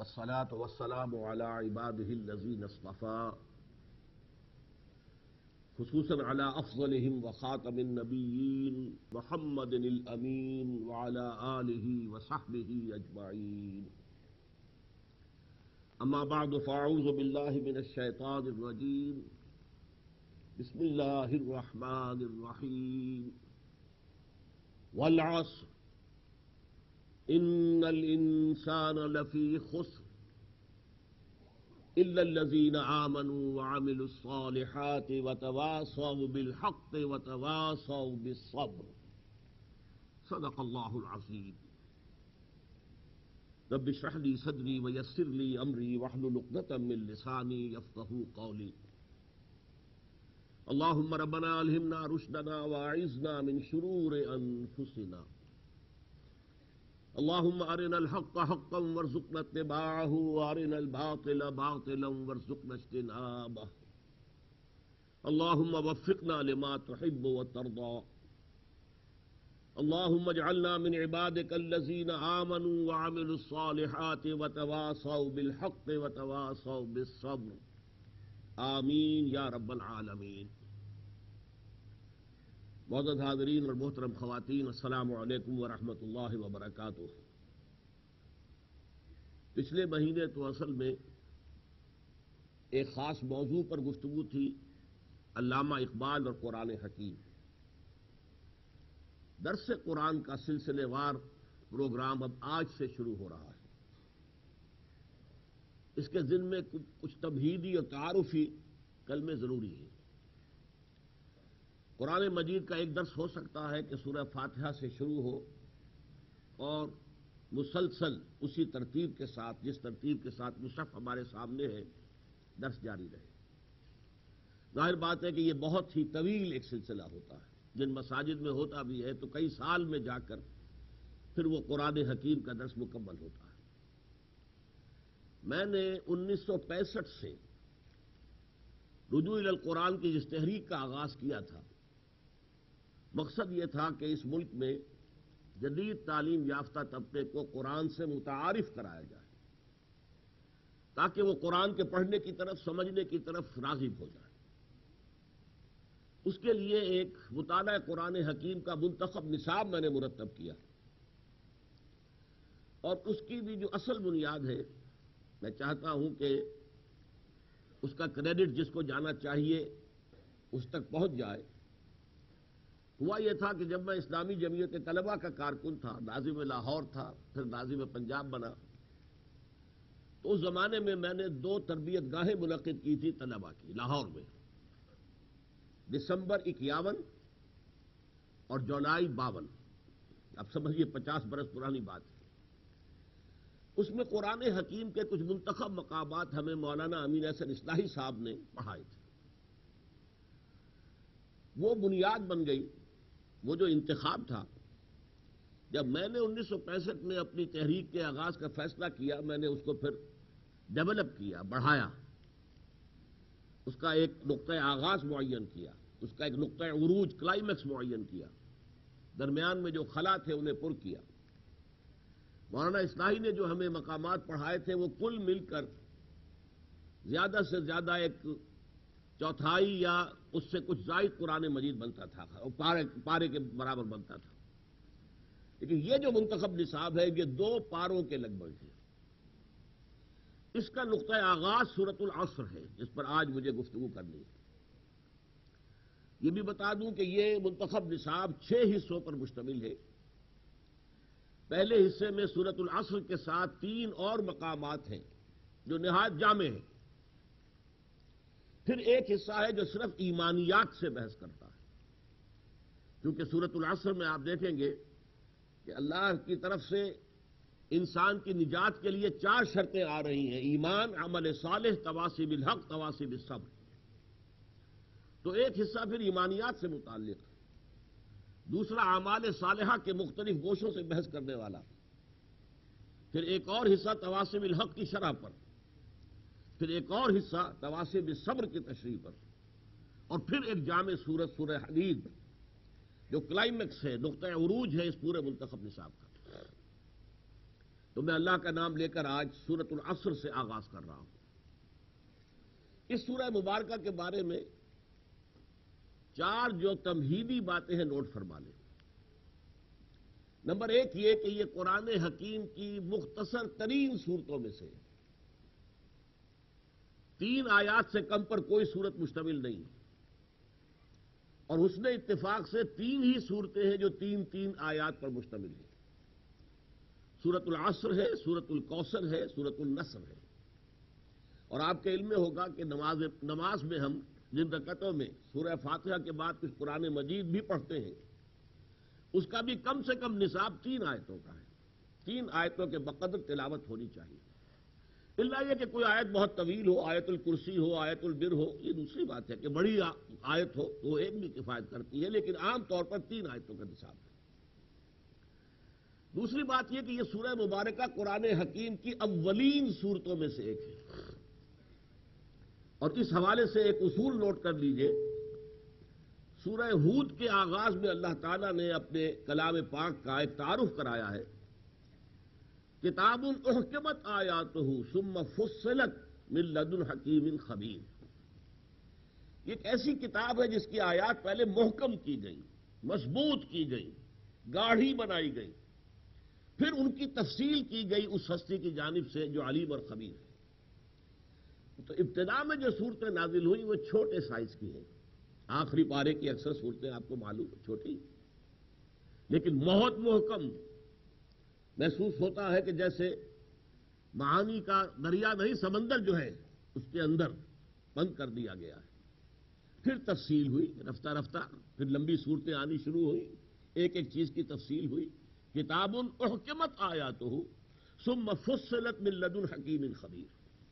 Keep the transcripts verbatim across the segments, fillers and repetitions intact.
والصلاة والسلام على عباده الذين اصطفى خصوصا على أفضلهم وخاتم النبيين محمد الأمين وعلى آله وصحبه أجمعين. أما بعد فأعوذ بالله من الشيطان الرجيم. بسم الله الرحمن الرحيم. والعصر إن الإنسان لفي خسر إلا الذين آمنوا وعملوا الصالحات وتواصوا بالحق وتواصوا بالصبر. صدق الله العظيم. رب اشرح لي صدري ويسر لي أمري واحلل عقدة من لساني يفقهوا قولي. اللهم ربنا ألهمنا رشدنا وأعذنا من شرور أنفسنا. اللهم أرنا الحق حقا وارزقنا اتباعه وأرنا الباطل باطلا وارزقنا اجتنابه. اللهم وفقنا لما تحب وترضى. اللهم اجعلنا من عبادك الذين آمنوا وعملوا الصالحات وتواصوا بالحق وتواصوا بالصبر. آمین یا رب العالمین. معزز حاضرین اور محترم خواتین، السلام علیکم ورحمۃ اللہ وبرکاتہ. پچھلے مہینے تو اصل میں ایک خاص موضوع پر گفتگو تھی، علامہ اقبال اور قرآن حکیم. درس قرآن کا سلسلے وار پروگرام اب آج سے شروع ہو رہا ہے. اس کے ضمن میں کچھ تمہیدی اور تعارفی کلمے ضروری ہیں. قرآن مجید کا ایک درس ہو سکتا ہے کہ سورہ فاتحہ سے شروع ہو اور مسلسل اسی ترتیب کے ساتھ، جس ترتیب کے ساتھ مصحف ہمارے سامنے ہے، درس جاری رہے. ظاہر بات ہے کہ یہ بہت ہی طویل ایک سلسلہ ہوتا ہے. جن مساجد میں ہوتا بھی ہے تو کئی سال میں جا کر پھر وہ قرآن حکیم کا درس مکمل ہوتا ہے. میں نے انیس سو پینسٹھ سے رجوع الی القرآن کی جس تحریک کا آغاز کیا تھا، مقصد یہ تھا کہ اس ملک میں جدید تعلیم یافتہ طبقے کو قرآن سے متعارف کرایا جائے تاکہ وہ قرآن کے پڑھنے کی طرف، سمجھنے کی طرف راغب ہو جائے. اس کے لیے ایک مطالعہ قرآن حکیم کا منتخب نصاب میں نے مرتب کیا، اور اس کی بھی جو اصل بنیاد ہے، میں چاہتا ہوں کہ اس کا کریڈٹ جس کو جانا چاہیے اس تک پہنچ جائے. ہوا یہ تھا کہ جب میں اسلامی جمعیت طلبہ کا کارکن تھا، ناظم لاہور تھا، پھر ناظم پنجاب بنا، تو اس زمانے میں میں نے دو تربیت گاہیں منعقد کی تھی طلبہ کی لاہور میں، دسمبر اکیاون اور جولائی باون. اب سمجھیے پچاس برس پرانی بات ہے. اس میں قرآن حکیم کے کچھ منتخب مقامات ہمیں مولانا امین احسن اصلاحی صاحب نے پڑھائے تھے. وہ بنیاد بن گئی، وہ جو انتخاب تھا. جب میں نے انیس سو پینسٹھ میں اپنی تحریک کے آغاز کا فیصلہ کیا، میں نے اس کو پھر ڈیولپ کیا، بڑھایا، اس کا ایک نقطۂ آغاز معین کیا، اس کا ایک نقطۂ عروج، کلائمیکس معین کیا، درمیان میں جو خلا تھے انہیں پر کیا. مولانا اصلاحی نے جو ہمیں مقامات پڑھائے تھے وہ کل مل کر زیادہ سے زیادہ ایک چوتھائی یا اس سے کچھ زائد قرآن مجید بنتا تھا، پارے, پارے کے برابر بنتا تھا. لیکن یہ جو منتخب نصاب ہے یہ دو پاروں کے لگ بھگ ہے. اس کا نقطۂ آغاز سورۃ العصر ہے جس پر آج مجھے گفتگو کرنی ہے. یہ بھی بتا دوں کہ یہ منتخب نصاب چھ حصوں پر مشتمل ہے. پہلے حصے میں سورۃ العصر کے ساتھ تین اور مقامات ہیں جو نہایت جامع ہیں. پھر ایک حصہ ہے جو صرف ایمانیات سے بحث کرتا ہے، کیونکہ سورۃ العصر میں آپ دیکھیں گے کہ اللہ کی طرف سے انسان کی نجات کے لیے چار شرطیں آ رہی ہیں: ایمان، عمل صالح، تواصی بالحق، تواصی بالصبر. تو ایک حصہ پھر ایمانیات سے متعلق ہے، دوسرا اعمال صالحہ کے مختلف گوشوں سے بحث کرنے والا، پھر ایک اور حصہ تواصی بالحق کی شرح پر، پھر ایک اور حصہ تواصی بالصبر کی تشریح پر، اور پھر ایک جامع سورت سورہ حدید جو کلائمیکس ہے، نقطۂ عروج ہے اس پورے منتخب نصاب کا. تو میں اللہ کا نام لے کر آج سورۃ العصر سے آغاز کر رہا ہوں۔ اس سورہ مبارکہ کے بارے میں چار جو تمہیدی باتیں ہیں نوٹ فرما لیں۔ نمبر ایک یہ کہ یہ قرآن حکیم کی مختصر ترین صورتوں میں سے تین آیات سے کم پر کوئی صورت مشتمل نہیں، اور حسن اتفاق سے تین ہی صورتیں ہیں جو تین تین آیات پر مشتمل ہیں۔ سورۃ العصر ہے، سورۃ الکوثر ہے، سورۃ النصر ہے۔ اور آپ کے علم میں ہوگا کہ نماز نماز میں ہم جن رکعتوں میں سورہ فاتحہ کے بعد کچھ قرآن مجید بھی پڑھتے ہیں، اس کا بھی کم سے کم نصاب تین آیتوں کا ہے۔ تین آیتوں کے بقدر تلاوت ہونی چاہیے، اللہ یہ کہ کوئی آیت بہت طویل ہو، آیت الکرسی ہو، آیت البر ہو، یہ دوسری بات ہے کہ بڑی آیت ہو تو وہ ایک بھی کفایت کرتی ہے، لیکن عام طور پر تین آیتوں کا نصاب ہے۔ دوسری بات یہ کہ یہ سورہ مبارکہ قرآن حکیم کی اولین صورتوں میں سے ایک ہے، اور اس حوالے سے ایک اصول نوٹ کر لیجئے۔ سورہ ہود کے آغاز میں اللہ تعالیٰ نے اپنے کلام پاک کا ایک تعارف کرایا ہے، کتاب احکمت آیاتہ ثم فصلت من لدن حکیم خبیر۔ یہ ایک ایسی کتاب ہے جس کی آیات پہلے محکم کی گئی، مضبوط کی گئی، گاڑھی بنائی گئی، پھر ان کی تفصیل کی گئی اس ہستی کی جانب سے جو علیم اور خبیر ہے۔ تو ابتدا میں جو صورتیں نازل ہوئی وہ چھوٹے سائز کی ہیں، آخری پارے کی اکثر صورتیں آپ کو معلوم چھوٹی، لیکن بہت محکم۔ محسوس ہوتا ہے کہ جیسے معانی کا دریا نہیں، سمندر جو ہے اس کے اندر بند کر دیا گیا ہے۔ پھر تفصیل ہوئی رفتہ رفتہ، پھر لمبی صورتیں آنی شروع ہوئی، ایک ایک چیز کی تفصیل ہوئی۔ کتاب احکمت آیاتہ ثم فصلت من لدن حکیم خبیر۔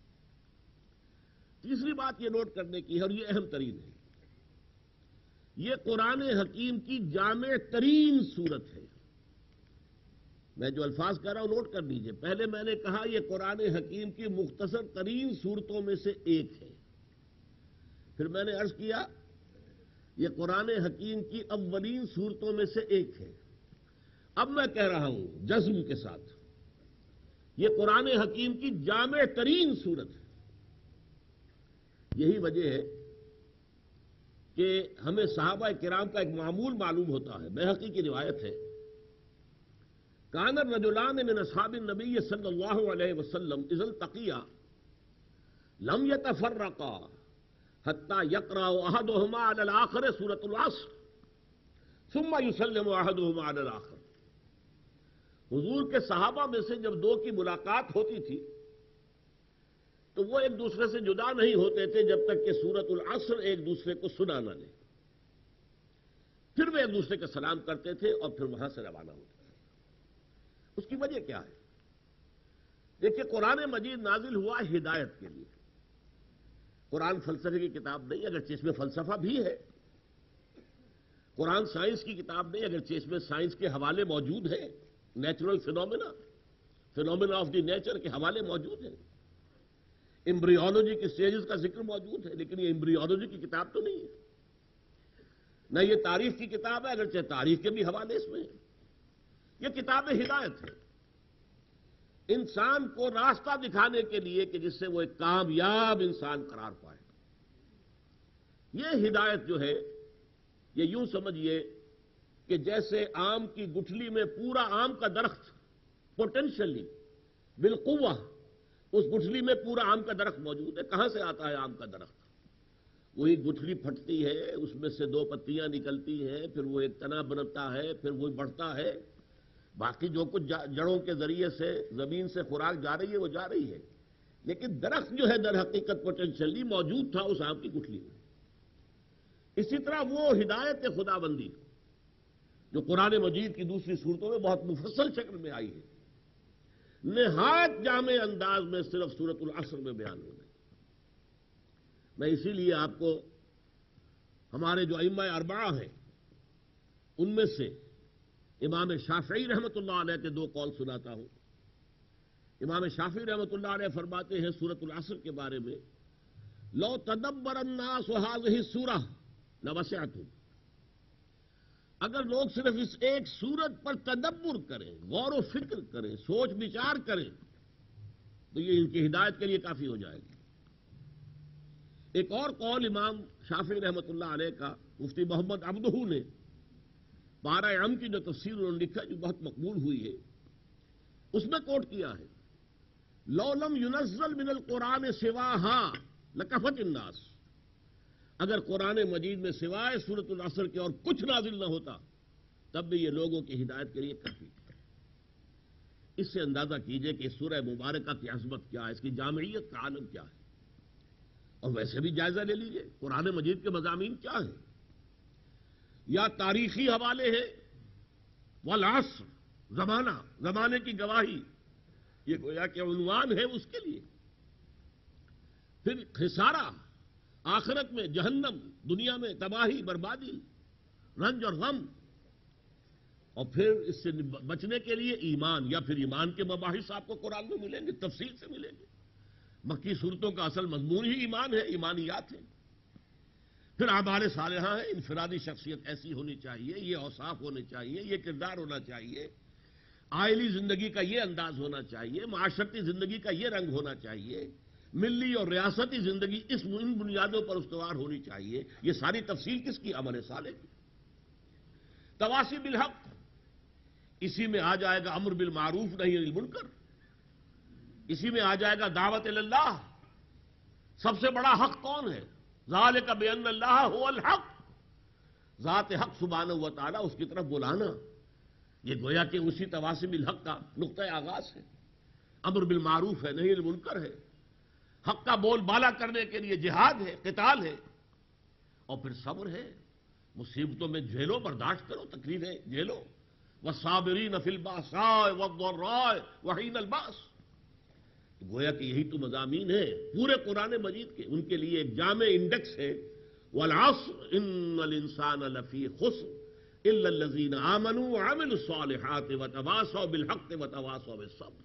تیسری بات یہ نوٹ کرنے کی ہے، اور یہ اہم ترین ہے، یہ قرآن حکیم کی جامع ترین صورت ہے۔ میں جو الفاظ کہہ رہا ہوں نوٹ کر لیجئے۔ پہلے میں نے کہا یہ قرآن حکیم کی مختصر ترین صورتوں میں سے ایک ہے، پھر میں نے عرض کیا یہ قرآن حکیم کی اولین صورتوں میں سے ایک ہے۔ اب میں کہہ رہا ہوں جزم کے ساتھ یہ قرآن حکیم کی جامع ترین صورت ہے۔ یہی وجہ ہے کہ ہمیں صحابہ کرام کا ایک معمول معلوم ہوتا ہے، بیہقی کی روایت ہے، کان الرجلان من اصحاب النبی صلی اللہ علیہ وسلم اذا التقیا لم يتفرقا حتى يقرأ احدهما على الاخر سورة العصر ثم يسلم احدهما على الاخر۔ حضور کے صحابہ میں سے جب دو کی ملاقات ہوتی تھی تو وہ ایک دوسرے سے جدا نہیں ہوتے تھے جب تک کہ سورۃ العصر ایک دوسرے کو سنا نہ لے، پھر وہ ایک دوسرے کا سلام کرتے تھے اور پھر وہاں سے روانہ ہوتے تھے۔ اس کی وجہ کیا ہے؟ دیکھیے قرآن مجید نازل ہوا ہدایت کے لیے، قرآن فلسفے کی کتاب نہیں، اگرچہ اس میں فلسفہ بھی ہے۔ قرآن سائنس کی کتاب نہیں، اگرچہ اس میں سائنس کے حوالے موجود ہیں، natural phenomena phenomena of the nature کے حوالے موجود ہیں، ایمبریولوجی کی سٹیجز کا ذکر موجود ہے، لیکن یہ ایمبریولوجی کی کتاب تو نہیں ہے، نہ یہ تاریخ کی کتاب ہے، اگرچہ تاریخ کے بھی حوالے اس میں ہیں۔ یہ کتاب ہدایت ہے، انسان کو راستہ دکھانے کے لیے کہ جس سے وہ ایک کامیاب انسان قرار پائے۔ یہ ہدایت جو ہے یہ یوں سمجھیے کہ جیسے آم کی گٹھلی میں پورا آم کا درخت پوٹینشلی بالقوہ اس گٹھلی میں پورا آم کا درخت موجود ہے۔ کہاں سے آتا ہے آم کا درخت؟ وہی گٹھلی پھٹتی ہے، اس میں سے دو پتیاں نکلتی ہیں، پھر وہ ایک تنا بنتا ہے، پھر وہ بڑھتا ہے، باقی جو کچھ جڑوں کے ذریعے سے زمین سے خوراک جا رہی ہے وہ جا رہی ہے، لیکن درخت جو ہے در حقیقت پوٹینشلی موجود تھا اس آم کی گٹھلی میں۔ اسی طرح وہ ہدایت خدا بندی جو قرآن مجید کی دوسری صورتوں میں بہت مفصل شکل میں آئی ہے، نہایت جامع انداز میں صرف سورۃ العصر میں بیان ہو گئی۔ میں اسی لیے آپ کو ہمارے جو ائمہ اربعہ ہیں ان میں سے امام شافعی رحمۃ اللہ علیہ کے دو قول سناتا ہوں۔ امام شافعی رحمۃ اللہ علیہ فرماتے ہیں سورۃ العصر کے بارے میں، لو تدبر الناس هذه السورہ لوسعتهم، اگر لوگ صرف اس ایک سورت پر تدبر کریں، غور و فکر کریں، سوچ بچار کریں تو یہ ان کی ہدایت کے لیے کافی ہو جائے گی۔ ایک اور قول امام شافعی رحمۃ اللہ علیہ کا مفتی محمد عبدہ نے پارہ ام کی جو تفسیر انہوں نے لکھا جو بہت مقبول ہوئی ہے، اس میں کوٹ کیا ہے لَوْ لَمْ يُنَزَّلْ مِنَ الْقُرْآنِ سِوَاهَا لَكَفَتِ النَّاسِ، اگر قرآن مجید میں سوائے سورۃ العصر کے اور کچھ نازل نہ ہوتا تب بھی یہ لوگوں کی ہدایت کے لیے کافی تھا۔ اس سے اندازہ کیجئے کہ اس سورہ مبارکہ کی عظمت کیا ہے، اس کی جامعیت کا عالم کیا ہے۔ اور ویسے بھی جائزہ لے لیجئے قرآن مجید کے مضامین کیا ہیں، یا تاریخی حوالے ہیں، والعصر زمانہ، زمانے کی گواہی، یہ گویا کہ عنوان ہے اس کے لیے۔ پھر خسارہ، آخرت میں جہنم، دنیا میں تباہی بربادی، رنج اور غم، اور پھر اس سے بچنے کے لیے ایمان، یا پھر ایمان کے مباحث آپ کو قرآن میں ملیں گے، تفصیل سے ملیں گے۔ مکی صورتوں کا اصل مضمون ہی ایمان ہے، ایمانیات ہے۔ پھر اعمال صالحہ ہے، انفرادی شخصیت ایسی ہونی چاہیے، یہ اوصاف ہونے چاہیے، یہ کردار ہونا چاہیے، آئلی زندگی کا یہ انداز ہونا چاہیے، معاشرتی زندگی کا یہ رنگ ہونا چاہیے، ملی اور ریاستی زندگی اس ان بنیادوں پر استوار ہونی چاہیے۔ یہ ساری تفصیل کس کی؟ عمل صالح کی۔ تواصی بالحق، اسی میں آ جائے گا امر بالمعروف نہی عن المنکر، اسی میں آ جائے گا دعوت اللہ۔ سب سے بڑا حق کون ہے؟ ذالک بان اللہ هو الحق، ذات حق سبحانہ و تعالی، اس کی طرف بلانا، یہ گویا کہ اسی تواصی بالحق کا نقطہ آغاز ہے۔ امر بالمعروف ہے، نہی عن المنکر ہے، حق کا بول بالا کرنے کے لیے جہاد ہے، قتال ہے، اور پھر صبر ہے، مصیبتوں میں جھیلو، برداشت کرو، تکلیفیں جھیلو۔ والصابرین فی البأساء والضراء وحین البأس، گویا کہ یہی تو مضامین ہیں پورے قرآن مجید کے، ان کے لیے ایک جامع انڈیکس ہے۔ والعصر ان الانسان لفی خسر الا الذین آمنوا وعملوا الصالحات وتواصوا بالحق وتواصوا بالصبر۔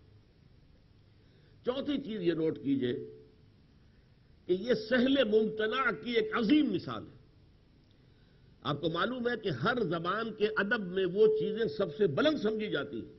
چوتھی چیز یہ نوٹ کیجئے کہ یہ سہل ممتنع کی ایک عظیم مثال ہے۔ آپ کو معلوم ہے کہ ہر زبان کے ادب میں وہ چیزیں سب سے بلند سمجھی جاتی ہیں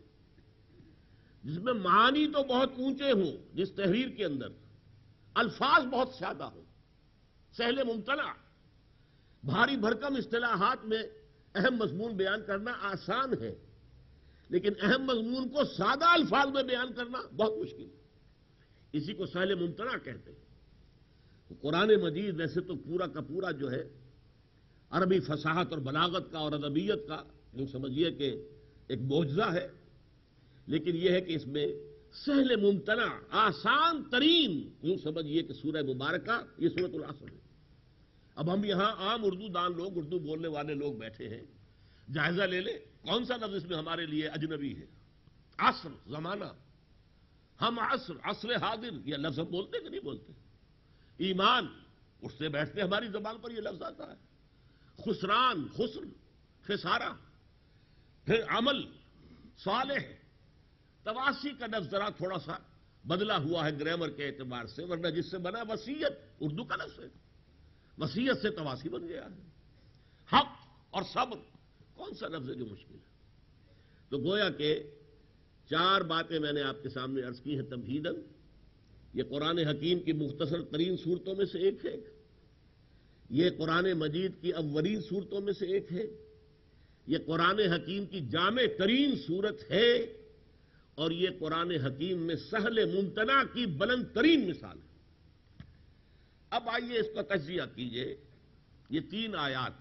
جس میں معانی تو بہت اونچے ہوں، جس تحریر کے اندر الفاظ بہت سادہ ہوں، سہل ممتنع۔ بھاری بھرکم اصطلاحات میں اہم مضمون بیان کرنا آسان ہے، لیکن اہم مضمون کو سادہ الفاظ میں بیان کرنا بہت مشکل ہے، اسی کو سہل ممتنع کہتے ہیں۔ قرآن مجید ویسے تو پورا کا پورا جو ہے عربی فصاحت اور بلاغت کا اور ادبیت کا یوں سمجھیے کہ ایک معجزہ ہے، لیکن یہ ہے کہ اس میں سہل ممتنع، آسان ترین یوں سمجھیے کہ سورہ مبارکہ یہ سورۃ العصر ہے۔ اب ہم یہاں عام اردو دان لوگ، اردو بولنے والے لوگ بیٹھے ہیں، جائزہ لے لیں کون سا لفظ اس میں ہمارے لیے اجنبی ہے؟ عصر، زمانہ، ہم عصر، عصر حاضر، یہ لفظ ہم بولتے کہ نہیں بولتے؟ ایمان، اٹھتے بیٹھتے ہماری زبان پر یہ لفظ آتا ہے۔ خسران، خسر، خسارہ، پھر عمل صالح، تواسی کا لفظ ذرا تھوڑا سا بدلا ہوا ہے گرامر کے اعتبار سے، ورنہ جس سے بنا وصیت، اردو کا لفظ ہے، وصیت سے تواسی بن گیا ہے۔ حق اور صبر، کون سا لفظ ہے جو مشکل ہے؟ تو گویا کہ چار باتیں میں نے آپ کے سامنے عرض کی ہیں تمہیداً۔ یہ قرآن حکیم کی مختصر ترین صورتوں میں سے ایک ہے، یہ قرآن مجید کی اولین صورتوں میں سے ایک ہے، یہ قرآن حکیم کی جامع ترین صورت ہے، اور یہ قرآن حکیم میں سہل ممتنع کی بلند ترین مثال ہے۔ اب آئیے اس کا تجزیہ کیجئے۔ یہ تین آیات،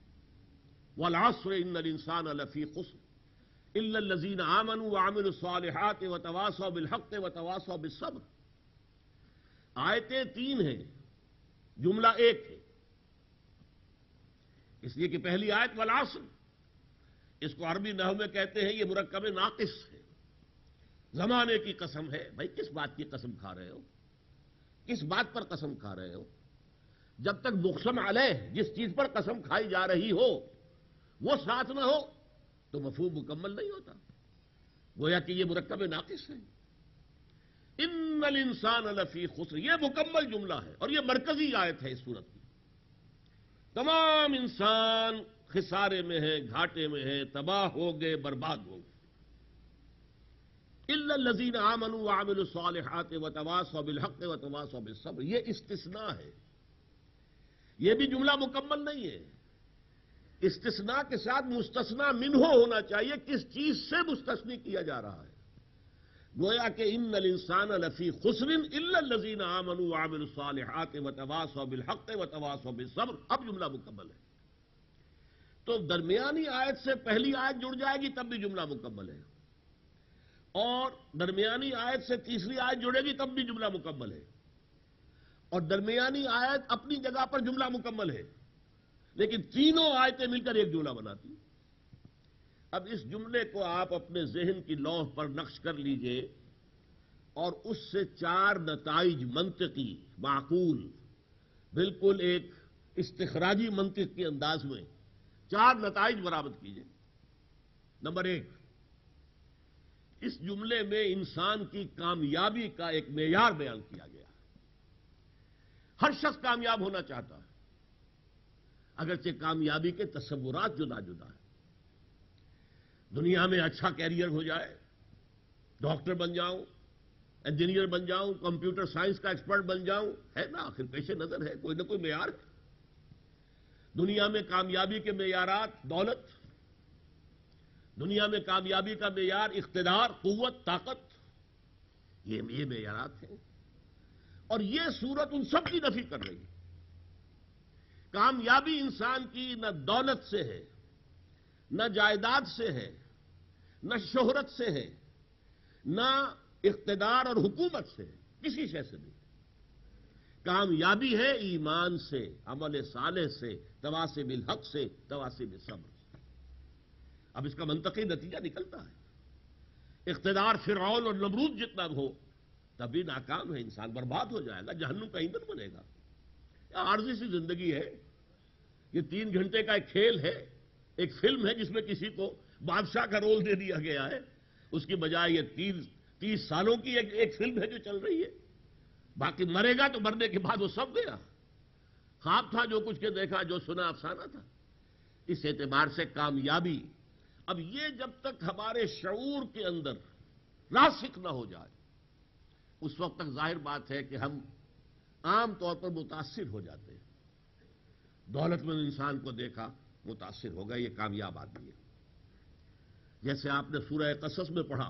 والعصر ان الانسان لفی خسر الا الذین آمنوا وعملوا الصالحات وتواصوا بالحق وتواصوا بالصبر، آیتیں تین ہیں، جملہ ایک ہے، اس لیے کہ پہلی آیت والعصر، اس کو عربی نحو میں کہتے ہیں یہ مرکب ناقص ہے، زمانے کی قسم ہے۔ بھائی کس بات کی قسم کھا رہے ہو؟ کس بات پر قسم کھا رہے ہو؟ جب تک مقسم علیہ، جس چیز پر قسم کھائی جا رہی ہو وہ ساتھ نہ ہو تو مفہوم مکمل نہیں ہوتا، گویا کہ یہ مرکب ناقص ہے۔ ان الانسان لفی خسر، یہ مکمل جملہ ہے اور یہ مرکزی آیت ہے اس سورت کی۔ تمام انسان خسارے میں ہیں، گھاٹے میں ہیں، تباہ ہو گئے، برباد ہو گئے۔ الا الذین آمنوا وعملوا الصالحات وتواصوا بالحق وتواصوا بالصبر، یہ استثناء ہے، یہ بھی جملہ مکمل نہیں ہے۔ استثناء کے ساتھ مستثنی منہ ہونا چاہیے، کس چیز سے مستثنی کیا جا رہا ہے؟ گویا کہ ان الانسان لفی خسر الا الذین آمنوا وعملوا الصالحات وتواصوا بالحق وتواصوا بالصبر، اب جملہ مکمل ہے۔ تو درمیانی آیت سے پہلی آیت جڑ جائے گی تب بھی جملہ مکمل ہے، اور درمیانی آیت سے تیسری آیت جڑے گی تب بھی جملہ مکمل ہے، اور درمیانی آیت اپنی جگہ پر جملہ مکمل ہے، لیکن تینوں آیتیں مل کر ایک جملہ بناتی۔ اب اس جملے کو آپ اپنے ذہن کی لوح پر نقش کر لیجئے اور اس سے چار نتائج منطقی، معقول، بالکل ایک استخراجی منطق کے انداز میں چار نتائج برآمد کیجئے۔ نمبر ایک، اس جملے میں انسان کی کامیابی کا ایک معیار بیان کیا گیا۔ ہر شخص کامیاب ہونا چاہتا ہے، اگرچہ کامیابی کے تصورات جدا جدا ہیں۔ دنیا میں اچھا کیریئر ہو جائے، ڈاکٹر بن جاؤں، انجینئر بن جاؤں، کمپیوٹر سائنس کا ایکسپرٹ بن جاؤں، ہے نا، آخر پیش نظر ہے، کوئی نہ کوئی معیار ہے۔ دنیا میں کامیابی کے معیارات دولت، دنیا میں کامیابی کا معیار اقتدار، قوت، طاقت، یہ یہ معیارات ہیں، اور یہ صورت ان سب کی نفی کر رہی ہے۔ کامیابی انسان کی نہ دولت سے ہے، نہ جائیداد سے ہے، نہ شہرت سے ہے، نہ اقتدار اور حکومت سے ہے، کسی شے سے نہیں۔ کامیابی ہے ایمان سے، عمل صالح سے، تواصی بالحق سے، تواصی بالصبر سے۔ اب اس کا منطقی نتیجہ نکلتا ہے، اقتدار فرعون اور نمرود جتنا ہو تب بھی ناکام ہے، انسان برباد ہو جائے گا، جہنم کا ایندھن بنے گا۔ عارضی سی زندگی ہے، یہ تین گھنٹے کا ایک کھیل ہے، ایک فلم ہے جس میں کسی کو بادشاہ کا رول دے دیا گیا ہے، اس کی بجائے یہ تیس تیس سالوں کی ایک, ایک فلم ہے جو چل رہی ہے۔ باقی مرے گا تو مرنے کے بعد وہ سب گیا، خواب تھا جو کچھ کے دیکھا، جو سنا افسانہ تھا۔ اس اعتبار سے کامیابی، اب یہ جب تک ہمارے شعور کے اندر راسخ نہ ہو جائے اس وقت تک ظاہر بات ہے کہ ہم عام طور پر متاثر ہو جاتے ہیں۔ دولت مند انسان کو دیکھا، متاثر ہوگا، یہ کامیاب آدمی ہے۔ جیسے آپ نے سورہ قصص میں پڑھا،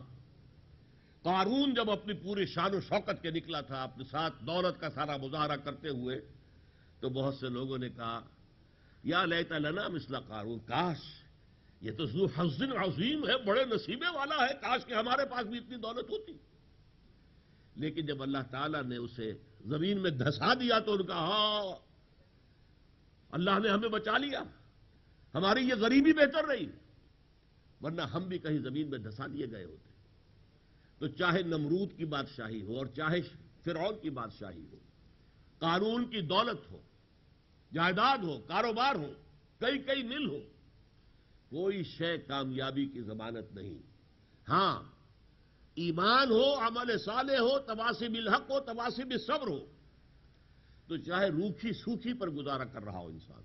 قارون جب اپنی پوری شان و شوکت کے نکلا تھا اپنے ساتھ دولت کا سارا مظاہرہ کرتے ہوئے، تو بہت سے لوگوں نے کہا یا لیت لنا مثل قارون، کاش یہ تو ذو حظ عظیم ہے، بڑے نصیبے والا ہے، کاش کہ ہمارے پاس بھی اتنی دولت ہوتی۔ لیکن جب اللہ تعالیٰ نے اسے زمین میں دھسا دیا تو ان کا ہاں اللہ نے ہمیں بچا لیا، ہماری یہ غریبی بہتر رہی، ورنہ ہم بھی کہیں زمین میں دھسا دیے گئے ہوتے۔ تو چاہے نمرود کی بادشاہی ہو اور چاہے فرعون کی بادشاہی ہو، قارون کی دولت ہو، جائیداد ہو، کاروبار ہو، کئی کئی مل ہو، کوئی شے کامیابی کی ضمانت نہیں۔ ہاں، ایمان ہو، عمل صالح ہو، تواصی بالحق ہو، تواصی بالصبر ہو، تو چاہے روکھی سوکھی پر گزارا کر رہا ہو انسان،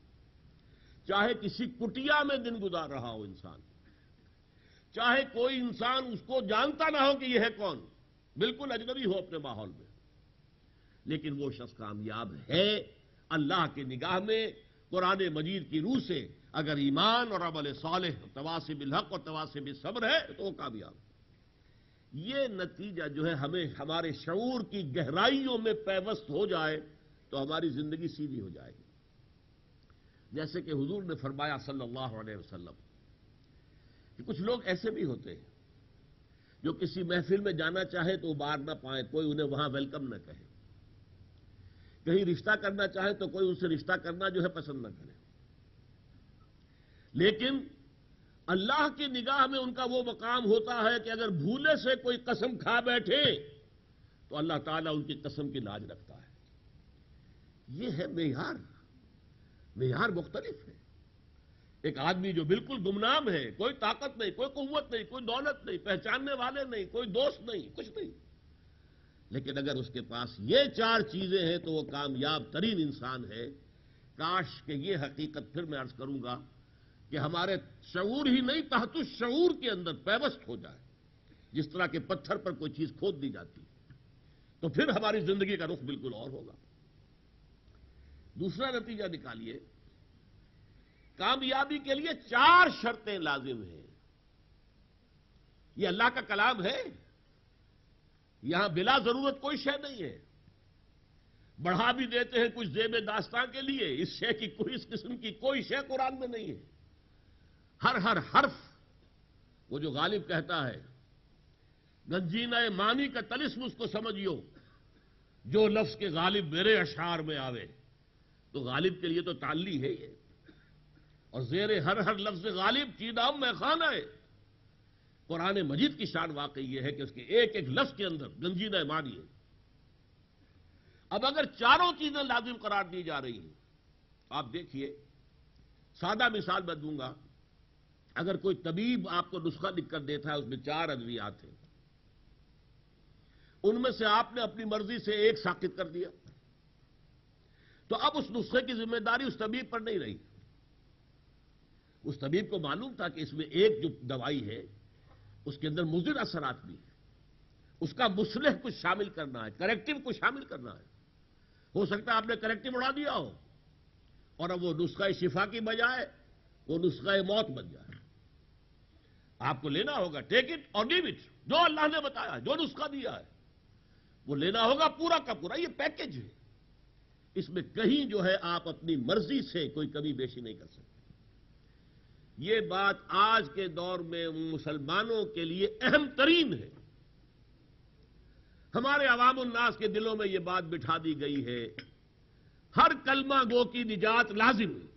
چاہے کسی کٹیا میں دن گزار رہا ہو انسان، چاہے کوئی انسان اس کو جانتا نہ ہو کہ یہ ہے کون، بالکل اجنبی ہو اپنے ماحول میں، لیکن وہ شخص کامیاب ہے اللہ کی نگاہ میں۔ قرآن مجید کی روح سے اگر ایمان اور عمل صالح، تواصی بالحق اور تواصی بالصبر ہے تو وہ کامیاب ہے۔ یہ نتیجہ جو ہے ہمیں ہمارے شعور کی گہرائیوں میں پیوست ہو جائے تو ہماری زندگی سیدھی ہو جائے گی۔ جیسے کہ حضور نے فرمایا صلی اللہ علیہ وسلم کہ کچھ لوگ ایسے بھی ہوتے ہیں جو کسی محفل میں جانا چاہے تو بار نہ پائیں، کوئی انہیں وہاں ویلکم نہ کہے، کہیں رشتہ کرنا چاہے تو کوئی ان سے رشتہ کرنا جو ہے پسند نہ کرے، لیکن اللہ کی نگاہ میں ان کا وہ مقام ہوتا ہے کہ اگر بھولے سے کوئی قسم کھا بیٹھے تو اللہ تعالیٰ ان کی قسم کی لاج رکھتا ہے۔ یہ ہے معیار، معیار مختلف ہے۔ ایک آدمی جو بالکل گمنام ہے، کوئی طاقت نہیں، کوئی قوت نہیں، کوئی دولت نہیں، پہچاننے والے نہیں، کوئی دوست نہیں، کچھ نہیں، لیکن اگر اس کے پاس یہ چار چیزیں ہیں تو وہ کامیاب ترین انسان ہے۔ کاش کہ یہ حقیقت پھر میں عرض کروں گا کہ ہمارے شعور ہی نہیں تحت الشعور کے اندر پیوست ہو جائے، جس طرح کے پتھر پر کوئی چیز کھود دی جاتی تو پھر ہماری زندگی کا رخ بالکل اور ہوگا۔ دوسرا نتیجہ نکالیے، کامیابی کے لیے چار شرطیں لازم ہیں۔ یہ اللہ کا کلام ہے، یہاں بلا ضرورت کوئی شے نہیں ہے۔ بڑھا بھی دیتے ہیں کچھ زیب داستان کے لیے، اس شے کی کوئی اس قسم کی کوئی شے قرآن میں نہیں ہے۔ ہر ہر حرف، وہ جو غالب کہتا ہے گنجینہ معنی کا طلسم اس کو سمجھیو، جو لفظ کے غالب میرے اشعار میں آوے، تو غالب کے لیے تو تعلی ہے یہ، اور زیر ہر ہر لفظ غالب چیدام میں خانہ ہے۔ قرآن مجید کی شان واقعی یہ ہے کہ اس کے ایک ایک لفظ کے اندر گنجینہ معنی ہے۔ اب اگر چاروں چیزیں لازم قرار دی جا رہی ہیں، آپ دیکھیے، سادہ مثال میں دوں گا، اگر کوئی طبیب آپ کو نسخہ لکھ کر دیتا ہے، اس میں چار ادویات ہیں، ان میں سے آپ نے اپنی مرضی سے ایک ساقط کر دیا، تو اب اس نسخے کی ذمہ داری اس طبیب پر نہیں رہی۔ اس طبیب کو معلوم تھا کہ اس میں ایک جو دوائی ہے اس کے اندر مضر اثرات بھی ہیں، اس کا مصلح کچھ شامل کرنا ہے، کریکٹو کچھ شامل کرنا ہے۔ ہو سکتا ہے آپ نے کریکٹو اڑا دیا ہو اور اب وہ نسخہ شفا کی بجائے وہ نسخہ موت بن جائے۔ آپ کو لینا ہوگا، ٹیک اٹ اور لیو اٹ، جو اللہ نے بتایا، جو نسخہ دیا ہے وہ لینا ہوگا پورا کا پورا۔ یہ پیکج ہے، اس میں کہیں جو ہے آپ اپنی مرضی سے کوئی کمی بیشی نہیں کر سکتے۔ یہ بات آج کے دور میں مسلمانوں کے لیے اہم ترین ہے۔ ہمارے عوام الناس کے دلوں میں یہ بات بٹھا دی گئی ہے، ہر کلمہ گو کی نجات لازم ہے۔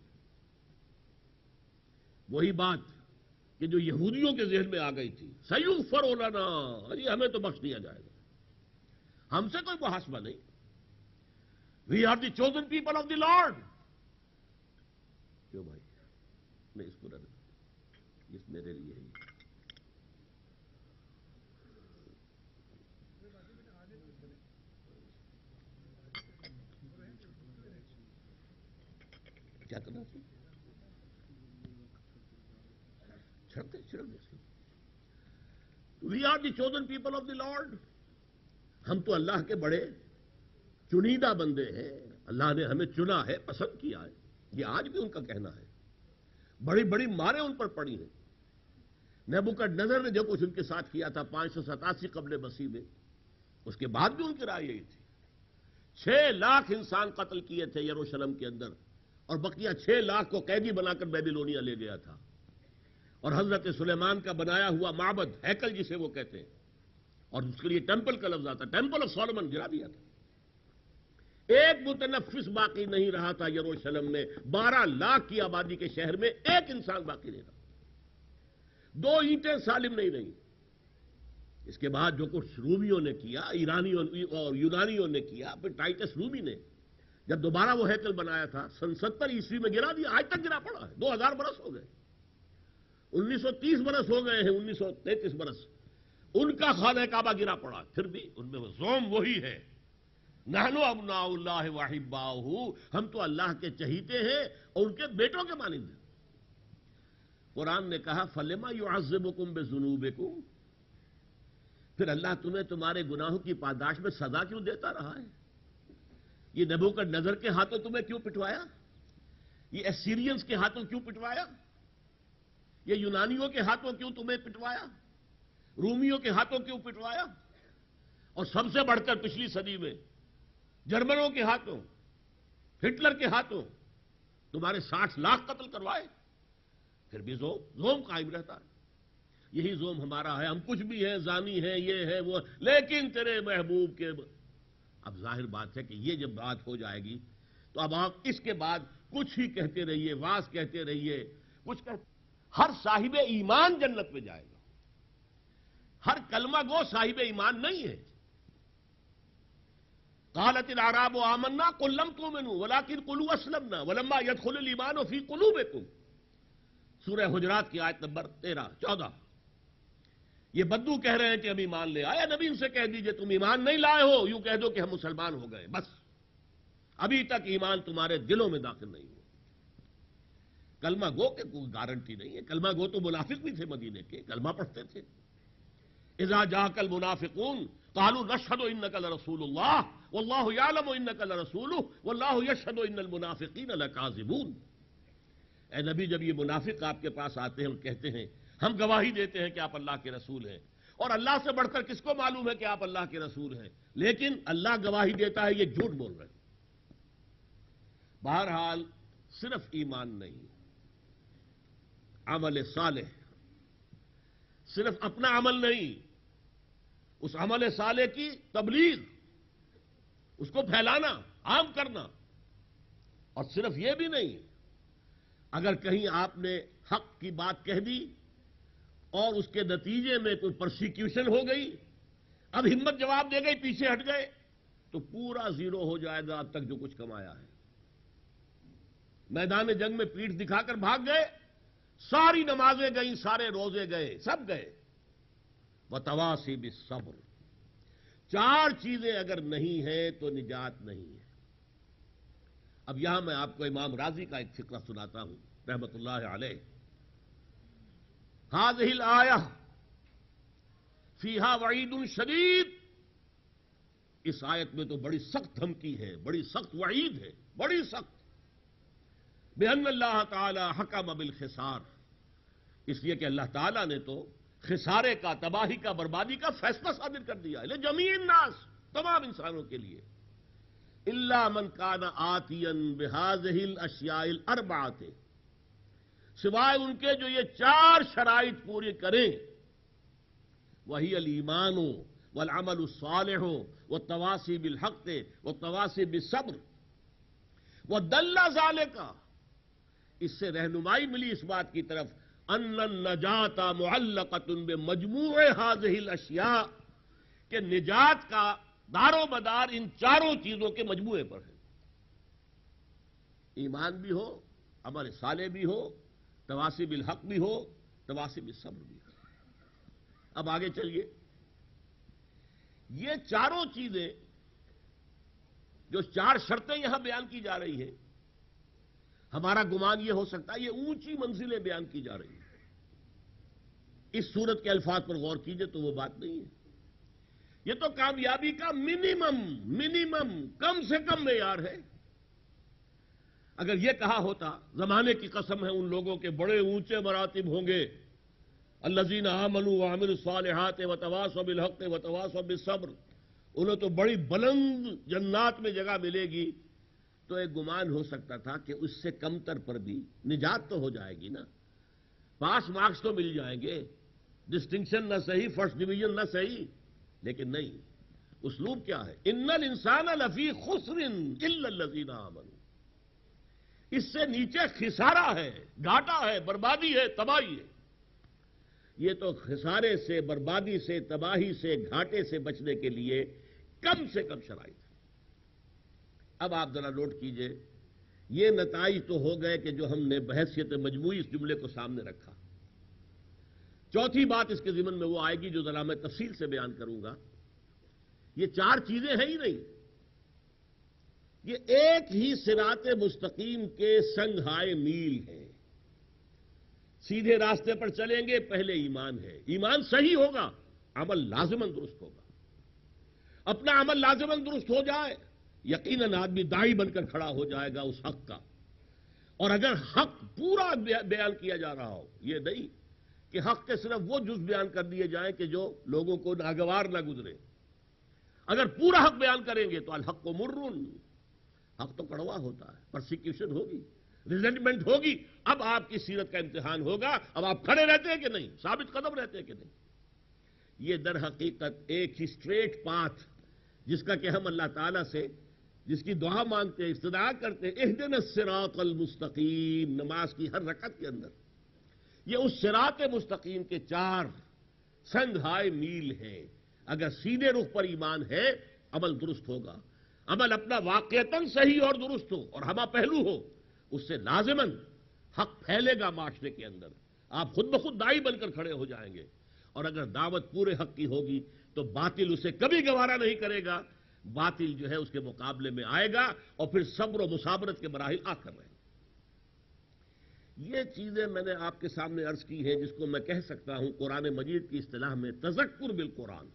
وہی بات کہ جو یہودیوں کے ذہن میں آ گئی تھی، سیغفر لنا، یہ ہمیں تو بخش دیا جائے گا، ہم سے کوئی محاسبہ نہیں، we are the chosen people of the Lord. کیوں بھائی، میں اس کو رہنے اس میرے لیے ہی کیا کرنا چاہیے، چھڑکتے چھڑک we are the chosen people of the Lord, ہم تو اللہ کے بڑے چنیدہ بندے ہیں، اللہ نے ہمیں چنا ہے، پسند کیا ہے۔ یہ آج بھی ان کا کہنا ہے، بڑی بڑی ماریں ان پر پڑی ہیں۔ نیبوکڈنیزر نے جو کچھ ان کے ساتھ کیا تھا پانچ سو ستاسی قبل مسیح میں، اس کے بعد بھی ان کی رائے یہی تھی۔ چھ لاکھ انسان قتل کیے تھے یروشلم کے اندر، اور بقیہ چھ لاکھ کو قیدی بنا کر بیبیلونیا لے گیا تھا، اور حضرت سلیمان کا بنایا ہوا معبد، ہیکل جسے وہ کہتے ہیں، اور اس کے لیے ٹیمپل کا لفظ آتا، ٹیمپل آف سولومن گرا دیا تھا۔ ایک متنفس باقی نہیں رہا تھا یروشلم میں، بارہ لاکھ کی آبادی کے شہر میں ایک انسان باقی نہیں رہا، دو اینٹیں سالم نہیں رہی۔ اس کے بعد جو کچھ رومیوں نے کیا، ایرانیوں اور یونانیوں نے کیا، پھر ٹائٹس رومی نے جب دوبارہ وہ ہیکل بنایا تھا سن ستر عیسوی میں گرا دیا، آج تک گرا پڑا ہے، دو ہزار برس ہو گئے، انیس سو تیس برس ہو گئے ہیں، انیس سو تینتیس برس ان کا خانہ کعبہ گرا پڑا، پھر بھی ان میں وہ زوم وہی ہے، نحنو ابناء اللہ واحباؤہ، ہم تو اللہ کے چہیتے ہیں اور ان کے بیٹوں کے مانند ہیں۔ قرآن نے کہا فَلِمَا يُعَذِّبُكُم بِذُنُوبِكُم، پھر اللہ تمہیں تمہارے گناہوں کی پاداش میں سزا کیوں دیتا رہا ہے؟ یہ نیبوکڈنیزر کے ہاتھوں تمہیں کیوں پٹوایا؟ یہ اسیرینز کے ہاتھوں کیوں پٹوایا؟ یہ یونانیوں کے ہاتھوں کیوں تمہیں پٹوایا؟ رومیوں کے ہاتھوں کیوں پٹوایا؟ اور سب سے بڑھ کر پچھلی صدی میں جرمنوں کے ہاتھوں، ہٹلر کے ہاتھوں تمہارے ساٹھ لاکھ قتل کروائے، پھر بھی زوم زوم قائم رہتا ہے۔ یہی زوم ہمارا ہے، ہم کچھ بھی ہیں، زانی ہیں، یہ ہے وہ، لیکن تیرے محبوب کے۔ اب ظاہر بات ہے کہ یہ جب بات ہو جائے گی تو اب آپ اس کے بعد کچھ ہی کہتے رہیے، واز کہتے رہیے، کچھ کہتے، ہر صاحب ایمان جنت میں جائے گا، ہر کلمہ گو صاحب ایمان نہیں ہے۔ قالت الاعراب آمنا قل لم تؤمنوا ولكن قولوا اسلمنا ولما يدخل الايمان في قلوبكم، سورہ حجرات کی آیت نمبر تیرہ چودہ۔ یہ بدو کہہ رہے ہیں کہ ہم ایمان لے آئے، نبی ان سے کہہ دیجئے تم ایمان نہیں لائے ہو، یوں کہہ دو کہ ہم مسلمان ہو گئے، بس ابھی تک ایمان تمہارے دلوں میں داخل نہیں ہوا۔ کلمہ گو کے کوئی گارنٹی نہیں ہے. کلمہ گو تو منافق بھی تھے مدینے کے, کلمہ پڑھتے تھے. اذا جاءک المنافقون قالوا نشهد انک لرسول اللہ واللہ یعلم انک لرسولہ واللہ یشهد ان المنافقین لکاذبون. اے نبی, جب یہ منافق آپ کے پاس آتے ہیں اور کہتے ہیں ہم گواہی دیتے ہیں کہ آپ اللہ کے رسول ہیں, اور اللہ سے بڑھ کر کس کو معلوم ہے کہ آپ اللہ کے رسول ہیں, لیکن اللہ گواہی دیتا ہے یہ جھوٹ بول رہے ہیں. بہرحال صرف ایمان نہیں, عمل صالح, صرف اپنا عمل نہیں, اس عمل صالح کی تبلیغ, اس کو پھیلانا, عام کرنا. اور صرف یہ بھی نہیں, اگر کہیں آپ نے حق کی بات کہہ دی اور اس کے نتیجے میں کوئی پرسیکیوشن ہو گئی, اب ہمت جواب دے گئی, پیچھے ہٹ گئے, تو پورا زیرو ہو جائے گا اب تک جو کچھ کمایا ہے. میدان جنگ میں پیٹھ دکھا کر بھاگ گئے, ساری نمازیں گئیں, سارے روزے گئے, سب گئے. وتواصی بالصبر, چار چیزیں اگر نہیں ہیں تو نجات نہیں ہے. اب یہاں میں آپ کو امام راضی کا ایک فقرہ سناتا ہوں رحمت اللہ علیہ. هذه الآیہ فیہا وعید شدید, اس آیت میں تو بڑی سخت دھمکی ہے, بڑی سخت وعید ہے, بڑی سخت. بأن اللہ تعالی حکم بالخسار, اس لیے کہ اللہ تعالیٰ نے تو خسارے کا, تباہی کا, بربادی کا فیصلہ صادر کر دیا ہے لجمیع الناس, تمام انسانوں کے لیے. الا من کان آتیا بہذہ الاشیاء الاربعۃ, سوائے ان کے جو یہ چار شرائط پوری کریں. وہی الایمان والعمل الصالح والتواصی بالحق والتواصی بالصبر. ودل ذلک, اس سے رہنمائی ملی اس بات کی طرف, ان النجات معلقۃ بمجموع هذه الاشیاء, کہ نجات کا دار و مدار ان چاروں چیزوں کے مجموعے پر ہے. ایمان بھی ہو, عمل صالح بھی ہو, تواصی بالحق بھی ہو, تواصی بالصبر بھی ہو. اب آگے چلیے, یہ چاروں چیزیں, جو چار شرطیں یہاں بیان کی جا رہی ہیں, ہمارا گمان یہ ہو سکتا ہے یہ اونچی منزلیں بیان کی جا رہی ہیں. اس صورت کے الفاظ پر غور کیجئے تو وہ بات نہیں ہے. یہ تو کامیابی کا منیمم منیمم کم سے کم معیار ہے. اگر یہ کہا ہوتا, زمانے کی قسم ہے ان لوگوں کے بڑے اونچے مراتب ہوں گے, الذین آمنوا وعملوا الصالحات وتواصوا بالحق وتواصوا بالصبر, انہیں تو بڑی بلند جنات میں جگہ ملے گی, تو ایک گمان ہو سکتا تھا کہ اس سے کمتر پر بھی نجات تو ہو جائے گی نا, پاس مارکس تو مل جائیں گے, ڈسٹنکشن نہ صحیح, فرسٹ ڈویژن نہ صحیح. لیکن نہیں, اسلوب کیا ہے, ان الانسان لفی خسر الا الذین آمنوا, اس سے نیچے خسارہ ہے, گھاٹا ہے, بربادی ہے, تباہی ہے. یہ تو خسارے سے, بربادی سے, تباہی سے, گھاٹے سے بچنے کے لیے کم سے کم شرائط ہے. اب آپ ذرا نوٹ کیجئے, یہ نتائج تو ہو گئے کہ جو ہم نے بحیثیت مجموعی اس جملے کو سامنے رکھا. چوتھی بات اس کے ضمن میں وہ آئے گی جو ذرا میں تفصیل سے بیان کروں گا. یہ چار چیزیں ہیں ہی نہیں, یہ ایک ہی صراط مستقیم کے سنگھائے میل ہیں. سیدھے راستے پر چلیں گے, پہلے ایمان ہے, ایمان صحیح ہوگا, عمل لازماً درست ہوگا. اپنا عمل لازماً درست ہو جائے, یقیناً آدمی داعی بن کر کھڑا ہو جائے گا اس حق کا. اور اگر حق پورا بیان کیا جا رہا ہو, یہ نہیں کہ حق کے صرف وہ جز بیان کر دیے جائیں کہ جو لوگوں کو ناگوار نہ گزرے. اگر پورا حق بیان کریں گے تو الحق کو مرن, حق تو کڑوا ہوتا ہے, پرسیکیوشن ہوگی, ریزنٹمنٹ ہوگی. اب آپ کی سیرت کا امتحان ہوگا, اب آپ کھڑے رہتے ہیں کہ نہیں, ثابت قدم رہتے ہیں کہ نہیں. یہ در حقیقت ایک ہی اسٹریٹ پاتھ, جس کا کہ ہم اللہ تعالیٰ سے جس کی دعا مانگتے ہیں, استدعا کرتے ہیں, اہدنا الصراط المستقیم, نماز کی ہر رکعت کے اندر, یہ اس صراط مستقیم کے چار سنگھائے میل ہیں. اگر سیدھے رخ پر ایمان ہے, عمل درست ہوگا, عمل اپنا واقعتاً صحیح اور درست ہو اور ہمہ پہلو ہو, اس سے لازماً حق پھیلے گا معاشرے کے اندر, آپ خود بخود داعی بن کر کھڑے ہو جائیں گے. اور اگر دعوت پورے حق کی ہوگی تو باطل اسے کبھی گوارا نہیں کرے گا, باطل جو ہے اس کے مقابلے میں آئے گا, اور پھر صبر و مصابرت کے مراحل آ کر رہے. یہ چیزیں میں نے آپ کے سامنے عرض کی ہیں جس کو میں کہہ سکتا ہوں قرآن مجید کی اصطلاح میں تذکر بالقرآن.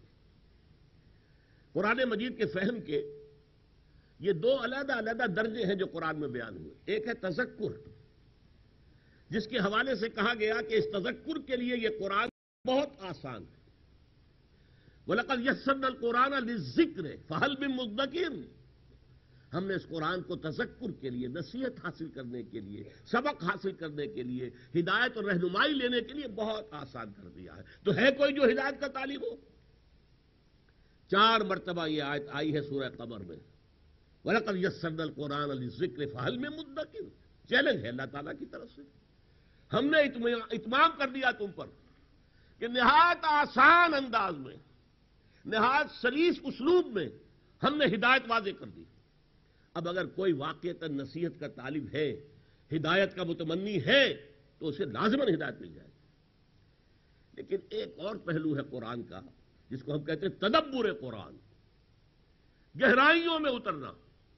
قرآن مجید کے فہم کے یہ دو علیحدہ علیحدہ درجے ہیں جو قرآن میں بیان ہوئے. ایک ہے تذکر، جس کے حوالے سے کہا گیا کہ اس تذکر کے لیے یہ قرآن بہت آسان ہے. وَلَقَدْ يَسَّرْنَا الْقُرْآنَ لِلذِّكْرِ فَهَلْ مِن مُّدَّكِرٍ. ہم نے اس قرآن کو تذکر کے لیے، نصیحت حاصل کرنے کے لیے، سبق حاصل کرنے کے لیے، ہدایت اور رہنمائی لینے کے لیے بہت آسان کر دیا ہے. تو ہے کوئی جو ہدایت کا طالب ہو؟ چار مرتبہ یہ آیت آئی ہے سورہ قمر میں، وَلَقَدْ يَسَّرْنَا الْقُرْآنَ لِلذِّكْرِ فَهَلْ مِن مُّدَّكِرٍ. چیلنج ہے اللہ تعالیٰ کی طرف سے. ہم نے اتمام کر دیا تم پر کہ نہایت آسان انداز میں، نہایت سلیس اسلوب میں ہم نے ہدایت واضح کر دی. اب اگر کوئی واقعتاً نصیحت کا طالب ہے، ہدایت کا متمنی ہے، تو اسے لازماً ہدایت مل جائے گی. لیکن ایک اور پہلو ہے قرآن کا جس کو ہم کہتے ہیں تدبر قرآن، گہرائیوں میں اترنا.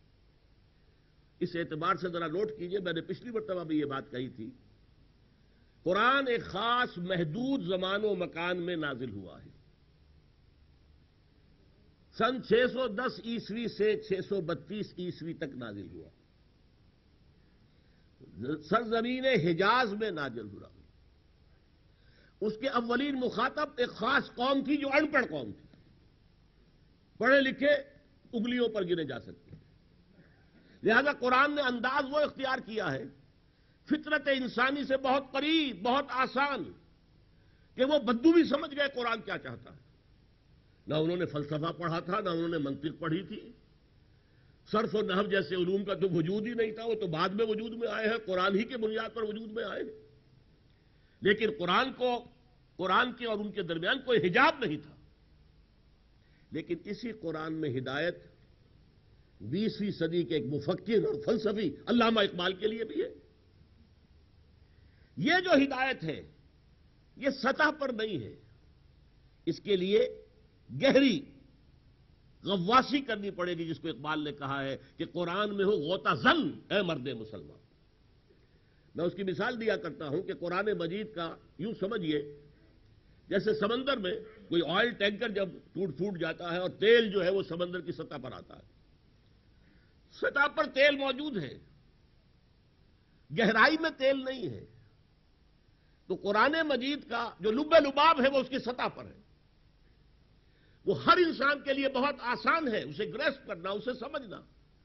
اس اعتبار سے ذرا نوٹ کیجئے، میں نے پچھلی مرتبہ بھی یہ بات کہی تھی، قرآن ایک خاص محدود زمان و مکان میں نازل ہوا ہے. سن چھ سو دس عیسوی سے چھ سو بتیس عیسوی تک نازل ہوا. سرزمین حجاز میں نازل ہوا. اس کے اولین مخاطب ایک خاص قوم تھی جو ان پڑھ قوم تھی، پڑھے لکھے انگلیوں پر گنے جا سکتے. لہذا قرآن نے انداز وہ اختیار کیا ہے فطرت انسانی سے بہت قریب، بہت آسان، کہ وہ بدو بھی سمجھ گئے قرآن کیا چاہتا ہے. نہ انہوں نے فلسفہ پڑھا تھا، نہ انہوں نے منطق پڑھی تھی. صرف و نحو جیسے علوم کا تو وجود ہی نہیں تھا، وہ تو بعد میں وجود میں آئے ہیں، قرآن ہی کی بنیاد پر وجود میں آئے ہیں. لیکن قرآن کو، قرآن کے اور ان کے درمیان کوئی حجاب نہیں تھا. لیکن اسی قرآن میں ہدایت بیسویں صدی کے ایک مفکر اور فلسفی علامہ اقبال کے لیے بھی ہے. یہ جو ہدایت ہے یہ سطح پر نہیں ہے، اس کے لیے گہری غواصی کرنی پڑے گی، جس کو اقبال نے کہا ہے کہ قرآن میں ہو غوطہ زن اے مرد مسلمان. میں اس کی مثال دیا کرتا ہوں کہ قرآن مجید کا یوں سمجھیے جیسے سمندر میں کوئی آئل ٹینکر جب ٹوٹ پھوٹ جاتا ہے اور تیل جو ہے وہ سمندر کی سطح پر آتا ہے. سطح پر تیل موجود ہے، گہرائی میں تیل نہیں ہے. تو قرآن مجید کا جو لب لباب ہے وہ اس کی سطح پر ہے. وہ ہر انسان کے لیے بہت آسان ہے اسے گریسپ کرنا، اسے سمجھنا.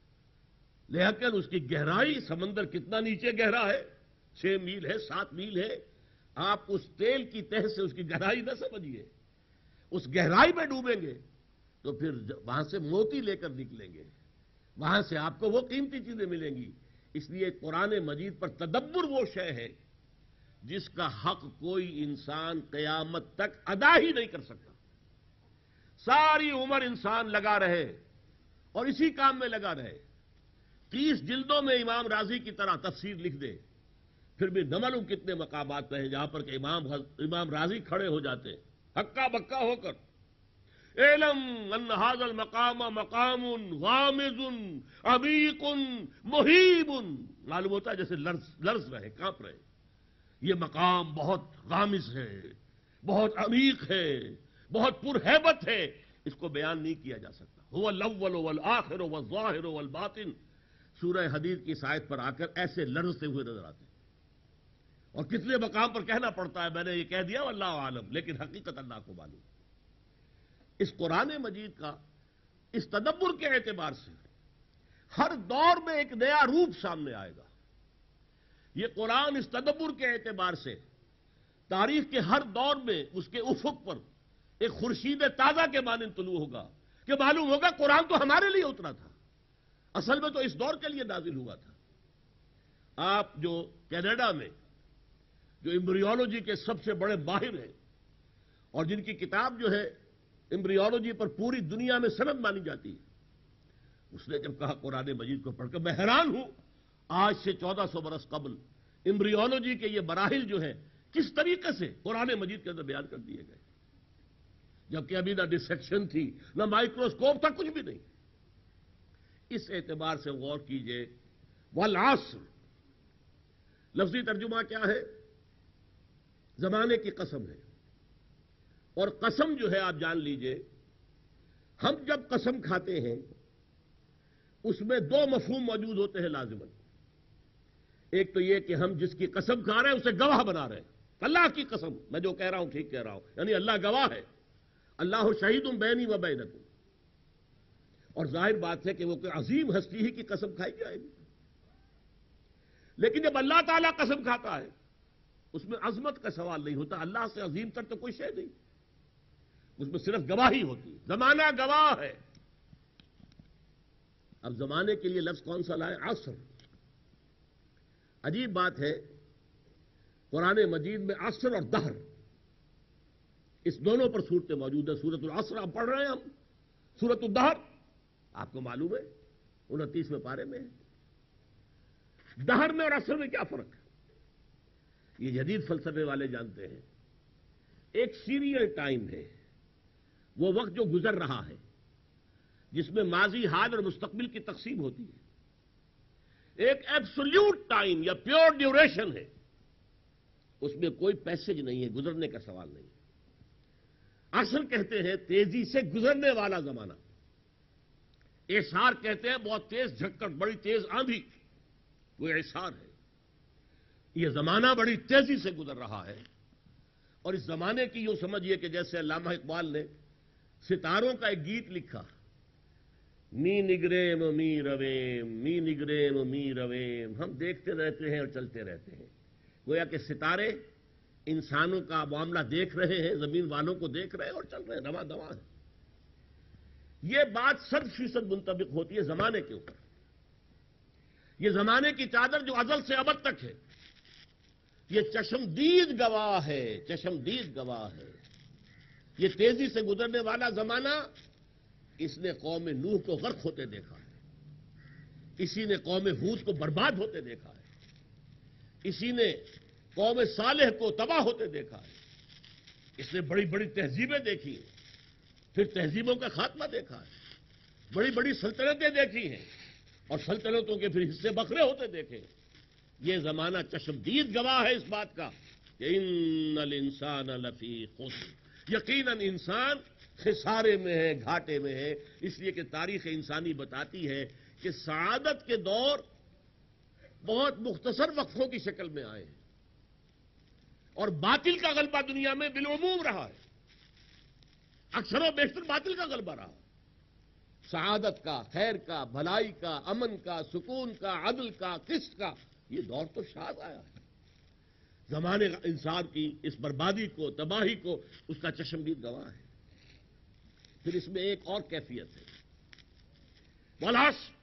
لیکن اس کی گہرائی، سمندر کتنا نیچے گہرا ہے، چھ میل ہے، سات میل ہے. آپ اس تیل کی تہ سے اس کی گہرائی نہ سمجھیے. اس گہرائی میں ڈوبیں گے تو پھر وہاں سے موتی لے کر نکلیں گے، وہاں سے آپ کو وہ قیمتی چیزیں ملیں گی. اس لیے قرآن مجید پر تدبر وہ شے ہے جس کا حق کوئی انسان قیامت تک ادا ہی نہیں کر سکتا. ساری عمر انسان لگا رہے اور اسی کام میں لگا رہے، تیس جلدوں میں امام راضی کی طرح تفسیر لکھ دے، پھر بھی نہ معلوم کتنے مقامات پہ ہیں جہاں پر کہ امام امام راضی کھڑے ہو جاتے ہیں ہکا بکا ہو کر، اعلم ان ھذا المقام مقام غامض عمیق مہیب. معلوم ہوتا ہے جیسے لرز لرز رہے، کانپ رہے. یہ مقام بہت غامض ہے، بہت عمیق ہے، بہت پرہیبت ہے، اس کو بیان نہیں کیا جا سکتا. هو الاول والآخر والظاہر والباطن. سورہ حدید کی اس آیت پر آ کر ایسے لرزتے ہوئے نظر آتے ہیں. اور کتنے مقام پر کہنا پڑتا ہے میں نے یہ کہہ دیا واللہ عالم، لیکن حقیقت اللہ کو معلوم. اس قرآن مجید کا اس تدبر کے اعتبار سے ہر دور میں ایک نیا روپ سامنے آئے گا. یہ قرآن اس تدبر کے اعتبار سے تاریخ کے ہر دور میں اس کے افق پر ایک خورشید تازہ کے مانند طلوع ہوگا کہ معلوم ہوگا قرآن تو ہمارے لیے اترا تھا، اصل میں تو اس دور کے لیے نازل ہوا تھا. آپ جو کینیڈا میں جو ایمبریولوجی کے سب سے بڑے ماہر ہیں اور جن کی کتاب جو ہے ایمبریولوجی پر پوری دنیا میں سند مانی جاتی ہے، اس نے جب کہا قرآن مجید کو پڑھ کر میں حیران ہوں آج سے چودہ سو برس قبل ایمبریولوجی کے یہ مراحل جو ہیں کس طریقے سے قرآن مجید کے اندر بیان کر دیے گئے، جبکہ ابھی نہ ڈسیکشن تھی، نہ مائکروسکوپ تھا، کچھ بھی نہیں. اس اعتبار سے غور کیجئے والعصر لفظی ترجمہ کیا ہے؟ زمانے کی قسم ہے. اور قسم جو ہے آپ جان لیجئے، ہم جب قسم کھاتے ہیں اس میں دو مفہوم موجود ہوتے ہیں لازماً. ایک تو یہ کہ ہم جس کی قسم کھا رہے ہیں اسے گواہ بنا رہے ہیں. اللہ کی قسم، میں جو کہہ رہا ہوں ٹھیک کہہ رہا ہوں، یعنی اللہ گواہ ہے. اللہ شہید بینی و بینکم. اور ظاہر بات ہے کہ وہ کوئی عظیم ہستی ہی کی قسم کھائی جائے گی. لیکن جب اللہ تعالیٰ قسم کھاتا ہے اس میں عظمت کا سوال نہیں ہوتا. اللہ سے عظیم تر تو کوئی شے نہیں، اس میں صرف گواہی ہوتی ہے. زمانہ گواہ ہے. اب زمانے کے لیے لفظ کون سا لائے؟ عصر. عجیب بات ہے، قرآن مجید میں عصر اور دہر اس دونوں پر صورتیں موجود ہیں. سورۃ العصر آپ پڑھ رہے ہیں ہم، سورۃ الدہر آپ کو معلوم ہے انتیسویں پارے میں ہے. دہر میں اور عصر میں کیا فرق ہے؟ یہ جدید فلسفے والے جانتے ہیں. ایک سیریل ٹائم ہے، وہ وقت جو گزر رہا ہے جس میں ماضی، حال اور مستقبل کی تقسیم ہوتی ہے. ایک ایبسولوٹ ٹائم یا پیور ڈیوریشن ہے، اس میں کوئی پیسج نہیں ہے، گزرنے کا سوال نہیں. عصر کہتے ہیں تیزی سے گزرنے والا زمانہ. اعصار کہتے ہیں بہت تیز جھکڑ، بڑی تیز آندھی، وہ اعصار ہے. یہ زمانہ بڑی تیزی سے گزر رہا ہے. اور اس زمانے کی یوں سمجھیے کہ جیسے علامہ اقبال نے ستاروں کا ایک گیت لکھا، می نگریم می رویم می نگریم می رویم، ہم دیکھتے رہتے ہیں اور چلتے رہتے ہیں. گویا کہ ستارے انسانوں کا معاملہ دیکھ رہے ہیں، زمین والوں کو دیکھ رہے ہیں اور چل رہے ہیں، رواں دواں ہیں. یہ بات صد فیصد منطبق ہوتی ہے زمانے کے اوپر. یہ زمانے کی چادر جو ازل سے ابد تک ہے، یہ چشمدید گواہ ہے، چشمدید گواہ ہے. یہ تیزی سے گزرنے والا زمانہ، اس نے قوم نوح کو غرق ہوتے دیکھا ہے، اسی نے قوم ہود کو برباد ہوتے دیکھا ہے، اسی نے قوم صالح کو تباہ ہوتے دیکھا ہے. اس نے بڑی بڑی تہذیبیں دیکھی ہیں، پھر تہذیبوں کا خاتمہ دیکھا ہے. بڑی بڑی سلطنتیں دیکھی ہیں اور سلطنتوں کے پھر حصے بکھرے ہوتے دیکھے. یہ زمانہ چشمدید گواہ ہے اس بات کا کہ ان الانسان لفی خسر، یقیناً انسان خسارے میں ہے، گھاٹے میں ہے. اس لیے کہ تاریخ انسانی بتاتی ہے کہ سعادت کے دور بہت مختصر وقفوں کی شکل میں آئے ہیں اور باطل کا غلبہ دنیا میں بالعموم رہا ہے. اکثر و بیشتر باطل کا غلبہ رہا. سعادت کا، خیر کا، بھلائی کا، امن کا، سکون کا، عدل کا، قسط کا یہ دور تو شاد آیا ہے. زمانے کا انسان کی اس بربادی کو، تباہی کو اس کا چشمدید گواہ ہے. پھر اس میں ایک اور کیفیت ہے، والعصر،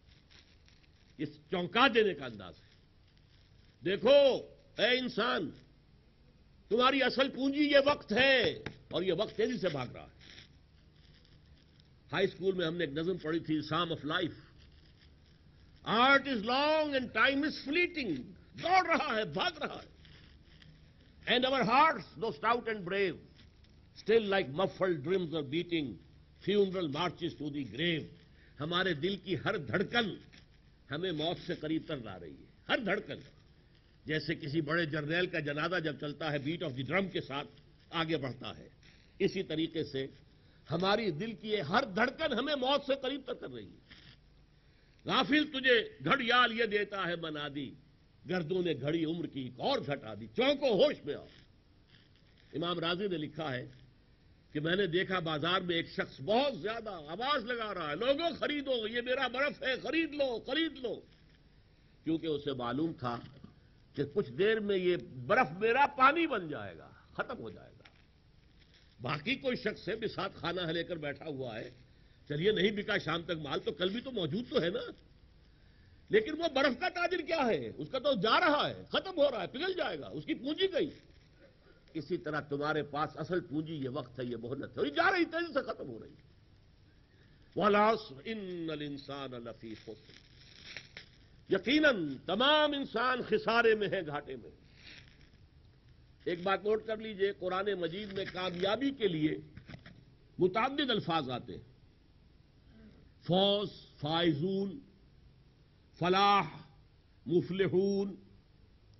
یہ چونکا دینے کا انداز ہے. دیکھو اے انسان، تمہاری اصل پونجی یہ وقت ہے اور یہ وقت تیزی سے بھاگ رہا ہے. ہائی اسکول میں ہم نے ایک نظم پڑھی تھی، psalm of life. Art is long and time is fleeting. دوڑ رہا ہے، بھاگ رہا ہے. And our hearts though stout and brave still like muffled drums are beating funeral marches to the grave. ہمارے دل کی ہر دھڑکن ہمیں موت سے قریب تر لا رہی ہے. ہر دھڑکن، جیسے کسی بڑے جرنیل کا جنازہ جب چلتا ہے بیٹ آف دی ڈرم کے ساتھ آگے بڑھتا ہے، اسی طریقے سے ہماری دل کی یہ ہر دھڑکن ہمیں موت سے قریب تر کر رہی ہے. غافل تجھے گھڑیال یہ دیتا ہے بنا دی، گردوں نے گھڑی عمر کی ایک اور گھٹا دی. چونکو ہوش میں آؤ. امام راضی نے لکھا ہے کہ میں نے دیکھا بازار میں ایک شخص بہت زیادہ آواز لگا رہا ہے، لوگوں خریدو، یہ میرا برف ہے، خرید لو خرید لو. کیونکہ اسے معلوم تھا کہ کچھ دیر میں یہ برف میرا پانی بن جائے گا، ختم ہو جائے گا. باقی کوئی شخص ہے بساط کھانا لے کر بیٹھا ہوا ہے، چلیے نہیں بکا شام تک مال تو کل بھی تو موجود تو ہے نا. لیکن وہ برف کا تاجر کیا ہے، اس کا تو جا رہا ہے، ختم ہو رہا ہے، پگھل جائے گا، اس کی پونجی گئی. اسی طرح تمہارے پاس اصل پونجی یہ وقت ہے، یہ مہلت ہے، اور یہ جا رہی تیزی سے ختم ہو رہی ہے. والعصر ان الانسان لفی خسر، یقیناً تمام انسان خسارے میں ہے، گھاٹے میں. ایک بات نوٹ کر لیجئے، قرآن مجید میں کامیابی کے لیے متعدد الفاظ آتے ہیں. فوز، فائزون، فلاح، مفلحون.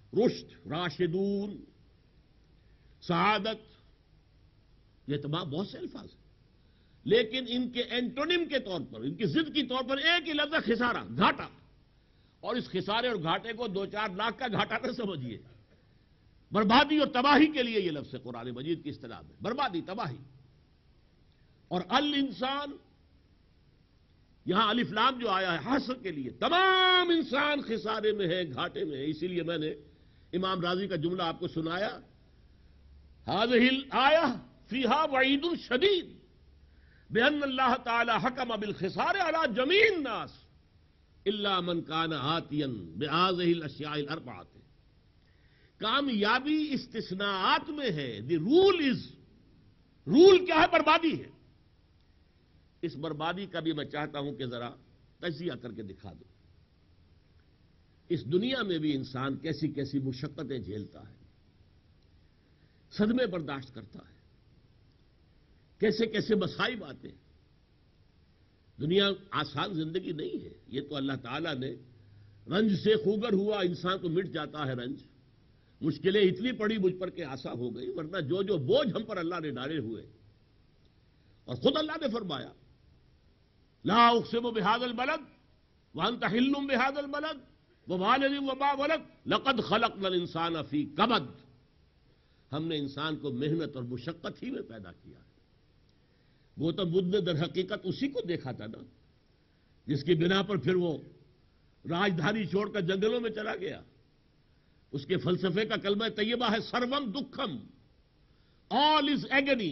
رشد، راشدون، سعادت، یہ تمام بہت سے الفاظ ہیں، لیکن ان کے اینٹونیم کے طور پر، ان کی ضد کی طور پر ایک ہی لفظ ہے خسارہ، گھاٹا. اور اس خسارے اور گھاٹے کو دو چار لاکھ کا گھاٹا نہ سمجھیے، بربادی اور تباہی کے لیے یہ لفظ ہے قرآن مجید کی اصطلاح میں، بربادی، تباہی. اور الانسان، یہاں الف لام جو آیا ہے حصر کے لیے، تمام انسان خسارے میں ہے، گھاٹے میں ہے. اسی لیے میں نے امام راضی کا جملہ آپ کو سنایا، هذه الآیہ فیہا وعید شدید بأن اللہ تعالی حکم بالخسار علی جمیع الناس الا من کان آتیا بهذه الاشیاء الاربعۃ. کامیابی استثناءات میں ہے. دی رول از، رول کیا ہے؟ بربادی ہے. اس بربادی کا بھی میں چاہتا ہوں کہ ذرا تجزیہ کر کے دکھا دوں. اس دنیا میں بھی انسان کیسی کیسی مشقتیں جھیلتا ہے، صدمے برداشت کرتا ہے، کیسے کیسے مصائب آتے ہیں. دنیا آسان زندگی نہیں ہے. یہ تو اللہ تعالیٰ نے رنج سے خوگر ہوا انسان تو مٹ جاتا ہے رنج. مشکلیں اتنی پڑی مجھ پر کہ آسا ہو گئی، ورنہ جو جو بوجھ ہم پر اللہ نے ڈالے ہوئے، اور خود اللہ نے فرمایا لا اقسم بهذا البلد وانت حل بهذا البلد ووالد وما ولد لقد خلقنا الانسان في كبد. ہم نے انسان کو محنت اور مشقت ہی میں پیدا کیا ہے. گوتم بدھ نے در حقیقت اسی کو دیکھا تھا نا، جس کی بنا پر پھر وہ راجدھانی چھوڑ کر جنگلوں میں چلا گیا. اس کے فلسفے کا کلمہ طیبہ ہے سروم دکھم، آل از ایگنی،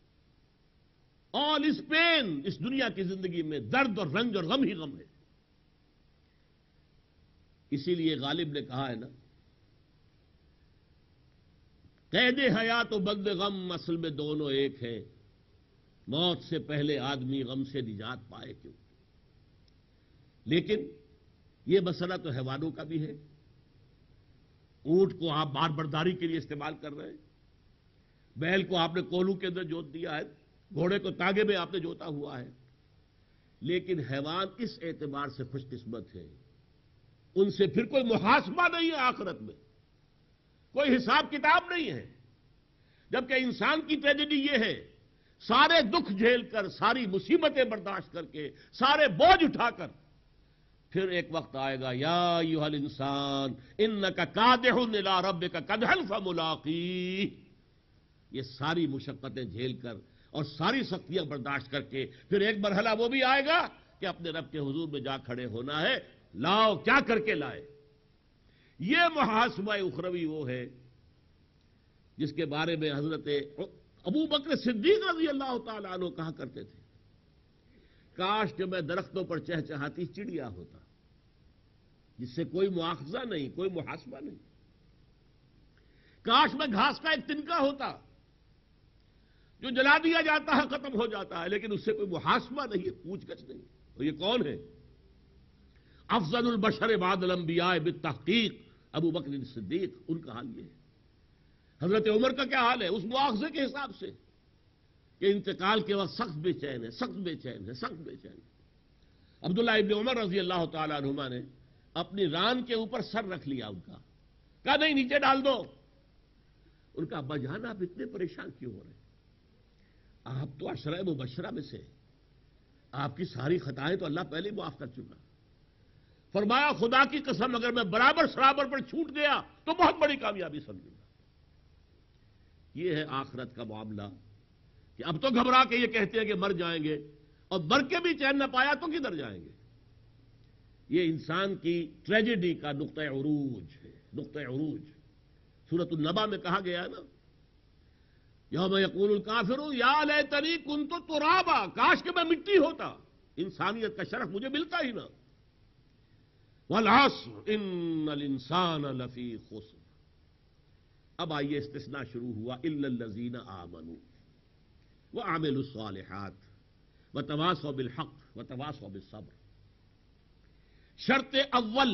آل از پین. اس دنیا کی زندگی میں درد اور رنج اور غم ہی غم ہے. اسی لیے غالب نے کہا ہے نا، قید حیات و بند غم اصل میں دونوں ایک ہیں، موت سے پہلے آدمی غم سے نجات پائے کیوں. لیکن یہ مسئلہ تو حیوانوں کا بھی ہے. اونٹ کو آپ بار برداری کے لیے استعمال کر رہے ہیں، بیل کو آپ نے کولو کے اندر جوت دیا ہے، گھوڑے کو تاگے میں آپ نے جوتا ہوا ہے. لیکن حیوان اس اعتبار سے خوش قسمت ہے، ان سے پھر کوئی محاسبہ نہیں ہے آخرت میں، کوئی حساب کتاب نہیں ہے. جبکہ انسان کی ٹریجڈی یہ ہے، سارے دکھ جھیل کر، ساری مصیبتیں برداشت کر کے، سارے بوجھ اٹھا کر، پھر ایک وقت آئے گا یا ایھا الانسان انک کادح الی ربک کدحا فملاقیہ. یہ ساری مشقتیں جھیل کر اور ساری سختیاں برداشت کر کے پھر ایک مرحلہ وہ بھی آئے گا کہ اپنے رب کے حضور میں جا کھڑے ہونا ہے. لاؤ کیا کر کے لائے. یہ محاسبہ اخروی وہ ہے جس کے بارے میں حضرت ابو بکر صدیق رضی اللہ تعالیٰ عنہ کہا کرتے تھے، کاش کہ میں درختوں پر چہچہاتی چڑیا ہوتا جس سے کوئی مواخذہ نہیں، کوئی محاسبہ نہیں. کاش میں گھاس کا ایک تنکا ہوتا جو جلا دیا جاتا ہے، ختم ہو جاتا ہے، لیکن اس سے کوئی محاسبہ نہیں ہے، پوچھ گچھ نہیں. اور یہ کون ہے؟ افضل البشر بعد الانبیاء بالتحقیق ابو بکر صدیق. ان کا حال یہ ہے. حضرت عمر کا کیا حال ہے اس مواخذے کے حساب سے کہ انتقال کے وقت سخت بے چین ہے، سخت بے چین ہے، سخت بے چین ہے. عبداللہ ابن عمر رضی اللہ تعالیٰ عنہما نے اپنی ران کے اوپر سر رکھ لیا ان کا، کہا نہیں نیچے ڈال دو. ان کا ابا جان آپ اتنے پریشان کیوں ہو رہے ہیں؟ آپ تو عشرہ مبشرہ میں سے، آپ کی ساری خطائیں تو اللہ پہلے ہی معاف کر چکا. فرمایا خدا کی قسم اگر میں برابر سرابر پر چھوٹ گیا تو بہت بڑی کامیابی سمجھوں گا. یہ ہے آخرت کا معاملہ کہ اب تو گھبرا کے یہ کہتے ہیں کہ مر جائیں گے، اور مر کے بھی چین نہ پایا تو کدھر جائیں گے. یہ انسان کی ٹریجڈی کا نقطہ عروج ہے، نقطہ عروج. سورۃ النبا میں کہا گیا ہے نا، یوم یقول الکافر یا لیتنی کنت ترابا، کاش کہ میں مٹی ہوتا، انسانیت کا شرف مجھے ملتا ہی نہ. والعصر ان الانسان لفی خسر. اب آئیے استثناء شروع ہوا، الا الذین آمنوا وعملوا الصالحات وتواصوا بالحق وتواصوا بالصبر. شرط اول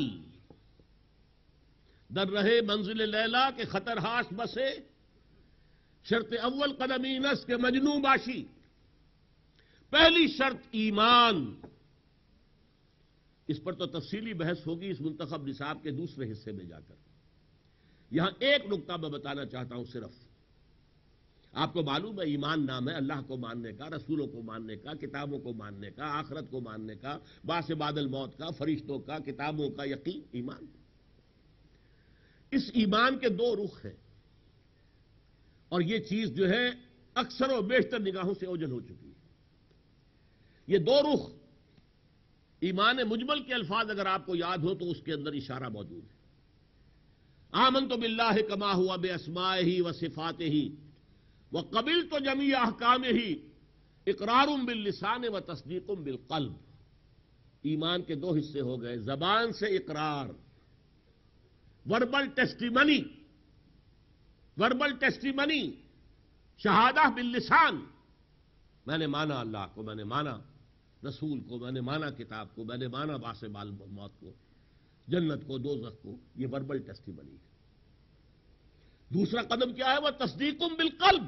در رہے منزل لیلا کے خطر ہاش بسے. شرط اول قدمی نس کے مجنوں باشی. پہلی شرط ایمان. اس پر تو تفصیلی بحث ہوگی اس منتخب نصاب کے دوسرے حصے میں جا کر. یہاں ایک نقطہ میں بتانا چاہتا ہوں صرف. آپ کو معلوم ہے ایمان نام ہے اللہ کو ماننے کا، رسولوں کو ماننے کا، کتابوں کو ماننے کا، آخرت کو ماننے کا، بعث بعد الموت کا، فرشتوں کا، کتابوں کا یقین ایمان. اس ایمان کے دو رخ ہیں اور یہ چیز جو ہے اکثر و بیشتر نگاہوں سے اوجھل ہو چکی ہے. یہ دو رخ ایمان مجمل کے الفاظ اگر آپ کو یاد ہو تو اس کے اندر اشارہ موجود ہے. آمنت باللہ کما ہوا باسمائہ و صفاتہ وقبلت جمیع احکامہ اقرار باللسان و تصدیق بالقلب. ایمان کے دو حصے ہو گئے، زبان سے اقرار، وربل ٹیسٹیمنی، وربل ٹیسٹیمنی، شہادہ باللسان. میں نے مانا اللہ کو، میں نے مانا رسول کو، میں نے مانا کتاب کو، میں نے مانا بعث بعد الموت کو، جنت کو، دوزخ کو. یہ وربل ٹیسٹیمنی ہے. دوسرا قدم کیا ہے؟ وہ تصدیق بالقلب.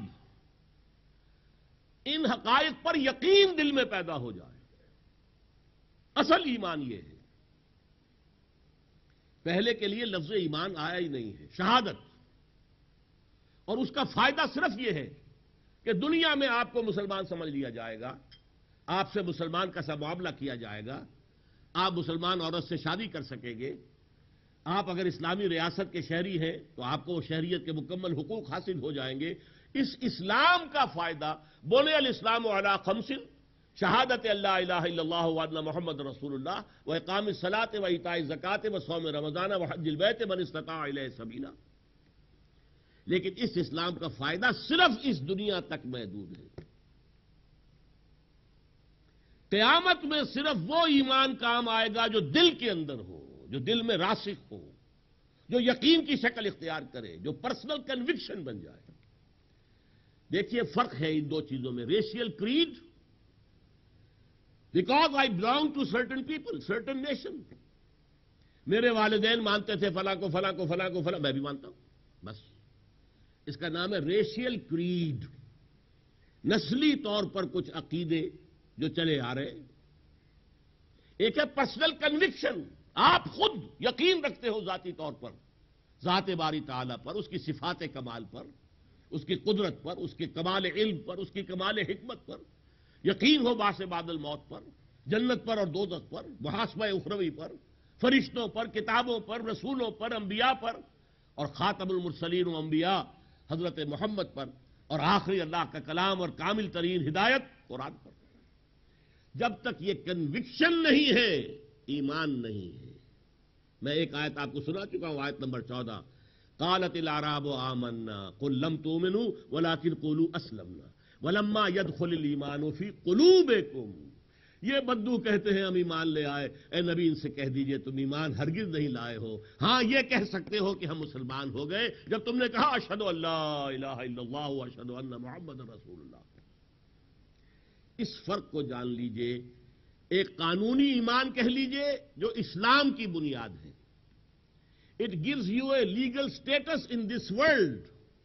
ان حقائق پر یقین دل میں پیدا ہو جائے. اصل ایمان یہ ہے. پہلے کے لیے لفظ ایمان آیا ہی نہیں ہے، شہادت. اور اس کا فائدہ صرف یہ ہے کہ دنیا میں آپ کو مسلمان سمجھ لیا جائے گا، آپ سے مسلمان کا سا معاملہ کیا جائے گا، آپ مسلمان عورت سے شادی کر سکیں گے، آپ اگر اسلامی ریاست کے شہری ہیں تو آپ کو شہریت کے مکمل حقوق حاصل ہو جائیں گے. اس اسلام کا فائدہ بنی الاسلام علی خمس، شہادت اللہ الہ الا اللہ وان محمد رسول اللہ و اقام الصلاۃ و ایتاء الزکوٰۃ و صوم رمضان و حج البیت من استطاع الیہ سبیلا. لیکن اس اسلام کا فائدہ صرف اس دنیا تک محدود ہے. قیامت میں صرف وہ ایمان کام آئے گا جو دل کے اندر ہو، جو دل میں راسخ ہو، جو یقین کی شکل اختیار کرے، جو پرسنل کنوکشن بن جائے. دیکھیے فرق ہے ان دو چیزوں میں. Racial creed, because I belong to certain people, certain nation. میرے والدین مانتے تھے فلاں کو فلاں کو فلاں کو فلاں، میں بھی مانتا ہوں. بس اس کا نام ہے ریشیل کریڈ. نسلی طور پر کچھ عقیدے جو چلے آ رہے. ایک ہے پرسنل کنوکشن، آپ خود یقین رکھتے ہو ذاتی طور پر ذات باری تعالیٰ پر، اس کی صفات کمال پر، اس کی قدرت پر، اس کے کمال علم پر، اس کی کمال حکمت پر. یقین ہو بعث بعد الموت پر، جنت پر اور دوزخ پر، محاسبہ اخروی پر، فرشتوں پر، کتابوں پر، رسولوں پر، انبیاء پر، اور خاتم المرسلین و انبیاء حضرت محمد پر، اور آخری اللہ کا کلام اور کامل ترین ہدایت قرآن پر. جب تک یہ کنوکشن نہیں ہے ایمان نہیں ہے. میں ایک آیت آپ کو سنا چکا ہوں، آیت نمبر چودہ. قالت الاعراب آمنا قل لم تؤمنوا ولكن قولوا اسلمنا ولما يدخل الايمان في قلوبكم. یہ بدو کہتے ہیں ہم ایمان لے آئے. اے نبی ان سے کہہ دیجئے تم ایمان ہرگز نہیں لائے ہو. ہاں یہ کہہ سکتے ہو کہ ہم مسلمان ہو گئے جب تم نے کہا اشہد ان لا الہ الا اللہ واشہد ان محمد رسول اللہ. اس فرق کو جان لیجئے. ایک قانونی ایمان کہہ لیجئے جو اسلام کی بنیاد ہے. It gives you a legal status in this world.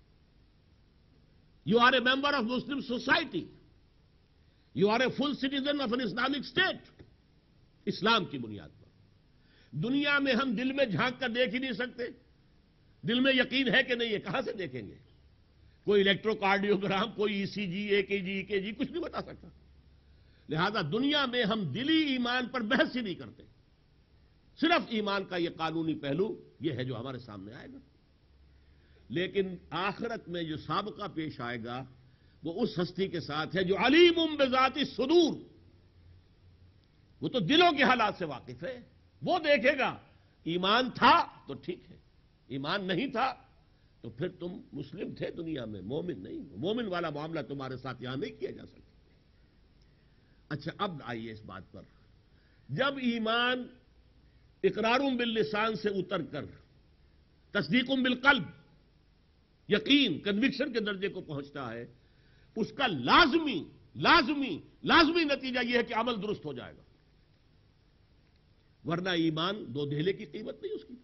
You are a member of Muslim society. You are a full citizen of an Islamic state. اسلام کی بنیاد پر. دنیا میں ہم دل میں جھانک کر دیکھ ہی نہیں سکتے. دل میں یقین ہے کہ نہیں ہے، کہاں سے دیکھیں گے؟ کوئی الیکٹرو کارڈیوگرام، کوئی ای سی جی، اے کے جی، ای کے جی کچھ نہیں بتا سکتا. لہذا دنیا میں ہم دلی ایمان پر بحث ہی نہیں کرتے. صرف ایمان کا یہ قانونی پہلو یہ ہے جو ہمارے سامنے آئے گا. لیکن آخرت میں جو سابقہ پیش آئے گا وہ اس ہستی کے ساتھ ہے جو علیم بذات الصدور. وہ تو دلوں کے حالات سے واقف ہے. وہ دیکھے گا ایمان تھا تو ٹھیک ہے، ایمان نہیں تھا تو پھر تم مسلم تھے دنیا میں، مومن نہیں. مومن والا معاملہ تمہارے ساتھ یہاں نہیں کیا جا سکتا. اچھا اب آئیے اس بات پر. جب ایمان اقرار باللسان سے اتر کر تصدیق بالقلب، یقین، کنوکشن کے درجے کو پہنچتا ہے، اس کا لازمی لازمی لازمی نتیجہ یہ ہے کہ عمل درست ہو جائے گا. ورنہ ایمان دو دھیلے کی قیمت نہیں اس کی.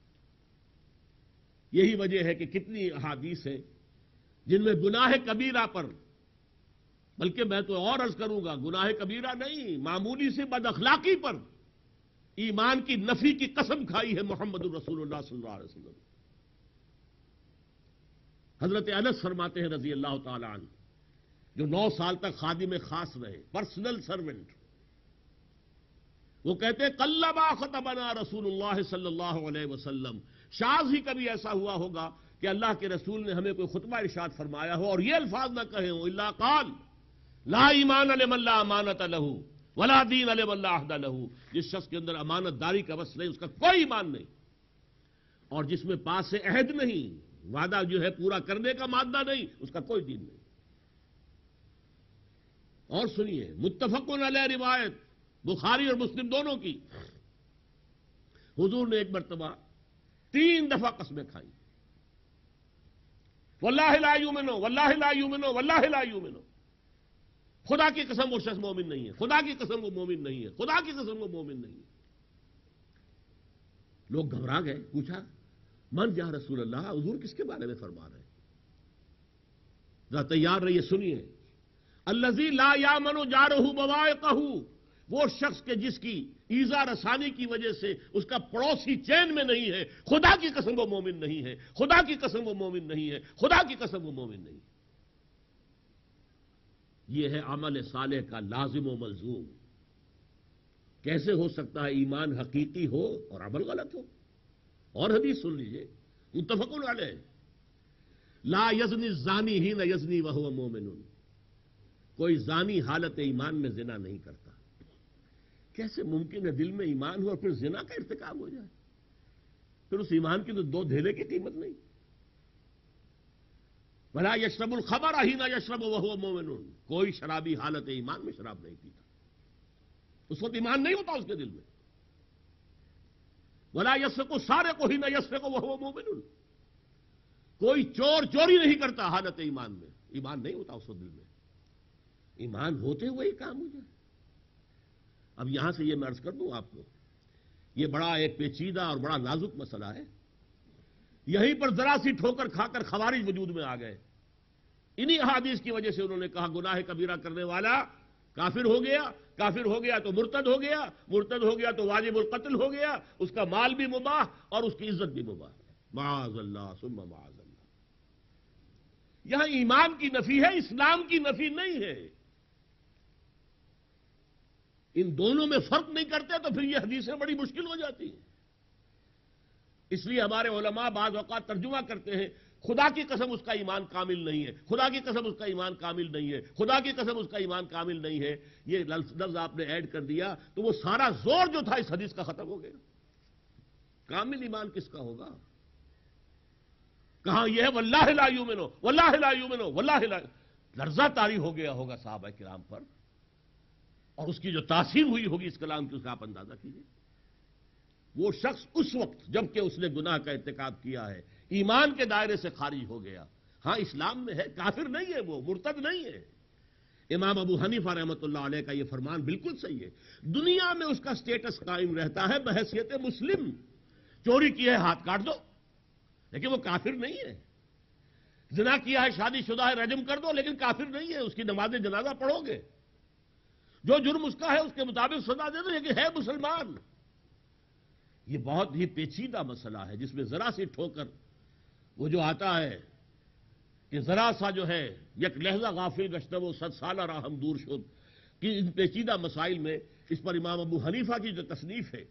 یہی وجہ ہے کہ کتنی احادیث ہیں جن میں گناہ کبیرہ پر، بلکہ میں تو اور عرض کروں گا گناہ کبیرہ نہیں، معمولی سے بد اخلاقی پر ایمان کی نفی کی قسم کھائی ہے محمد الرسول اللہ صلی اللہ علیہ وسلم. حضرت انس فرماتے ہیں رضی اللہ تعالی عنہ، جو نو سال تک خادم خاص رہے، پرسنل سرونٹ، وہ کہتے ہیں قلما خطبنا رسول اللہ صلی اللہ علیہ وسلم، شاذ ہی کبھی ایسا ہوا ہوگا کہ اللہ کے رسول نے ہمیں کوئی خطبہ ارشاد فرمایا ہو اور یہ الفاظ نہ کہے ہوں، الا قال لا ایمان لمن لا امانت لہ ولا دین لمن لا عہد لہ، جس شخص کے اندر امانت داری کا وصف نہیں، اس کا کوئی ایمان نہیں، اور جس میں پاس سے عہد نہیں، وعدہ جو ہے پورا کرنے کا مادہ نہیں، اس کا کوئی دین نہیں۔ اور سنیے، متفق علیہ روایت بخاری اور مسلم دونوں کی، حضور نے ایک مرتبہ تین دفعہ قسمیں کھائیں، واللہ لا یؤمنو واللہ لا یؤمنو واللہ لا یؤمنو، خدا کی قسم وہ شخص مومن نہیں ہے، خدا کی قسم وہ مومن نہیں ہے، خدا کی قسم وہ مومن نہیں ہے۔ لوگ گھبرا گئے، پوچھا من یا رسول اللہ، حضور کس کے بارے میں فرما رہے ہیں؟ ذرا تیار رہیے، سنیے، الذی لا یامن جارہ بوائقہ، وہ شخص کے جس کی ایذا رسانی کی وجہ سے اس کا پڑوسی چین میں نہیں ہے، خدا کی قسم وہ مومن نہیں ہے، خدا کی قسم وہ مومن نہیں ہے، خدا کی قسم وہ مومن نہیں ہے۔ یہ ہے عمل صالح کا لازم و ملزوم۔ کیسے ہو سکتا ہے ایمان حقیقی ہو اور عمل غلط ہو؟ اور حدیث سن لیجئے، متفق علیہ، لا یزنی الزانی حین یزنی وہو مومن، کوئی زانی حالت ایمان میں زنا نہیں کرتا۔ کیسے ممکن ہے دل میں ایمان ہو اور پھر زنا کا ارتکاب ہو جائے؟ پھر اس ایمان کی تو دو دھیلے کی قیمت نہیں۔ ولا یشرب الخمر حین یشرب وہو مومن، کوئی شرابی حالت ایمان میں شراب نہیں پیتا، اس وقت ایمان نہیں ہوتا اس کے دل میں۔ ولا یسرق السارق حین یسرق وہو مومن، کوئی چور چوری نہیں کرتا حالت ایمان میں، ایمان نہیں ہوتا اس وقت دل میں۔ ایمان ہوتے ہوئے ہی کام ہو جائے۔ اب یہاں سے یہ میں عرض کر دوں آپ کو، یہ بڑا ایک پیچیدہ اور بڑا نازک مسئلہ ہے۔ یہیں پر ذرا سی ٹھوکر کھا کر خوارج وجود میں آ گئے، انہی احادیث کی وجہ سے انہوں نے کہا گناہ کبیرہ کرنے والا کافر ہو گیا، کافر ہو گیا تو مرتد ہو گیا، مرتد ہو گیا تو واجب القتل ہو گیا، اس کا مال بھی مباح اور اس کی عزت بھی مباح۔ معاذ اللہ ثم معاذ اللہ۔ یہاں ایمان کی نفی ہے، اسلام کی نفی نہیں ہے۔ ان دونوں میں فرق نہیں کرتے تو پھر یہ حدیثیں بڑی مشکل ہو جاتی ہیں۔ اس لیے ہمارے علماء بعض اوقات ترجمہ کرتے ہیں، خدا کی قسم اس کا ایمان کامل نہیں ہے، خدا کی قسم اس کا ایمان کامل نہیں ہے، خدا کی قسم اس کا ایمان کامل نہیں ہے۔ یہ لفظ آپ نے ایڈ کر دیا تو وہ سارا زور جو تھا اس حدیث کا ختم ہو گیا۔ کامل ایمان کس کا ہوگا؟ کہاں یہ ہے واللہ لا یؤمنو واللہ لا یؤمنو واللہ لا، لرزہ طاری ہو گیا ہوگا صحابہ کرام پر، اور اس کی جو تاثیر ہوئی ہوگی اس کلام کی، اس کا آپ اندازہ کیجیے۔ وہ شخص اس وقت جب کہ اس نے گناہ کا ارتکاب کیا ہے، ایمان کے دائرے سے خارج ہو گیا، ہاں اسلام میں ہے، کافر نہیں ہے، وہ مرتد نہیں ہے۔ امام ابو حنیفہ رحمۃ اللہ علیہ کا یہ فرمان بالکل صحیح ہے، دنیا میں اس کا سٹیٹس قائم رہتا ہے بحیثیت مسلم، چوری کی ہے ہاتھ کاٹ دو، لیکن وہ کافر نہیں ہے۔ زنا کیا ہے، شادی شدہ ہے، رجم کر دو، لیکن کافر نہیں ہے، اس کی نماز جنازہ پڑھو گے، جو جرم اس کا ہے اس کے مطابق سزا دے دو، لیکن ہے مسلمان۔ یہ بہت ہی پیچیدہ مسئلہ ہے جس میں ذرا سی ٹھوکر وہ جو آتا ہے کہ ذرا سا جو ہے یک لہذا غافل گشتہ وہ صد سالہ راہ ہم دور شد، کہ ان پیچیدہ مسائل میں اس پر امام ابو حنیفہ کی جو تصنیف ہے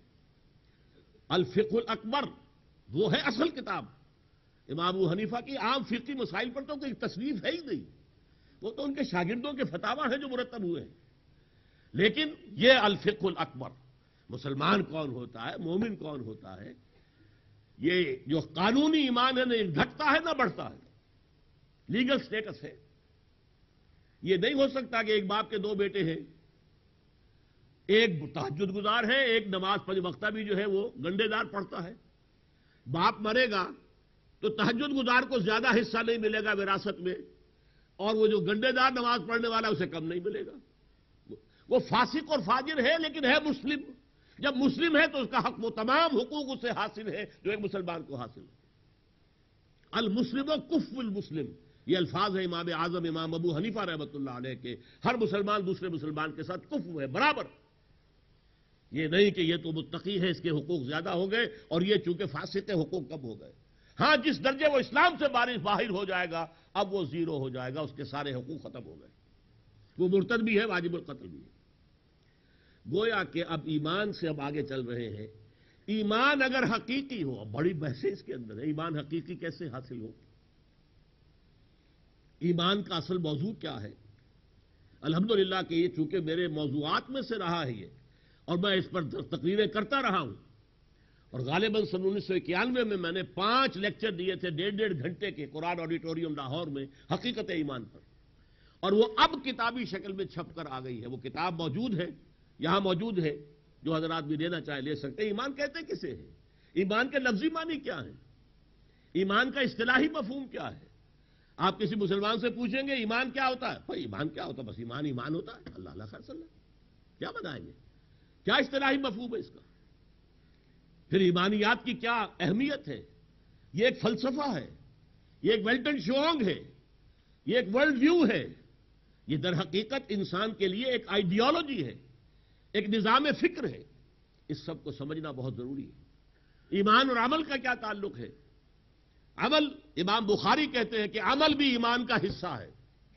الفقہ الاکبر، وہ ہے اصل کتاب۔ امام ابو حنیفہ کی عام فقہی مسائل پر تو کوئی تصنیف ہے ہی نہیں، وہ تو ان کے شاگردوں کے فتاوی ہیں جو مرتب ہوئے ہیں، لیکن یہ الفقہ الاکبر، مسلمان کون ہوتا ہے، مومن کون ہوتا ہے، یہ جو قانونی ایمان ہے نہ گھٹتا ہے نہ بڑھتا ہے، لیگل سٹیٹس ہے۔ یہ نہیں ہو سکتا کہ ایک باپ کے دو بیٹے ہیں، ایک تہجد گزار ہے، ایک نماز پنج وقتہ بھی جو ہے وہ گنڈے دار پڑھتا ہے۔ باپ مرے گا تو تہجد گزار کو زیادہ حصہ نہیں ملے گا وراثت میں، اور وہ جو گنڈے دار نماز پڑھنے والا اسے کم نہیں ملے گا۔ وہ فاسق اور فاجر ہے لیکن ہے مسلم، جب مسلم ہے تو اس کا حق وہ تمام حقوق اسے حاصل ہے جو ایک مسلمان کو حاصل ہے۔ المسلم و کف المسلم، یہ الفاظ ہیں امام اعظم امام ابو حنیفہ رحمۃ اللہ علیہ کے، ہر مسلمان دوسرے مسلمان کے ساتھ کف ہے، برابر۔ یہ نہیں کہ یہ تو متقی ہے اس کے حقوق زیادہ ہو گئے اور یہ چونکہ فاسق ہے حقوق کم ہو گئے۔ ہاں جس درجے وہ اسلام سے باہر ہو جائے گا اب وہ زیرو ہو جائے گا، اس کے سارے حقوق ختم ہو گئے، وہ مرتد بھی ہے، واجب القتل بھی ہے۔ گویا کہ اب ایمان سے اب آگے چل رہے ہیں۔ ایمان اگر حقیقی ہو، اب بڑی بحثیں اس کے اندر ہے، ایمان حقیقی کیسے حاصل ہو؟ ایمان کا اصل موضوع کیا ہے؟ الحمدللہ کہ یہ چونکہ میرے موضوعات میں سے رہا ہے یہ، اور میں اس پر تقریریں کرتا رہا ہوں، اور غالباً سن انیس سو اکیانوے میں میں نے پانچ لیکچر دیے تھے ڈیڑھ ڈیڑھ گھنٹے کے قرآن آڈیٹوریم لاہور میں حقیقت ایمان پر، اور وہ اب کتابی شکل میں چھپ کر آ گئی ہے۔ وہ کتاب موجود ہے، یہاں موجود ہے، جو حضرات بھی لینا چاہے لے سکتے ہیں۔ ایمان کہتے کسے ہیں؟ ایمان کے لفظی معنی کیا ہے؟ ایمان کا اصطلاحی مفہوم کیا ہے؟ آپ کسی مسلمان سے پوچھیں گے ایمان کیا ہوتا ہے؟ بھائی ایمان کیا ہوتا ہے؟ بس ایمان ایمان ہوتا ہے، اللہ اللہ خیر صلی اللہ، کیا بتائیں گے؟ کیا اصطلاحی مفہوم ہے اس کا؟ پھر ایمانیات کی کیا اہمیت ہے؟ یہ ایک فلسفہ ہے، یہ ایک ویلٹن شوانگ ہے، یہ ایک ورلڈ ویو ہے، یہ در حقیقت انسان کے لیے ایک آئیڈیالوجی ہے، ایک نظام فکر ہے۔ اس سب کو سمجھنا بہت ضروری ہے۔ ایمان اور عمل کا کیا تعلق ہے؟ عمل، امام بخاری کہتے ہیں کہ عمل بھی ایمان کا حصہ ہے،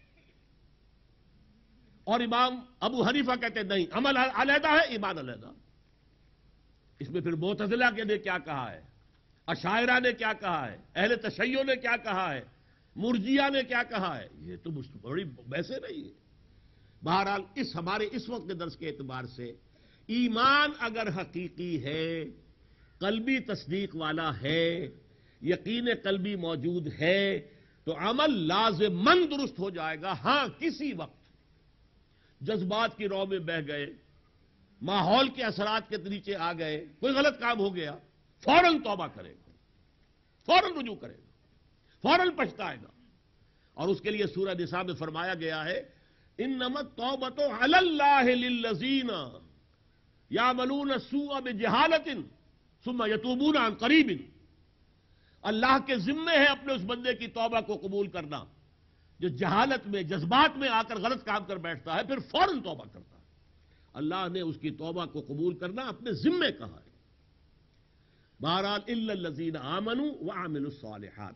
اور امام ابو حنیفہ کہتے ہیں نہیں، عمل علیحدہ ہے، ایمان علیحدہ۔ اس میں پھر معتزلہ کے نے کیا کہا ہے، اشاعرہ نے کیا کہا ہے، اہل تشیع نے کیا کہا ہے، مرجیہ نے کیا کہا ہے، یہ تو بڑی بحثیں نہیں ہے۔ بہرحال اس ہمارے اس وقت کے درس کے اعتبار سے ایمان اگر حقیقی ہے، قلبی تصدیق والا ہے، یقین قلبی موجود ہے، تو عمل لازماً درست ہو جائے گا۔ ہاں کسی وقت جذبات کی رو میں بہہ گئے، ماحول کے اثرات کے نیچے آ گئے، کوئی غلط کام ہو گیا، فوراً توبہ کرے گا، فوراً رجوع کرے گا، فوراً پچھتائے گا۔ اور اس کے لیے سورہ نساء میں فرمایا گیا ہے انما التوبۃ علی اللہ للذین یعملون السوء بجہالۃ ثم یتوبون عن قریب۔ اللہ کے ذمے ہے اپنے اس بندے کی توبہ کو قبول کرنا جو جہالت میں، جذبات میں آ کر غلط کام کر بیٹھتا ہے پھر فوراً توبہ کرتا ہے۔ اللہ نے اس کی توبہ کو قبول کرنا اپنے ذمے کہا ہے۔ بہرحال الا الذین آمنوا وعملوا الصالحات،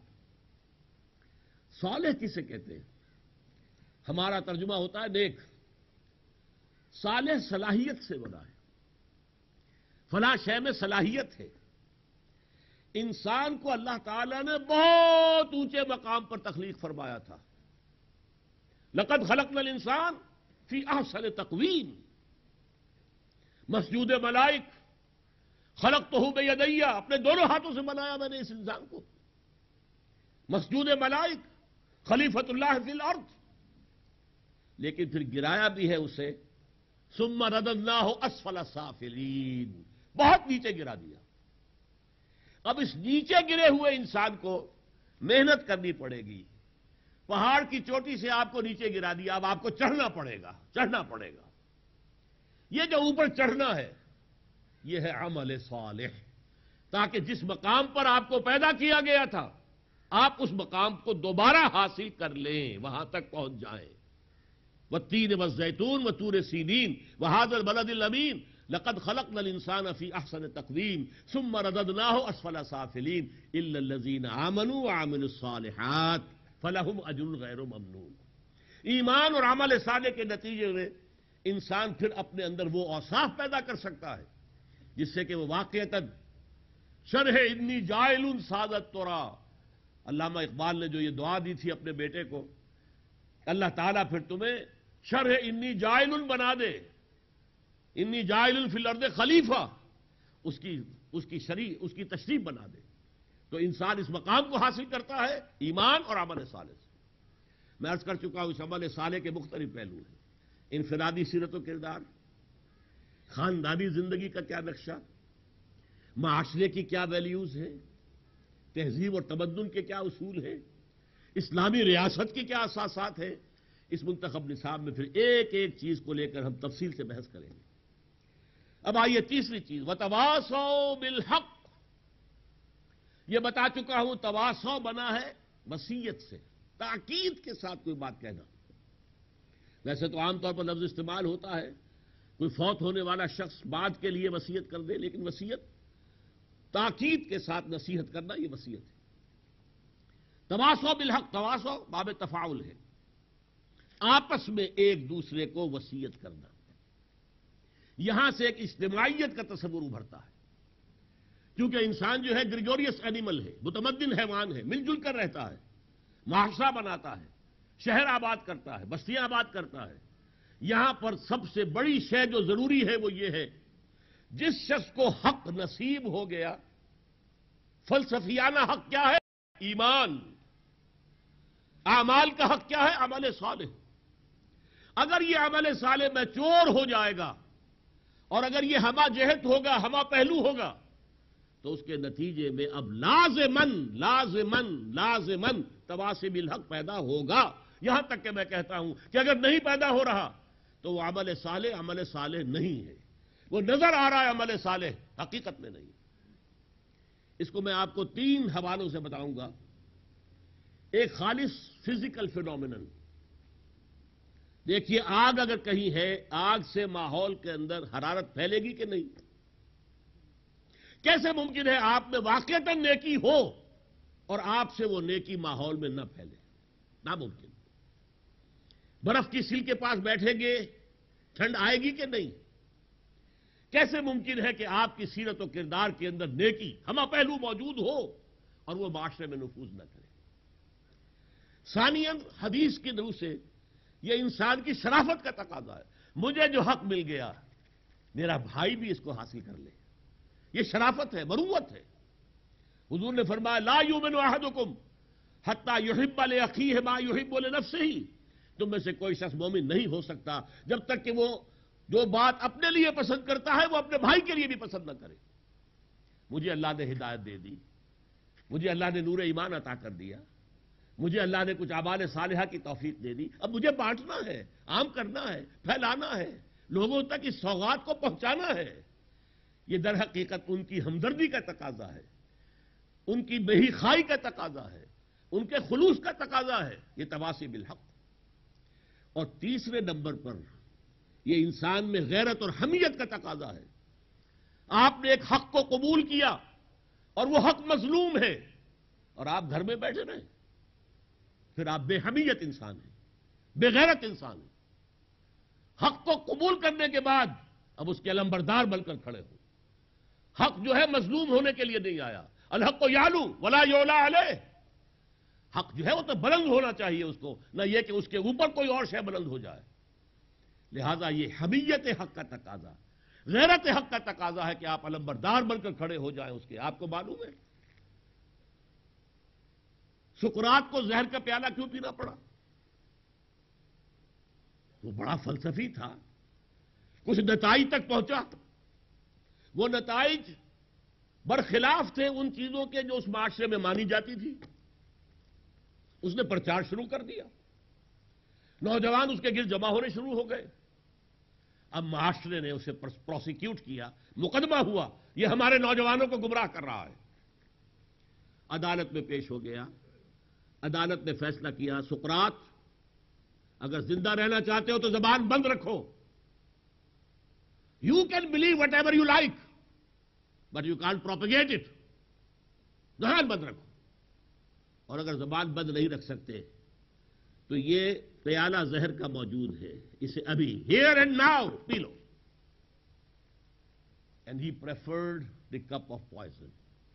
صالح کسے کہتے ہیں؟ ہمارا ترجمہ ہوتا ہے نیک۔ صالح صلاحیت سے بنا ہے، فلاں شے میں صلاحیت ہے۔ انسان کو اللہ تعالیٰ نے بہت اونچے مقام پر تخلیق فرمایا تھا۔ لقد خلقنا الانسان فی احسن تقویم۔ مسجود ملائک خلقتہ بیدیہ، اپنے دونوں ہاتھوں سے بنایا میں نے اس انسان کو۔ مسجود ملائک خلیفۃ اللہ فی الارض، لیکن پھر گرایا بھی ہے اسے، ثم رددناہ اسفل سافلین، بہت نیچے گرا دیا۔ اب اس نیچے گرے ہوئے انسان کو محنت کرنی پڑے گی۔ پہاڑ کی چوٹی سے آپ کو نیچے گرا دیا، اب آپ کو چڑھنا پڑے گا، چڑھنا پڑے گا۔ یہ جو اوپر چڑھنا ہے یہ ہے عمل صالح، تاکہ جس مقام پر آپ کو پیدا کیا گیا تھا آپ اس مقام کو دوبارہ حاصل کر لیں، وہاں تک پہنچ جائیں۔ والتین والزیتون وطور سینین وہذا البلد الامین لقد خلقنا الانسان فی احسن تقویم ثم رددناہ اسفل سافلین الا الذین آمنوا وعملوا الصالحات فلہم اجر غیر ممنون۔ ایمان اور عمل صالح کے نتیجے میں انسان پھر اپنے اندر وہ اوصاف پیدا کر سکتا ہے جس سے کہ وہ واقعتاً شرح انی جائل سعادت ترا، علامہ اقبال نے جو یہ دعا دی تھی اپنے بیٹے کو، اللہ تعالیٰ پھر تمہیں شرح انی جائل بنا دے، انی جائل فی الارض خلیفہ، اس کی اس کی شریح اس کی تشریح بنا دے، تو انسان اس مقام کو حاصل کرتا ہے ایمان اور عمل صالح سے۔ میں عرض کر چکا ہوں اس عمل صالح کے مختلف پہلو ہیں، انفرادی سیرت و کردار، خاندانی زندگی کا کیا نقشہ، معاشرے کی کیا ویلیوز ہیں، تہذیب اور تمدن کے کیا اصول ہیں، اسلامی ریاست کی کیا اساسات ہیں۔ اس منتخب نصاب میں پھر ایک ایک چیز کو لے کر ہم تفصیل سے بحث کریں گے۔ اب آئیے تیسری چیز، وتواصوا بالحق۔ یہ بتا چکا ہوں تواصوا بنا ہے وصیت سے، تاکید کے ساتھ کوئی بات کہنا۔ ویسے تو عام طور پر لفظ استعمال ہوتا ہے کوئی فوت ہونے والا شخص بعد کے لیے وصیت کر دے، لیکن وصیت تاکید کے ساتھ نصیحت کرنا یہ وصیت ہے۔ تواصو بالحق، تواصو باب تفاعل ہے، آپس میں ایک دوسرے کو وصیت کرنا. یہاں سے ایک اجتماعیت کا تصور ابھرتا ہے، کیونکہ انسان جو ہے گریگوریس اینیمل ہے، متمدن حیوان ہے، مل جل کر رہتا ہے، معاشرہ بناتا ہے، شہر آباد کرتا ہے، بستیاں آباد کرتا ہے. یہاں پر سب سے بڑی شے جو ضروری ہے وہ یہ ہے، جس شخص کو حق نصیب ہو گیا، فلسفیانہ حق کیا ہے؟ ایمان. اعمال کا حق کیا ہے؟ عمل صالح. اگر یہ عمل صالح میں چور ہو جائے گا اور اگر یہ ہما جہت ہوگا، ہما پہلو ہوگا، تو اس کے نتیجے میں اب لازمن لازمن لازمن تواصی بالحق پیدا ہوگا. یہاں تک کہ میں کہتا ہوں کہ اگر نہیں پیدا ہو رہا تو وہ عمل صالح عمل صالح نہیں ہے. وہ نظر آ رہا ہے عمل صالح، حقیقت میں نہیں. اس کو میں آپ کو تین حوالوں سے بتاؤں گا. ایک خالص فزیکل فینومینن. دیکھیے آگ اگر کہیں ہے، آگ سے ماحول کے اندر حرارت پھیلے گی کہ نہیں؟ کیسے ممکن ہے آپ میں واقعتاً نیکی ہو اور آپ سے وہ نیکی ماحول میں نہ پھیلے؟ ناممکن. برف کی سیل کے پاس بیٹھیں گے، ٹھنڈ آئے گی کہ نہیں؟ کیسے ممکن ہے کہ آپ کی سیرت و کردار کے اندر نیکی ہما پہلو موجود ہو اور وہ معاشرے میں نفوذ نہ کرے؟ ثانیاً حدیث کی روح سے یہ انسان کی شرافت کا تقاضا ہے. مجھے جو حق مل گیا میرا بھائی بھی اس کو حاصل کر لے. یہ شرافت ہے، مروت ہے. حضور نے فرمایا لا یؤمن احدکم حتی یحب لاخیہ ما یحب لنفسہ. تم میں سے کوئی شخص مومن نہیں ہو سکتا جب تک کہ وہ جو بات اپنے لیے پسند کرتا ہے وہ اپنے بھائی کے لیے بھی پسند نہ کرے. مجھے اللہ نے ہدایت دے دی، مجھے اللہ نے نور ایمان عطا کر دیا، مجھے اللہ نے کچھ اعمال صالحہ کی توفیق دے دی. اب مجھے بانٹنا ہے، عام کرنا ہے، پھیلانا ہے، لوگوں تک اس سوغات کو پہنچانا ہے. یہ در حقیقت ان کی ہمدردی کا تقاضا ہے، ان کی بہی خائی کا تقاضا ہے، ان کے خلوص کا تقاضا ہے. یہ تواصی بالحق. اور تیسرے نمبر پر یہ انسان میں غیرت اور حمیت کا تقاضا ہے. آپ نے ایک حق کو قبول کیا اور وہ حق مظلوم ہے اور آپ گھر میں بیٹھے رہے، پھر آپ بے حمیت انسان ہیں، بے غیرت انسان ہیں. حق کو قبول کرنے کے بعد اب اس کے علمبردار بن کر کھڑے ہو. حق جو ہے مظلوم ہونے کے لیے نہیں آیا. الحق یعلو ولا یعلی علیہ. حق جو ہے وہ تو بلند ہونا چاہیے اس کو، نہ یہ کہ اس کے اوپر کوئی اور شے بلند ہو جائے. لہذا یہ حمیت حق کا تقاضا، غیرت حق کا تقاضا ہے کہ آپ علمبردار بن کر کھڑے ہو جائیں اس کے. آپ کو معلوم ہے سقراط کو زہر کا پیالہ کیوں پینا پڑا؟ وہ بڑا فلسفی تھا، کچھ نتائج تک پہنچا. وہ نتائج برخلاف تھے ان چیزوں کے جو اس معاشرے میں مانی جاتی تھی. اس نے پرچار شروع کر دیا، نوجوان اس کے گرد جمع ہونے شروع ہو گئے. اب معاشرے نے اسے پروسیکیوٹ کیا، مقدمہ ہوا، یہ ہمارے نوجوانوں کو گمراہ کر رہا ہے. عدالت میں پیش ہو گیا، عدالت نے فیصلہ کیا سقراط اگر زندہ رہنا چاہتے ہو تو زبان بند رکھو. You can believe whatever you like but you can't propagate it. زبان بند رکھو. اور اگر زبان بند نہیں رکھ سکتے تو یہ پیالہ زہر کا موجود ہے، اسے ابھی ہیئر اینڈ ناؤ پی لو. And he preferred the cup of poison.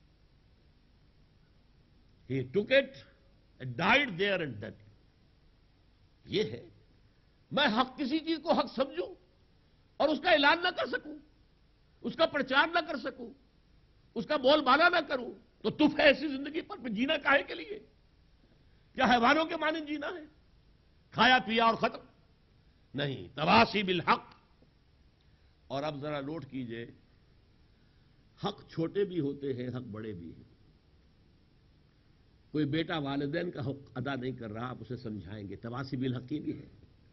He took it and died there and then. یہ ہے میں حق کسی چیز کو حق سمجھوں اور اس کا اعلان نہ کر سکوں، اس کا پرچار نہ کر سکوں، اس کا بول بالا نہ کروں تو تف ہے ایسی زندگی پر. پھر جینا کاہے کے لیے؟ کیا حیوانوں کے مانند جینا ہے؟ کھایا پیا اور ختم؟ نہیں. تواصی بالحق. اور اب ذرا نوٹ کیجئے، حق چھوٹے بھی ہوتے ہیں، حق بڑے بھی ہیں. کوئی بیٹا والدین کا حق ادا نہیں کر رہا، آپ اسے سمجھائیں گے، تواصی بالحق بھی ہے.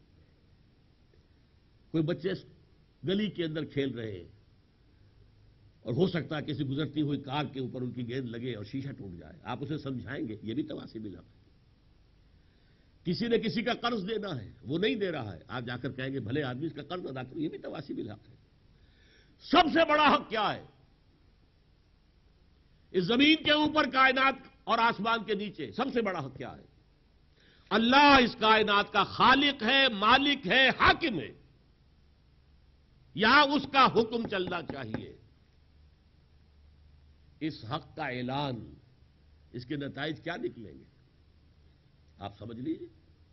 کوئی بچے گلی کے اندر کھیل رہے ہیں اور ہو سکتا ہے کسی گزرتی ہوئی کار کے اوپر ان کی گیند لگے اور شیشہ ٹوٹ جائے، آپ اسے سمجھائیں گے، یہ بھی تواصی بالحق ہے. کسی نے کسی کا قرض دینا ہے، وہ نہیں دے رہا ہے، آپ جا کر کہیں گے بھلے آدمی اس کا قرض ادا کرو، یہ بھی تواصی بالحق ہے. سب سے بڑا حق کیا ہے؟ اس زمین کے اوپر کائنات اور آسمان کے نیچے سب سے بڑا حق کیا ہے؟ اللہ اس کائنات کا خالق ہے، مالک ہے، حاکم ہے، یہاں اس کا حکم چلنا چاہیے۔ اس حق کا اعلان، اس کے نتائج کیا نکلیں گے آپ سمجھ لیجیے۔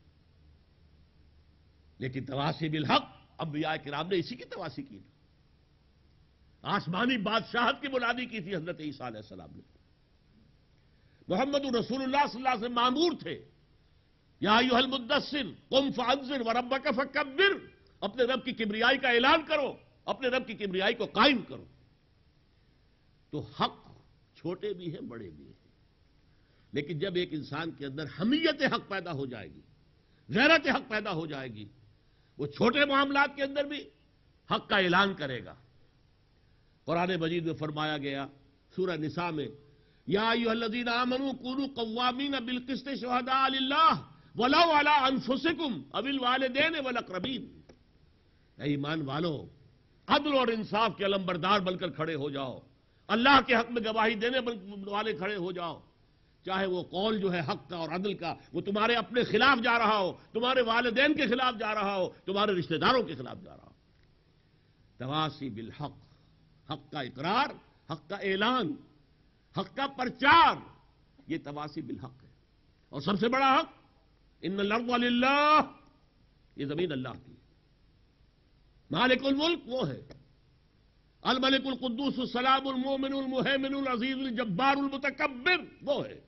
لیکن تواسی بالحق، انبیاء کرام نے اسی کی تواسی کی تھی۔ آسمانی بادشاہت کی بلندی کی تھی حضرت عیسیٰ علیہ السلام نے۔ محمد رسول اللہ صلی اللہ علیہ وسلم مامور تھے، یا ایھا المدثر قم فانذر وربک فکبر، اپنے رب کی کبریائی کا اعلان کرو، اپنے رب کی کبریائی کو قائم کرو۔ تو حق چھوٹے بھی ہیں، بڑے بھی ہیں، لیکن جب ایک انسان کے اندر حمیت حق پیدا ہو جائے گی، غیرت حق پیدا ہو جائے گی، وہ چھوٹے معاملات کے اندر بھی حق کا اعلان کرے گا۔ قرآن مجید میں فرمایا گیا سورہ نساء میں، یا ایھا الذین آمنوا کونوا قوامین بالقسط شہداء للہ ولو علی انفسکم او الوالدین والاقربین۔ اے ایمان والو، عدل اور انصاف کے علمبردار بن کر کھڑے ہو جاؤ، اللہ کے حق میں گواہی دینے والے کھڑے ہو جاؤ، چاہے وہ قول جو ہے حق کا اور عدل کا وہ تمہارے اپنے خلاف جا رہا ہو، تمہارے والدین کے خلاف جا رہا ہو، تمہارے رشتہ داروں کے خلاف جا رہا ہو۔ تواسی بالحق، حق کا اقرار، حق کا اعلان، حق کا پرچار، یہ تواسی بالحق ہے۔ اور سب سے بڑا حق، ان الارض للہ، یہ زمین اللہ کی، مالک الملک وہ ہے، الملک القدوس السلام المؤمن المہیمن العزیز الجبار المتکبر وہ ہے۔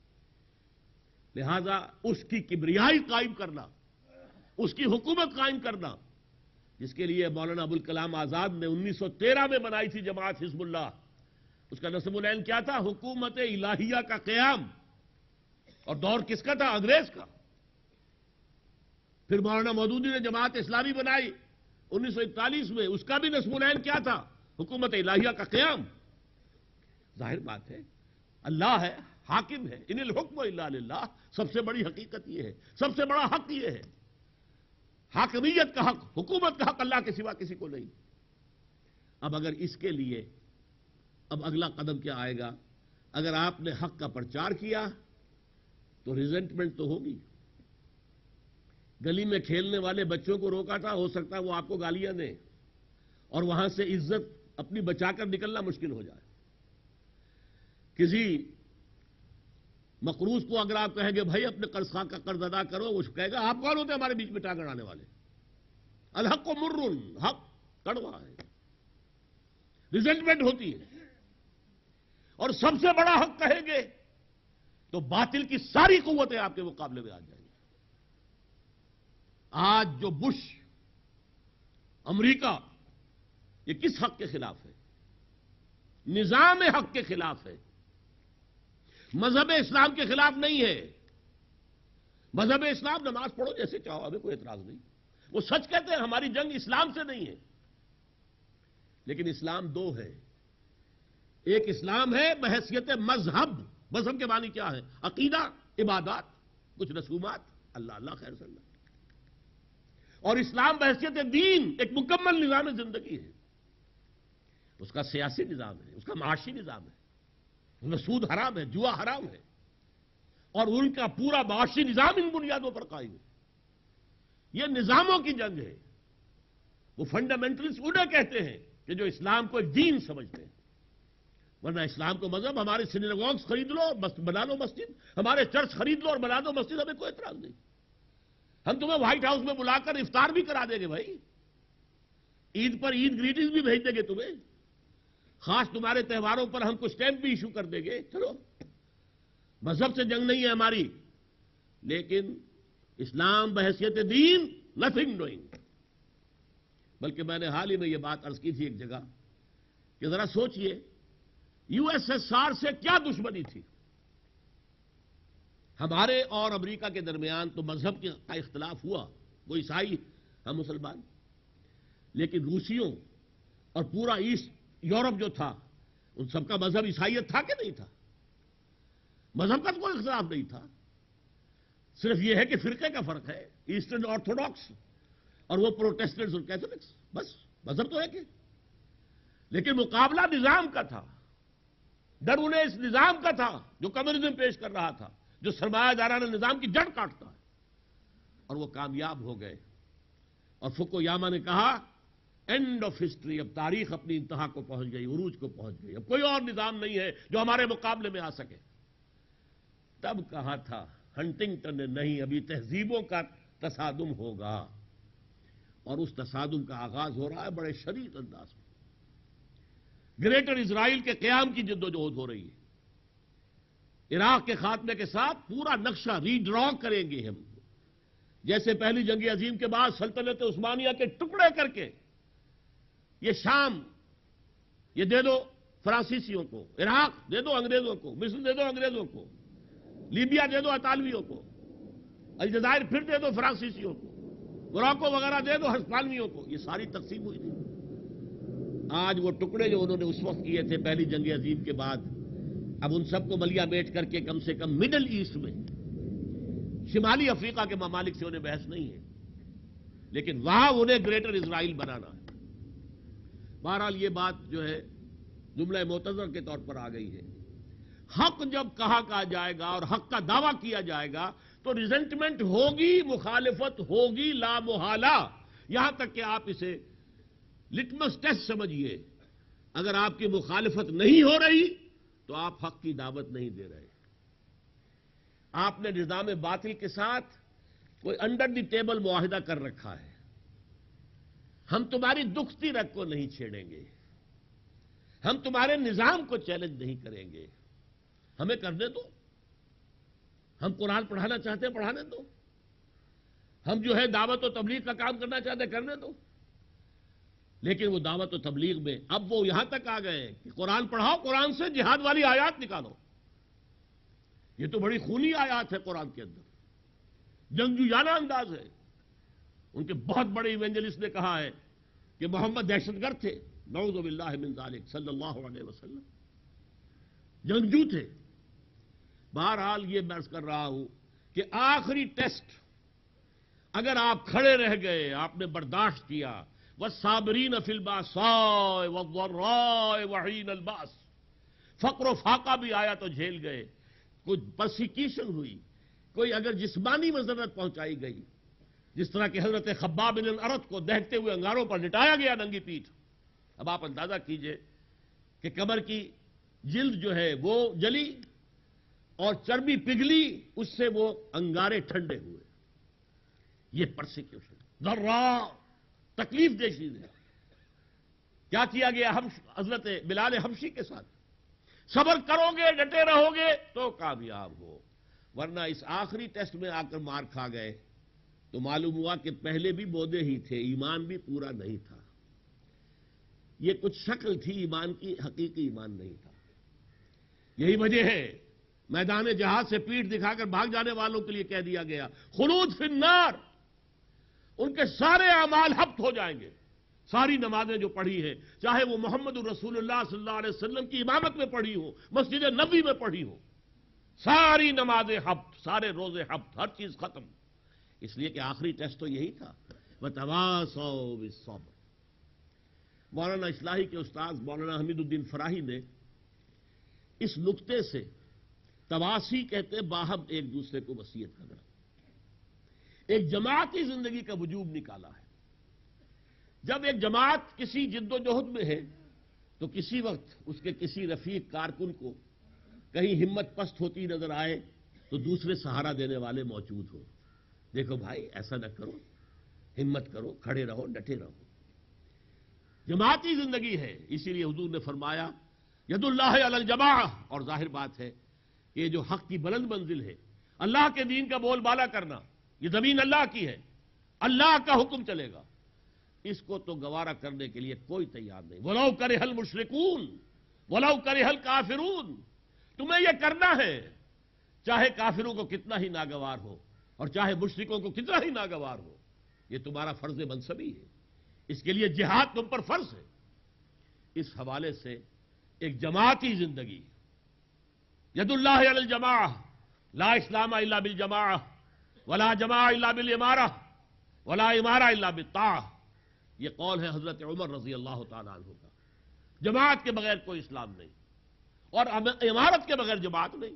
لہذا اس کی کبریائی قائم کرنا، اس کی حکومت قائم کرنا، جس کے لیے مولانا ابوالکلام آزاد نے انیس سو تیرہ میں بنائی تھی جماعت حزب اللہ، اس کا نصب العین کیا تھا؟ حکومت الہیہ کا قیام۔ اور دور کس کا تھا؟ انگریز کا۔ پھر مولانا مودودی نے جماعت اسلامی بنائی انیس سو اکتالیس میں، اس کا بھی نصب العین کیا تھا؟ حکومت الہیہ کا قیام۔ ظاہر بات ہے اللہ ہے، حاکم ہے، ان الحکم الا للہ، سب سے بڑی حقیقت یہ ہے، سب سے بڑا حق یہ ہے، حاکمیت کا حق، حکومت کا حق اللہ کے سوا کسی کو نہیں۔ اب اگر اس کے لیے اب اگلا قدم کیا آئے گا؟ اگر آپ نے حق کا پرچار کیا تو ریزنٹمنٹ تو ہوگی۔ گلی میں کھیلنے والے بچوں کو روکا تھا، ہو سکتا ہے وہ آپ کو گالیاں دیں اور وہاں سے عزت اپنی بچا کر نکلنا مشکل ہو جائے۔ کسی مقروض کو اگر آپ کہیں گے بھائی اپنے قرض خواہ کا قرض ادا کرو، وہ کہے گا آپ کون ہوتے ہیں ہمارے بیچ میں ٹانگ اڑانے والے؟ الحق و مرن، حق کڑوا ہے، ریزنٹمنٹ ہوتی ہے۔ اور سب سے بڑا حق کہیں گے تو باطل کی ساری قوتیں آپ کے مقابلے میں آ جائیں گی۔ آج جو بش، امریکہ، یہ کس حق کے خلاف ہے؟ نظام حق کے خلاف ہے، مذہب اسلام کے خلاف نہیں ہے۔ مذہب اسلام نماز پڑھو جیسے چاہو، ہمیں کوئی اعتراض نہیں، وہ سچ کہتے ہیں ہماری جنگ اسلام سے نہیں ہے۔ لیکن اسلام دو ہے، ایک اسلام ہے بحیثیت مذہب، مذہب کے معنی کیا ہے؟ عقیدہ، عبادات، کچھ رسومات، اللہ اللہ خیر صلی اللہ۔ اور اسلام بحیثیت دین ایک مکمل نظام زندگی ہے، اس کا سیاسی نظام ہے، اس کا معاشی نظام ہے، اس میں سود حرام ہے، جوا حرام ہے، اور ان کا پورا معاشی نظام ان بنیادوں پر قائم ہے۔ یہ نظاموں کی جنگ ہے۔ وہ فنڈامنٹلسٹ انہیں کہتے ہیں کہ جو اسلام کو ایک دین سمجھتے ہیں، ورنہ اسلام کو مذہب، ہمارے سینیگوگز خرید لو اور بنا لو مسجد، ہمارے چرچ خرید لو اور بنا دو مسجد، ہمیں کوئی اعتراض نہیں۔ ہم تمہیں وائٹ ہاؤس میں بلا کر افطار بھی کرا دیں گے بھائی، عید پر عید گریٹنگز بھی بھیج دیں گے تمہیں، خاص تمہارے تہواروں پر ہم کچھ اسٹیمپ بھی ایشو کر دیں گے، چلو، مذہب سے جنگ نہیں ہے ہماری۔ لیکن اسلام بحیثیت دین نتھنگ ڈوئنگ۔ بلکہ میں نے حال ہی میں یہ بات عرض کی تھی ایک جگہ کہ ذرا سوچئے یو ایس ایس آر سے کیا دشمنی تھی؟ ہمارے اور امریکہ کے درمیان تو مذہب کا اختلاف ہوا، وہ عیسائی، ہم مسلمان، لیکن روسیوں اور پورا ایسٹ یورپ جو تھا ان سب کا مذہب عیسائیت تھا کہ نہیں تھا؟ مذہب کا تو کوئی اختلاف نہیں تھا، صرف یہ ہے کہ فرقے کا فرق ہے، ایسٹرن آرتھوڈاکس اور وہ پروٹیسٹنٹس اور کیتھولکس، بس مذہب تو ہے کہ، لیکن مقابلہ نظام کا تھا۔ ڈر انہیں اس نظام کا تھا جو کمیونزم پیش کر رہا تھا، جو سرمایہ دارانہ نظام کی جڑ کاٹتا ہے، اور وہ کامیاب ہو گئے۔ اور فوکویاما نے کہا اینڈ آف ہسٹری، اب تاریخ اپنی انتہا کو پہنچ گئی، عروج کو پہنچ گئی، اب کوئی اور نظام نہیں ہے جو ہمارے مقابلے میں آ سکے۔ تب کہا تھا ہنٹنگٹن نے نہیں، ابھی تہذیبوں کا تصادم ہوگا، اور اس تصادم کا آغاز ہو رہا ہے بڑے شدید انداز میں۔ گریٹر اسرائیل کے قیام کی جدوجہد ہو رہی ہے۔ عراق کے خاتمے کے ساتھ پورا نقشہ ری ڈرا کریں گے ہم، جیسے پہلی جنگ عظیم کے بعد سلطنت عثمانیہ کے ٹکڑے کر کے یہ شام یہ دے دو فرانسیسیوں کو، عراق دے دو انگریزوں کو، مصر دے دو انگریزوں کو، لیبیا دے دو اطالویوں کو، الجزائر پھر دے دو فرانسیسیوں کو، موراکو وغیرہ دے دو ہسپانویوں کو، یہ ساری تقسیم ہوئی تھی۔ آج وہ ٹکڑے جو انہوں نے اس وقت کیے تھے پہلی جنگ عظیم کے بعد، اب ان سب کو ملیا بیٹھ کر کے کم سے کم مڈل ایسٹ میں، شمالی افریقہ کے ممالک سے انہیں بحث نہیں ہے، لیکن وہاں انہیں گریٹر اسرائیل بنانا ہے۔ بہرحال یہ بات جو ہے جملہ معتذر کے طور پر آ گئی ہے۔ حق جب کہا کہا جائے گا اور حق کا دعویٰ کیا جائے گا تو ریزنٹمنٹ ہوگی، مخالفت ہوگی لا محالہ، یہاں تک کہ آپ اسے لٹمس ٹیسٹ سمجھیے۔ اگر آپ کی مخالفت نہیں ہو رہی تو آپ حق کی دعوت نہیں دے رہے۔ آپ نے نظام باطل کے ساتھ کوئی انڈر دی ٹیبل معاہدہ کر رکھا ہے، ہم تمہاری دکھتی رگ کو نہیں چھیڑیں گے، ہم تمہارے نظام کو چیلنج نہیں کریں گے، ہمیں کرنے دو، ہم قرآن پڑھانا چاہتے ہیں پڑھانے دو، ہم جو ہے دعوت و تبلیغ کا کام کرنا چاہتے ہیں کرنے دو۔ لیکن وہ دعوت و تبلیغ میں اب وہ یہاں تک آ گئے کہ قرآن پڑھاؤ، قرآن سے جہاد والی آیات نکالو۔ یہ تو بڑی خونی آیات ہے قرآن کے اندر، جنگجویانہ انداز ہے۔ ان کے بہت بڑے ایونجلسٹ نے کہا ہے کہ محمد دہشت گرد تھے، نعوذ باللہ من ذالک، صلی اللہ علیہ وسلم جنگجو تھے۔ بہرحال یہ میں عرض کر رہا ہوں کہ آخری ٹیسٹ اگر آپ کھڑے رہ گئے، آپ نے برداشت کیا، والصابرین فی الباساء والضراء وحین الباس، فقر و فاقہ بھی آیا تو جھیل گئے، کوئی پرسیکیشن ہوئی، کوئی اگر جسمانی مذرت پہنچائی گئی، جس طرح کہ حضرت خباب بن الارت کو دہتے ہوئے انگاروں پر لٹایا گیا ننگی پیٹھ، اب آپ اندازہ کیجئے کہ کمر کی جلد جو ہے وہ جلی اور چربی پگھلی، اس سے وہ انگارے ٹھنڈے ہوئے۔ یہ پرسیکیوشن ذرا تکلیف دہ چیز ہے۔ کیا کیا گیا حضرت بلال حبشی کے ساتھ؟ صبر کرو گے، ڈٹے رہو گے تو کامیاب ہو، ورنہ اس آخری ٹیسٹ میں آ کر مار کھا گئے تو معلوم ہوا کہ پہلے بھی بودے ہی تھے، ایمان بھی پورا نہیں تھا۔ یہ کچھ شکل تھی ایمان کی، حقیقی ایمان نہیں تھا۔ یہی وجہ ہے میدان جہاد سے پیٹھ دکھا کر بھاگ جانے والوں کے لیے کہہ دیا گیا خلود فی النار، ان کے سارے اعمال حبط ہو جائیں گے۔ ساری نمازیں جو پڑھی ہیں، چاہے وہ محمد الرسول اللہ صلی اللہ علیہ وسلم کی امامت میں پڑھی ہو، مسجد نبوی میں پڑھی ہو، ساری نمازیں حبط، سارے روزے حبط، ہر چیز ختم۔ اس لیے کہ آخری ٹیسٹ تو یہی تھا، وَتَوَاصَوْا بِالصَّبْرِ۔ مولانا اصلاحی کے استاد مولانا حمید الدین فراہی نے اس نقطے سے تواسی کہتے باہم ایک دوسرے کو وصیت کرنا، ایک جماعتی زندگی کا وجوب نکالا ہے۔ جب ایک جماعت کسی جد و جہد میں ہے تو کسی وقت اس کے کسی رفیق کارکن کو کہیں ہمت پست ہوتی نظر آئے تو دوسرے سہارا دینے والے موجود ہو، دیکھو بھائی ایسا نہ کرو، ہمت کرو، کھڑے رہو، ڈٹے رہو۔ جماعتی زندگی ہے، اسی لیے حضور نے فرمایا ید اللہ علی الجماعہ، اور ظاہر بات ہے کہ یہ جو حق کی بلند منزل ہے، اللہ کے دین کا بول بالا کرنا، یہ زمین اللہ کی ہے، اللہ کا حکم چلے گا، اس کو تو گوارا کرنے کے لیے کوئی تیار نہیں۔ وَلَوْ كَرِهَ الْمُشْرِكُونَ وَلَوْ كَرِهَ الْكَافِرُونَ، تمہیں یہ کرنا ہے چاہے کافروں کو کتنا ہی ناگوار ہو اور چاہے مشرکوں کو کتنا ہی ناگوار ہو، یہ تمہارا فرض منصبی ہے، اس کے لیے جہاد تم پر فرض ہے۔ اس حوالے سے ایک جماعتی زندگی، ید اللہ علی الجماعہ، لا اسلام الا بالجماعہ، ولا جماعہ الا بالامارہ، ولا امارہ الا بالطاعہ، یہ قول ہے حضرت عمر رضی اللہ تعالیٰ عنہ کا۔ جماعت کے بغیر کوئی اسلام نہیں، اور عمارت کے بغیر جماعت نہیں،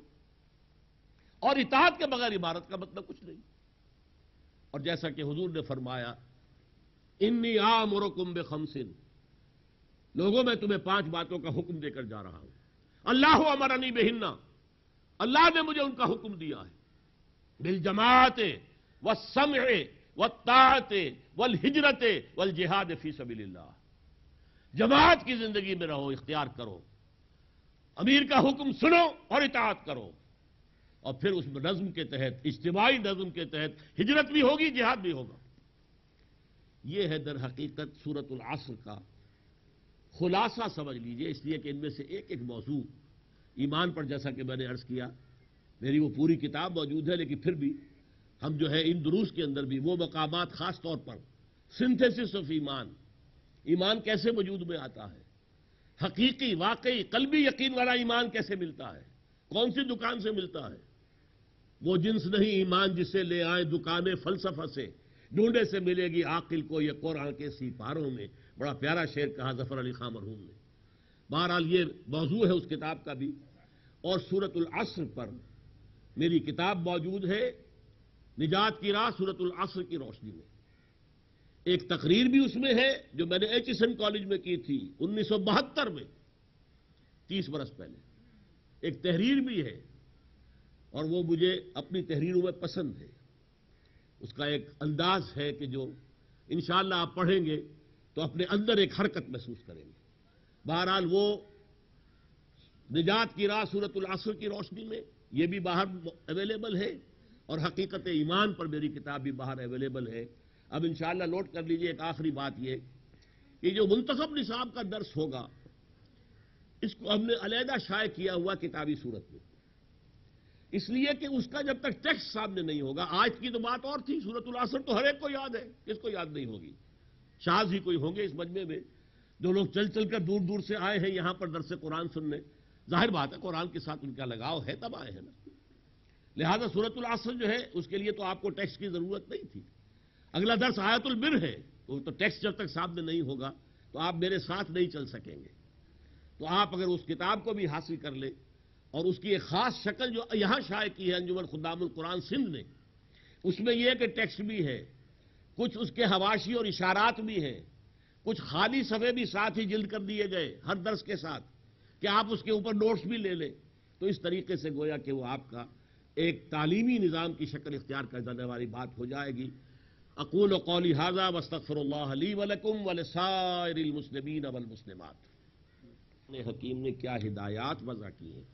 اور اطاعت کے بغیر عمارت کا مطلب کچھ نہیں۔ اور جیسا کہ حضور نے فرمایا انی آمرکم بخمس، لوگوں میں تمہیں پانچ باتوں کا حکم دے کر جا رہا ہوں، اللہ امرنی بہن، اللہ نے مجھے ان کا حکم دیا ہے، بالجماعت والسمع والطاعت والہجرت والجہاد فی سبیل اللہ، جماعت کی زندگی میں رہو، اختیار کرو، امیر کا حکم سنو اور اطاعت کرو، اور پھر اس نظم کے تحت، اجتماعی نظم کے تحت ہجرت بھی ہوگی، جہاد بھی ہوگا۔ یہ ہے در حقیقت سورۃ العصر کا خلاصہ سمجھ لیجئے، اس لیے کہ ان میں سے ایک ایک موضوع ایمان پر، جیسا کہ میں نے عرض کیا، میری وہ پوری کتاب موجود ہے، لیکن پھر بھی ہم جو ہے ان دروس کے اندر بھی وہ مقامات، خاص طور پر سنتھیسس آف ایمان، ایمان کیسے وجود میں آتا ہے، حقیقی واقعی قلبی یقین والا ایمان کیسے ملتا ہے، کون سی دکان سے ملتا ہے، وہ جنس نہیں ایمان جسے لے آئے دکان فلسفہ سے، ڈھونڈے سے ملے گی عاقل کو یہ قرآن کے سیپاروں میں۔ بڑا پیارا شعر کہا ظفر علی خان مرحوم نے۔ بہرحال یہ موضوع ہے اس کتاب کا بھی، اور سورۃ العصر پر میری کتاب موجود ہے، نجات کی راہ سورۃ العصر کی روشنی میں۔ ایک تقریر بھی اس میں ہے جو میں نے ایچ ایس این کالج میں کی تھی انیس سو بہتر میں، تیس برس پہلے۔ ایک تحریر بھی ہے، اور وہ مجھے اپنی تحریروں میں پسند ہے، اس کا ایک انداز ہے کہ جو انشاءاللہ آپ پڑھیں گے تو اپنے اندر ایک حرکت محسوس کریں گے۔ بہرحال وہ نجات کی راہ سورۃ العصر کی روشنی میں یہ بھی باہر اویلیبل ہے، اور حقیقت ایمان پر میری کتاب بھی باہر اویلیبل ہے۔ اب انشاءاللہ نوٹ کر لیجئے ایک آخری بات یہ کہ جو منتخب نصاب کا درس ہوگا، اس کو ہم نے علیحدہ شائع کیا ہوا کتابی صورت میں، اس لیے کہ اس کا جب تک ٹیکسٹ سامنے نہیں ہوگا، آج کی تو بات اور تھی، سورۃ العصر تو ہر ایک کو یاد ہے، کس کو یاد نہیں ہوگی؟ شاذ ہی کوئی ہوں گے اس مجمع میں جو لوگ چل چل کر دور دور سے آئے ہیں یہاں پر درس قرآن سننے، ظاہر بات ہے قرآن کے ساتھ ان کا لگاؤ ہے، تب آئے ہیں نا۔ لہذا سورۃ العصر جو ہے اس کے لیے تو آپ کو ٹیکسٹ کی ضرورت نہیں تھی۔ اگلا درس آیت البر ہے، تو ٹیکسٹ جب تک سامنے نہیں ہوگا تو آپ میرے ساتھ نہیں چل سکیں گے۔ تو آپ اگر اس کتاب کو بھی حاصل کر لیں، اور اس کی ایک خاص شکل جو یہاں شائع کی ہے انجمن خدام القرآن سندھ نے، اس میں یہ کہ ٹیکسٹ بھی ہے، کچھ اس کے حواشی اور اشارات بھی ہیں، کچھ خالی صفحے بھی ساتھ ہی جلد کر دیے گئے ہر درس کے ساتھ کہ آپ اس کے اوپر نوٹس بھی لے لیں، تو اس طریقے سے گویا کہ وہ آپ کا ایک تعلیمی نظام کی شکل اختیار کر جانے والی بات ہو جائے گی۔ اقول قولی ھذا واستغفر اللہ لی ولکم ولسائر المسلمین والمسلمات۔ حکیم نے کیا ہدایات وضع کی ہیں،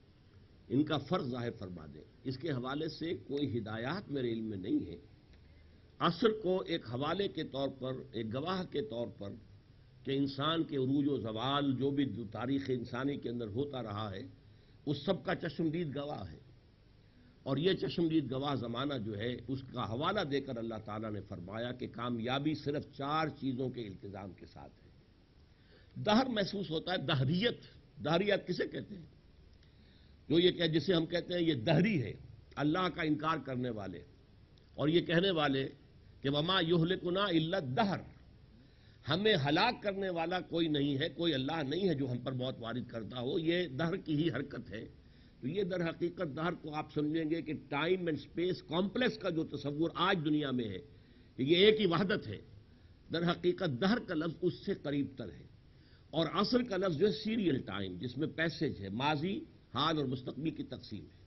ان کا فرض ظاہر فرما دیں۔ اس کے حوالے سے کوئی ہدایات میرے علم میں نہیں ہے۔ عصر کو ایک حوالے کے طور پر، ایک گواہ کے طور پر کہ انسان کے عروج و زوال جو بھی تاریخ انسانی کے اندر ہوتا رہا ہے، اس سب کا چشمدید گواہ ہے، اور یہ چشمدید گواہ زمانہ جو ہے اس کا حوالہ دے کر اللہ تعالیٰ نے فرمایا کہ کامیابی صرف چار چیزوں کے التزام کے ساتھ ہے۔ دہر محسوس ہوتا ہے، دہریت، دہریت کسے کہتے ہیں؟ جو یہ کہ جسے ہم کہتے ہیں یہ دہری ہے، اللہ کا انکار کرنے والے، اور یہ کہنے والے کہ وما یہلکنا الا الدہر، ہمیں ہلاک کرنے والا کوئی نہیں ہے، کوئی اللہ نہیں ہے جو ہم پر موت وارد کرتا ہو، یہ دہر کی ہی حرکت ہے۔ تو یہ در حقیقت دہر کو آپ سمجھیں گے کہ ٹائم اینڈ سپیس کمپلیکس کا جو تصور آج دنیا میں ہے کہ یہ ایک ہی وحدت ہے، در حقیقت دہر کا لفظ اس سے قریب تر ہے، اور عصر کا لفظ جو ہے سیریل ٹائم، جس میں پیسج ہے، ماضی، حال اور مستقبل کی تقسیم ہے۔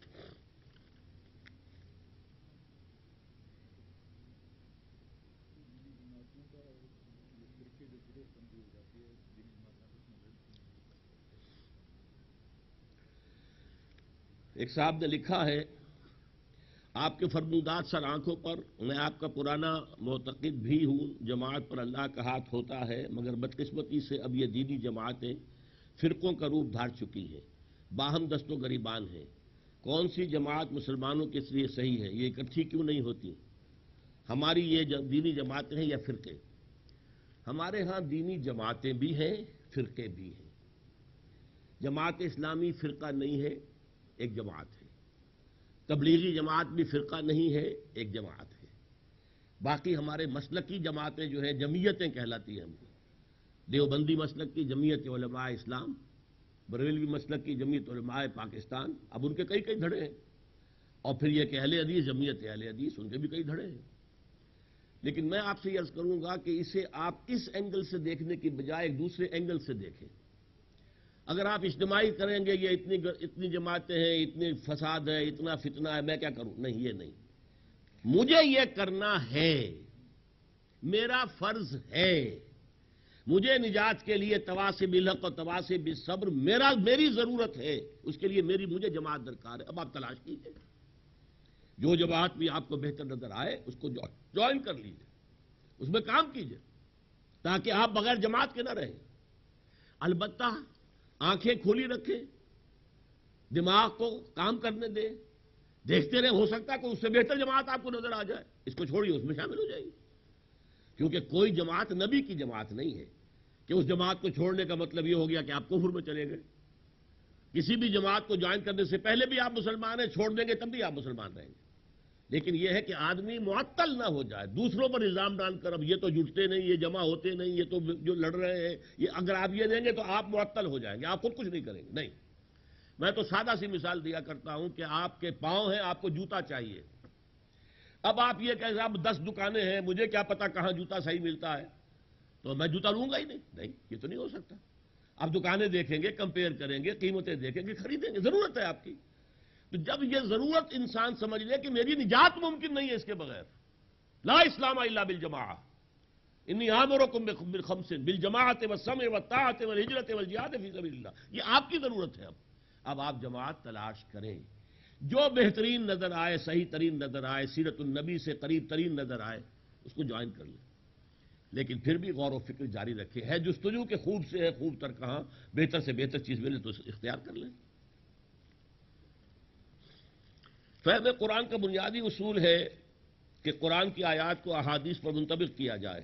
ایک صاحب نے لکھا ہے، آپ کے فرمودات سر آنکھوں پر، میں آپ کا پرانا معتقد بھی ہوں، جماعت پر اللہ کا ہاتھ ہوتا ہے، مگر بدقسمتی سے اب یہ دینی جماعتیں فرقوں کا روپ دھار چکی ہیں، باہم دست و گریبان ہیں۔ کون سی جماعت مسلمانوں کے لیے صحیح ہے؟ یہ اکٹھی کیوں نہیں ہوتی؟ ہماری یہ دینی جماعتیں ہیں یا فرقے؟ ہمارے ہاں دینی جماعتیں بھی ہیں، فرقے بھی ہیں۔ جماعت اسلامی فرقہ نہیں ہے، ایک جماعت ہے۔ تبلیغی جماعت بھی فرقہ نہیں ہے، ایک جماعت ہے۔ باقی ہمارے مسلکی جماعتیں جو ہیں جمعیتیں کہلاتی ہیں، ہم کو دیوبندی مسلک کی جمعیت علماء اسلام، بریلوی مسلک کی جمعیت علماء پاکستان، اب ان کے کئی کئی دھڑے ہیں، اور پھر یہ کہ اہل حدیث، جمعیت اہل حدیث، ان کے بھی کئی دھڑے ہیں۔ لیکن میں آپ سے یہ عرض کروں گا کہ اسے آپ اس اینگل سے دیکھنے کی بجائے ایک دوسرے اینگل سے دیکھیں۔ اگر آپ اجتماعی کریں گے یہ اتنی اتنی جماعتیں ہیں، اتنی فساد ہے، اتنا فتنہ ہے، میں کیا کروں؟ نہیں، یہ نہیں، مجھے یہ کرنا ہے، میرا فرض ہے، مجھے نجات کے لیے تواصی بالحق اور تواصی بالصبر میرا میری ضرورت ہے، اس کے لیے میری مجھے جماعت درکار ہے۔ اب آپ تلاش کیجئے، جو جماعت بھی آپ کو بہتر نظر آئے اس کو جوائن کر لیجئے، اس میں کام کیجئے، تاکہ آپ بغیر جماعت کے نہ رہیں۔ البتہ آنکھیں کھلی رکھیں، دماغ کو کام کرنے دیں، دیکھتے رہیں، ہو سکتا ہے کہ اس سے بہتر جماعت آپ کو نظر آ جائے، اس کو چھوڑیے، اس میں شامل ہو جائیے، کیونکہ کوئی جماعت نبی کی جماعت نہیں ہے کہ اس جماعت کو چھوڑنے کا مطلب یہ ہو گیا کہ آپ کفر میں چلے گئے۔ کسی بھی جماعت کو جوائن کرنے سے پہلے بھی آپ مسلمان ہیں، چھوڑ دیں گے تب بھی آپ مسلمان رہیں گے، لیکن یہ ہے کہ آدمی معطل نہ ہو جائے، دوسروں پر الزام ڈال کر اب یہ تو جٹتے نہیں، یہ جمع ہوتے نہیں، یہ تو جو لڑ رہے ہیں، یہ اگر آپ یہ دیں گے تو آپ معطل ہو جائیں گے، آپ خود کچھ نہیں کریں گے۔ نہیں، میں تو سادہ سی مثال دیا کرتا ہوں کہ آپ کے پاؤں ہیں، آپ کو جوتا چاہیے، اب آپ یہ کہیں اب دس دکانیں ہیں، مجھے کیا پتا کہاں جوتا صحیح ملتا ہے، تو میں جوتا لوں گا ہی نہیں، نہیں، یہ تو نہیں ہو سکتا۔ آپ دکانیں دیکھیں گے، کمپیئر کریں گے، قیمتیں دیکھیں گے، خریدیں گے، ضرورت ہے آپ کی، تو جب یہ ضرورت انسان سمجھ لے کہ میری نجات ممکن نہیں ہے اس کے بغیر، لا اسلام الا بالجماعہ، انی آمرکم بخمس بالجماعۃ والسمع والطاعۃ والہجرۃ والجہاد فی سبیل اللہ، یہ آپ کی ضرورت ہے۔ اب اب آپ جماعت تلاش کریں، جو بہترین نظر آئے، صحیح ترین نظر آئے، سیرت النبی سے قریب ترین نظر آئے، اس کو جوائن کر لیں، لیکن پھر بھی غور و فکر جاری رکھے، ہے جستجو کے خوب سے ہے خوب تر کہاں، بہتر سے بہتر چیز ملے تو اختیار کر لیں۔ فہم قرآن کا بنیادی اصول ہے کہ قرآن کی آیات کو احادیث پر منطبق کیا جائے،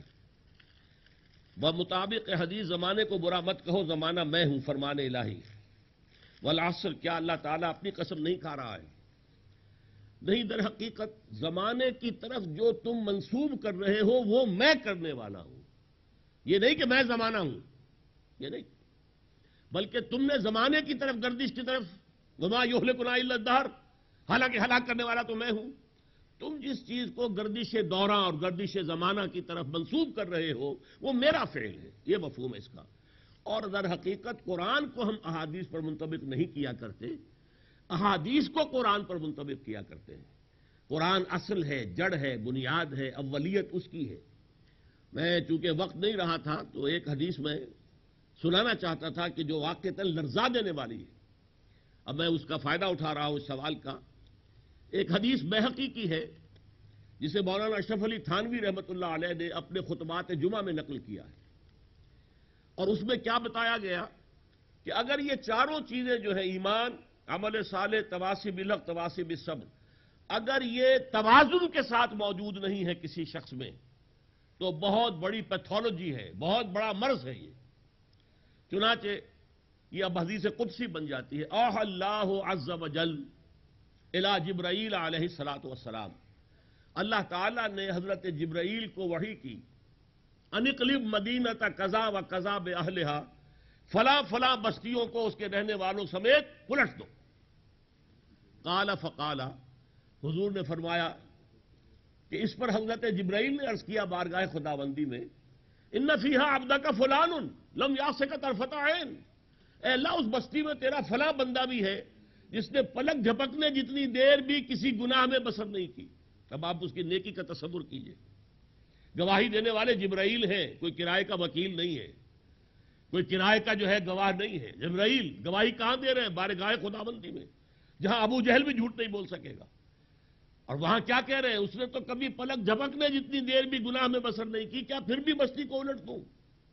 بمطابق حدیث زمانے کو برا مت کہو، زمانہ میں ہوں، فرمان الہی، والعصر، کیا اللہ تعالیٰ اپنی قسم نہیں کھا رہا ہے؟ نہیں، در حقیقت زمانے کی طرف جو تم منسوب کر رہے ہو وہ میں کرنے والا ہوں، یہ نہیں کہ میں زمانہ ہوں، یہ نہیں، بلکہ تم نے زمانے کی طرف، گردش کی طرف، وما یہلکنا الا الدہر، حالانکہ ہلاک کرنے والا تو میں ہوں، تم جس چیز کو گردش دوراں اور گردش زمانہ کی طرف منسوب کر رہے ہو وہ میرا فعل ہے، یہ مفہوم ہے اس کا۔ اور در حقیقت قرآن کو ہم احادیث پر منطبق نہیں کیا کرتے، احادیث کو قرآن پر منطبق کیا کرتے ہیں۔ قرآن اصل ہے، جڑ ہے، بنیاد ہے، اولیت اس کی ہے۔ میں چونکہ وقت نہیں رہا تھا تو ایک حدیث میں سنانا چاہتا تھا کہ جو واقعتاً لرزا دینے والی ہے، اب میں اس کا فائدہ اٹھا رہا ہوں اس سوال کا۔ ایک حدیث بہقی کی ہے جسے مولانا اشرف علی تھانوی رحمۃ اللہ علیہ نے اپنے خطبات جمعہ میں نقل کیا ہے، اور اس میں کیا بتایا گیا کہ اگر یہ چاروں چیزیں جو ہیں، ایمان، عمل صالح، تواصی بالحق، تواصی بالصبر، اگر یہ توازن کے ساتھ موجود نہیں ہے کسی شخص میں تو بہت بڑی پیتھولوجی ہے، بہت بڑا مرض ہے یہ۔ چنانچہ یہ اب حدیث قدسی بن جاتی ہے، اوحى اللہ عز وجل الی جبرائیل علیہ الصلوۃ والسلام، اللہ تعالیٰ نے حضرت جبرائیل کو وحی کی، ان اقلب مدینۃ کذا و کذا باہلھا، فلاں فلاں بستیوں کو اس کے رہنے والوں سمیت پلٹ دو۔ قال فقال، حضور نے فرمایا کہ اس پر حضرت جبرائیل نے عرض کیا بارگاہ خداوندی میں، ان فیہا عبدک فلان لم یعصک طرفۃ عین، اے اللہ اس بستی میں تیرا فلاں بندہ بھی ہے جس نے پلک جھپکنے جتنی دیر بھی کسی گناہ میں بسر نہیں کی۔ اب آپ اس کی نیکی کا تصور کیجئے، گواہی دینے والے جبرائیل ہیں، کوئی کرائے کا وکیل نہیں ہے، کوئی کرائے کا جو ہے گواہ نہیں ہے، جبرائیل گواہی کہاں دے رہے ہیں؟ بارگاہ خداوندی میں، جہاں ابو جہل بھی جھوٹ نہیں بول سکے گا، اور وہاں کیا کہہ رہے ہیں؟ اس نے تو کبھی پلک جھپکنے جتنی دیر بھی گناہ میں بسر نہیں کی، کیا پھر بھی بستی کو الٹ دوں؟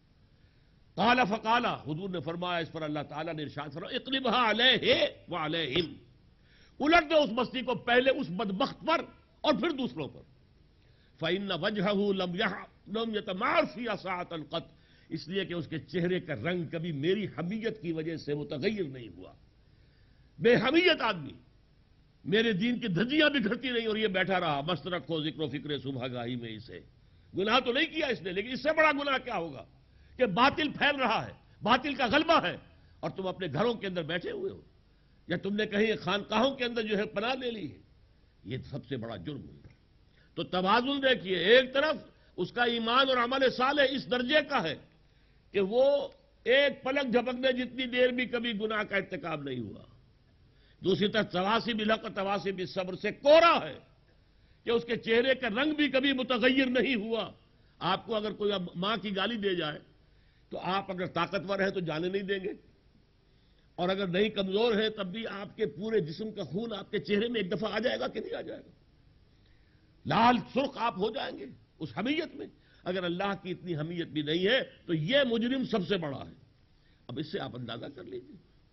قال فقال، حضور نے فرمایا، اس پر اللہ تعالیٰ نے ارشاد فرمایا، اقلبها علیہ وعلیہم، الٹ دو اس بستی کو، پہلے اس بدبخت پر اور پھر دوسروں پر۔ فَإِنَّ وَجْهَهُ لَمْ يَتَمَارَ فِيهَا سَاعَةً قَطْ، اس لیے کہ اس کے چہرے کا رنگ کبھی میری حمیت کی وجہ سے متغیر نہیں ہوا، بے حمیت آدمی، میرے دین کی دھجیاں بکھرتی نہیں اور یہ بیٹھا رہا، مست رکھو ذکر و فکر صبح گاہی میں اسے، گناہ تو نہیں کیا اس نے، لیکن اس سے بڑا گناہ کیا ہوگا کہ باطل پھیل رہا ہے، باطل کا غلبہ ہے، اور تم اپنے گھروں کے اندر بیٹھے ہوئے ہو، یا تم نے کہیں خانقاہوں کے اندر جو ہے پناہ لے لی ہے، یہ سب سے بڑا جرم ہے۔ تو توازن دیکھیے، ایک طرف اس کا ایمان اور عمل صالح اس درجے کا ہے کہ وہ ایک پلک جھپکنے جتنی دیر بھی کبھی گناہ کا ارتکاب نہیں ہوا، دوسری طرف تواسی بالحق اور تواسی بالصبر سے کوڑا ہے کہ اس کے چہرے کا رنگ بھی کبھی متغیر نہیں ہوا۔ آپ کو اگر کوئی ماں کی گالی دے جائے تو آپ اگر طاقتور ہیں تو جانے نہیں دیں گے، اور اگر نہیں کمزور ہے تب بھی آپ کے پورے جسم کا خون آپ کے چہرے میں ایک دفعہ آ جائے گا کہ نہیں آ جائے گا؟ لال سرخ آپ ہو جائیں گے اس حمیت میں۔ اگر اللہ کی اتنی حمیت بھی نہیں ہے تو یہ مجرم سب سے بڑا ہے۔ اب اس سے آپ اندازہ کر لیجیے،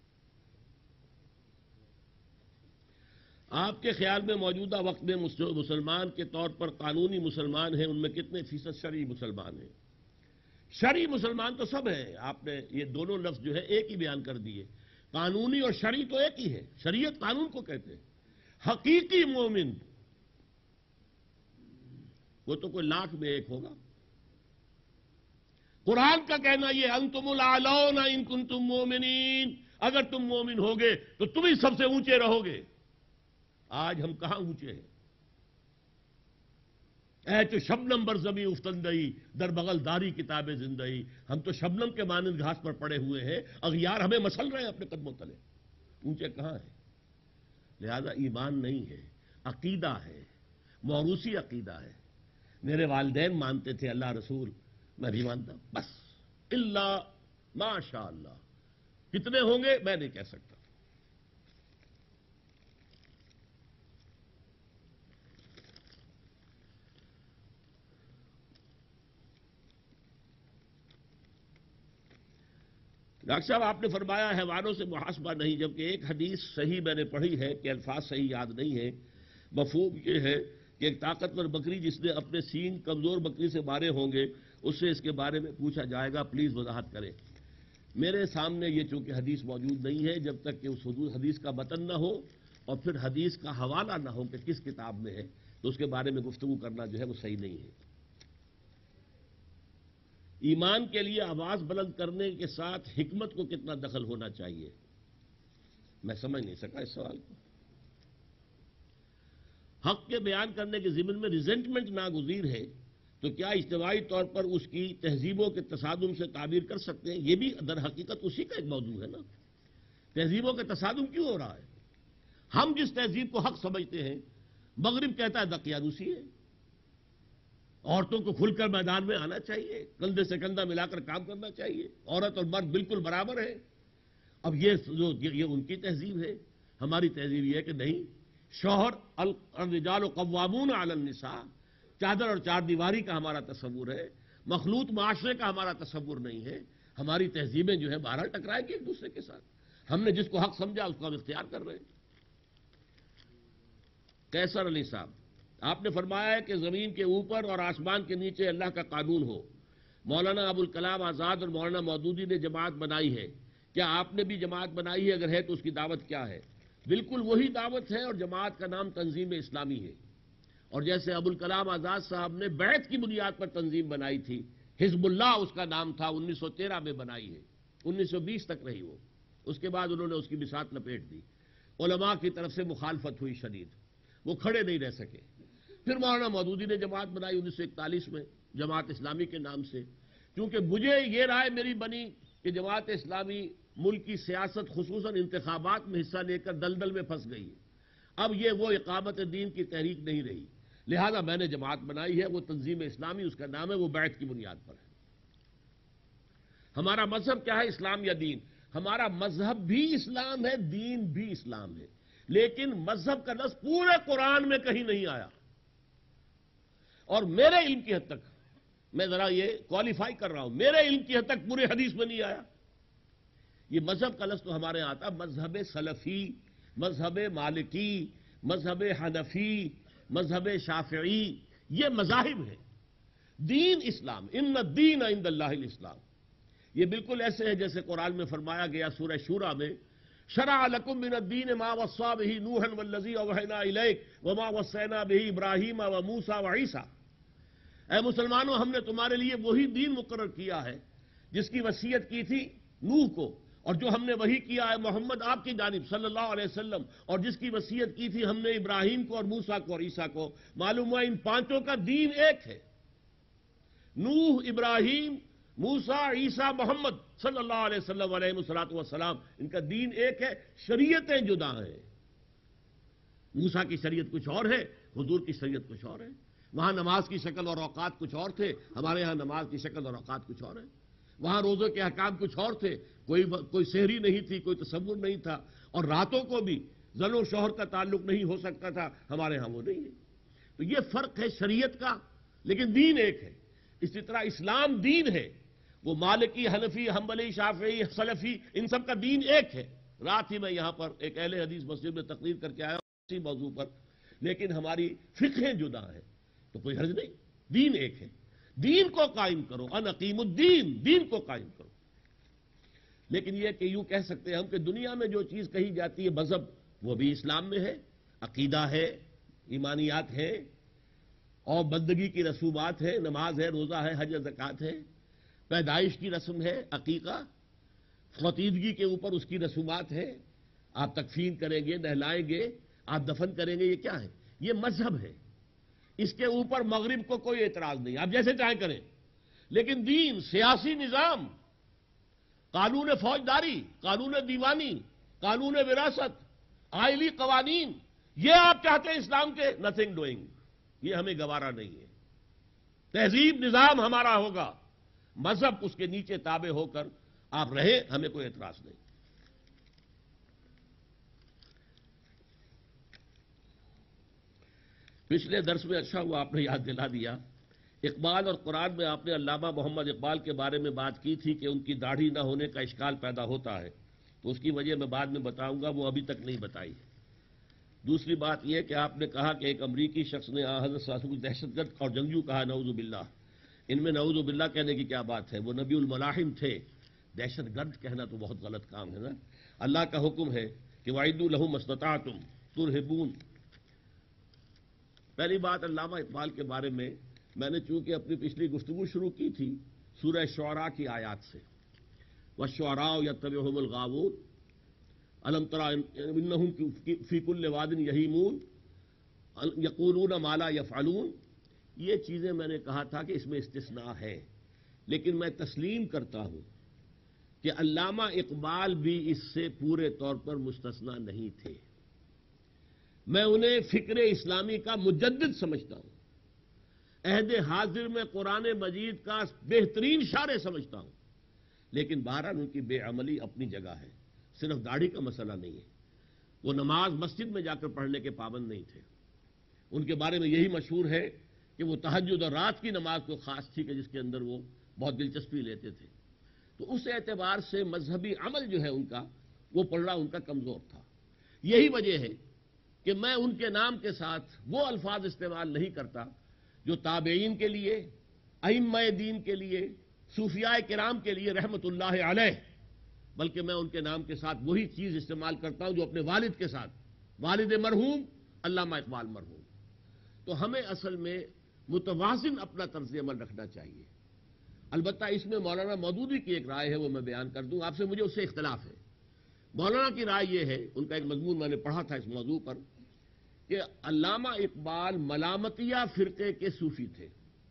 آپ کے خیال میں موجودہ وقت میں مسلمان کے طور پر قانونی مسلمان ہیں، ان میں کتنے فیصد شرعی مسلمان ہیں؟ شرعی مسلمان تو سب ہیں، آپ نے یہ دونوں لفظ جو ہے ایک ہی بیان کر دیے۔ قانونی اور شرعی تو ایک ہی ہے، شریعت قانون کو کہتے ہیں۔ حقیقی مومن وہ تو کوئی لاکھ میں ایک ہوگا۔ قرآن کا کہنا یہ انتم الاعلون ان کنتم مومنین، اگر تم مومن ہوگے تو تم ہی سب سے اونچے رہو گے۔ آج ہم کہاں اونچے ہیں؟ اے تو شبنم بر زمیں افتندئی در بغل داری کتاب زندئی، ہم تو شبنم کے مانند گھاس پر پڑے ہوئے ہیں، اغیار ہمیں مسل رہے ہیں اپنے قدموں تلے، اونچے کہاں ہیں؟ لہذا ایمان نہیں ہے، عقیدہ ہے، موروثی عقیدہ ہے۔ میرے والدین مانتے تھے، اللہ رسول میں بھی مانتا ہوں، بس اللہ ماشاء اللہ۔ کتنے ہوں گے میں نہیں کہہ سکتا۔ ڈاکٹر صاحب آپ نے فرمایا حیوانوں سے محاسبہ نہیں، جبکہ ایک حدیث صحیح میں نے پڑھی ہے کہ الفاظ صحیح یاد نہیں ہے، مفہوم یہ ہے کہ ایک طاقتور بکری جس نے اپنے سینگ کمزور بکری سے مارے ہوں گے، اس سے اس کے بارے میں پوچھا جائے گا، پلیز وضاحت کریں۔ میرے سامنے یہ چونکہ حدیث موجود نہیں ہے، جب تک کہ اس حدیث کا متن نہ ہو اور پھر حدیث کا حوالہ نہ ہو کہ کس کتاب میں ہے، تو اس کے بارے میں گفتگو کرنا جو ہے وہ صحیح نہیں ہے۔ ایمان کے لیے آواز بلند کرنے کے ساتھ حکمت کو کتنا دخل ہونا چاہیے؟ میں سمجھ نہیں سکا اس سوال کو۔ حق کے بیان کرنے کے ضمن میں ریزنٹمنٹ ناگزیر ہے تو کیا اجتماعی طور پر اس کی تہذیبوں کے تصادم سے تعبیر کر سکتے ہیں؟ یہ بھی در حقیقت اسی کا ایک موضوع ہے نا، تہذیبوں کے تصادم کیوں ہو رہا ہے؟ ہم جس تہذیب کو حق سمجھتے ہیں، مغرب کہتا ہے دقیانوسی ہے، عورتوں کو کھل کر میدان میں آنا چاہیے، کندھے سے کندھا ملا کر کام کرنا چاہیے، عورت اور مرد بالکل برابر ہے۔ اب یہ جو یہ ان کی تہذیب ہے، ہماری تہذیب یہ ہے کہ نہیں، شوہر الرجال قوامون علی النساء، چادر اور چار دیواری کا ہمارا تصور ہے، مخلوط معاشرے کا ہمارا تصور نہیں ہے۔ ہماری تہذیبیں جو ہے بہرحال ٹکرائے گی ایک دوسرے کے ساتھ، ہم نے جس کو حق سمجھا اس کو ہم اختیار کر رہے ہیں۔ کیسر علی صاحب، آپ نے فرمایا ہے کہ زمین کے اوپر اور آسمان کے نیچے اللہ کا قانون ہو۔ مولانا ابوالکلام آزاد اور مولانا مودودی نے جماعت بنائی ہے، کیا آپ نے بھی جماعت بنائی ہے؟ اگر ہے تو اس کی دعوت کیا ہے؟ بالکل وہی دعوت ہے، اور جماعت کا نام تنظیم اسلامی ہے۔ اور جیسے ابوالکلام آزاد صاحب نے بیعت کی بنیاد پر تنظیم بنائی تھی، حزب اللہ اس کا نام تھا، انیس سو تیرہ میں بنائی ہے، انیس سو بیس تک رہی وہ، اس کے بعد انہوں نے اس کی بساط لپیٹ دی، علماء کی طرف سے مخالفت ہوئی شدید، وہ کھڑے نہیں رہ سکے۔ پھر مولانا مودودی نے جماعت بنائی انیس سو اکتالیس میں جماعت اسلامی کے نام سے، کیونکہ مجھے یہ رائے میری بنی کہ جماعت اسلامی ملک کی سیاست خصوصاً انتخابات میں حصہ لے کر دلدل میں پھنس گئی ہے، اب یہ وہ اقامت دین کی تحریک نہیں رہی، لہذا میں نے جماعت بنائی ہے، وہ تنظیم اسلامی اس کا نام ہے، وہ بیعت کی بنیاد پر ہے۔ ہمارا مذہب کیا ہے؟ اسلام یا دین؟ ہمارا مذہب بھی اسلام ہے، دین بھی اسلام ہے، لیکن مذہب کا لفظ پورے قرآن میں کہیں نہیں آیا، اور میرے علم کی حد تک، میں ذرا یہ کوالیفائی کر رہا ہوں، میرے علم کی حد تک پورے حدیث میں نہیں آیا۔ یہ مذہب کا لفظ تو ہمارے یہاں آتا، مذہب سلفی، مذہب مالکی، مذہب حنفی، مذہب شافعی، یہ مذاہب ہیں۔ دین اسلام، ان الدین عند اللہ الاسلام، یہ بالکل ایسے ہے جیسے قرآن میں فرمایا گیا سورہ شورى میں، شرع لکم من الدین ما وصى به نوحا والذی اوحینا الیک وما وصینا به ابراہیم وموسیٰ وعیسیٰ۔ اے مسلمانوں، ہم نے تمہارے لیے وہی دین مقرر کیا ہے جس کی وصیت کی تھی نوح کو اور جو ہم نے وحی کیا ہے محمد آپ کی جانب صلی اللہ علیہ وسلم، اور جس کی وصیت کی تھی ہم نے ابراہیم کو اور موسیٰ کو اور عیسیٰ کو، معلوم ہوا ان پانچوں کا دین ایک ہے۔ نوح، ابراہیم، موسیٰ، عیسیٰ، محمد صلی اللہ علیہ وسلم علیہ الصلوۃ والسلام، ان کا دین ایک ہے، شریعتیں جدا ہیں۔ موسیٰ کی شریعت کچھ اور ہے، حضور کی شریعت کچھ اور ہے۔ وہاں نماز کی شکل اور اوقات کچھ اور تھے، ہمارے ہاں نماز کی شکل اور اوقات کچھ اور ہیں۔ وہاں روزے کے احکام کچھ اور تھے، کوئی کوئی سحری نہیں تھی، کوئی تصور نہیں تھا، اور راتوں کو بھی زن و شوہر کا تعلق نہیں ہو سکتا تھا، ہمارے ہاں وہ نہیں ہے۔ تو یہ فرق ہے شریعت کا، لیکن دین ایک ہے۔ اسی طرح اسلام دین ہے، وہ مالکی، حنفی، حنبلی، شافعی، سلفی، ان سب کا دین ایک ہے۔ رات ہی میں یہاں پر ایک اہل حدیث مسجد میں تقریر کر کے آیا اسی موضوع پر، لیکن ہماری فقہیں جدا ہیں، تو کوئی حرج نہیں، دین ایک ہے۔ دین کو قائم کرو، ان اقیم الدین، دین کو قائم کرو۔ لیکن یہ کہ یوں کہہ سکتے ہیں ہم کہ دنیا میں جو چیز کہی جاتی ہے مذہب، وہ بھی اسلام میں ہے، عقیدہ ہے، ایمانیات ہے، اور بندگی کی رسومات ہے، نماز ہے، روزہ ہے، حج زکوٰۃ ہے، پیدائش کی رسم ہے، عقیقہ، فوتیدگی کے اوپر اس کی رسومات ہے، آپ تکفین کریں گے، نہلائیں گے، آپ دفن کریں گے، یہ کیا ہے؟ یہ مذہب ہے۔ اس کے اوپر مغرب کو کوئی اعتراض نہیں، آپ جیسے چاہیں کریں، لیکن دین، سیاسی نظام، قانون فوجداری، قانون دیوانی، قانون وراثت، آئلی قوانین، یہ آپ چاہتے ہیں اسلام کے، نتھنگ ڈوئنگ، یہ ہمیں گوارا نہیں ہے۔ تہذیب نظام ہمارا ہوگا، مذہب اس کے نیچے تابع ہو کر آپ رہے، ہمیں کوئی اعتراض نہیں۔ پچھلے درس میں اچھا ہوا آپ نے یاد دلا دیا، اقبال اور قرآن میں آپ نے علامہ محمد اقبال کے بارے میں بات کی تھی کہ ان کی داڑھی نہ ہونے کا اشکال پیدا ہوتا ہے، تو اس کی وجہ میں بعد میں بتاؤں گا، وہ ابھی تک نہیں بتائی۔ دوسری بات یہ کہ آپ نے کہا کہ ایک امریکی شخص نے آن حضرت صلی اللہ علیہ وسلم کو دہشت گرد اور جنگجو کہا، نعوذ باللہ۔ ان میں نعوذ باللہ کہنے کی کیا بات ہے؟ وہ نبی الملاحم تھے، دہشت گرد کہنا تو بہت غلط کام ہے نا۔ اللہ کا حکم ہے کہ وَأَعِدُّوا لَهُم مَا اسْتَطَعْتُمْ تُرْهِبُونَ۔ پہلی بات علامہ اقبال کے بارے میں، میں نے چونکہ اپنی پچھلی گفتگو شروع کی تھی سورہ شعراء کی آیات سے، وَالشُّعَرَاءُ يَتَّبِعُهُمُ الْغَاوُونَ أَلَمْ تَرَ إِنَّهُمْ فِي كُلِّ وَادٍ يَهِيمُونَ يَقُولُونَ مَا لَا يَفْعَلُونَ۔ یہ چیزیں میں نے کہا تھا کہ اس میں استثناء ہے، لیکن میں تسلیم کرتا ہوں کہ علامہ اقبال بھی اس سے پورے طور پر مستثنیٰ نہیں تھے۔ میں انہیں فکر اسلامی کا مجدد سمجھتا ہوں، عہد حاضر میں قرآن مجید کا بہترین شارح سمجھتا ہوں، لیکن بہرحال ان کی بے عملی اپنی جگہ ہے، صرف داڑھی کا مسئلہ نہیں ہے۔ وہ نماز مسجد میں جا کر پڑھنے کے پابند نہیں تھے۔ ان کے بارے میں یہی مشہور ہے کہ وہ تہجد اور رات کی نماز کو خاص تھی کہ جس کے اندر وہ بہت دلچسپی لیتے تھے۔ تو اس اعتبار سے مذہبی عمل جو ہے ان کا، وہ پڑھنا ان کا کمزور تھا۔ یہی وجہ ہے کہ میں ان کے نام کے ساتھ وہ الفاظ استعمال نہیں کرتا جو تابعین کے لیے، ائمہ دین کے لیے، صوفیاء کرام کے لیے رحمت اللہ علیہ، بلکہ میں ان کے نام کے ساتھ وہی چیز استعمال کرتا ہوں جو اپنے والد کے ساتھ، والد مرحوم علامہ اقبال مرحوم۔ تو ہمیں اصل میں متوازن اپنا طرز عمل رکھنا چاہیے۔ البتہ اس میں مولانا مودودی کی ایک رائے ہے، وہ میں بیان کر دوں آپ سے، مجھے اس سے اختلاف ہے۔ مولانا کی رائے یہ ہے، ان کا ایک مضمون میں نے پڑھا تھا اس موضوع پر، کہ علامہ اقبال ملامتیہ فرقے کے صوفی تھے۔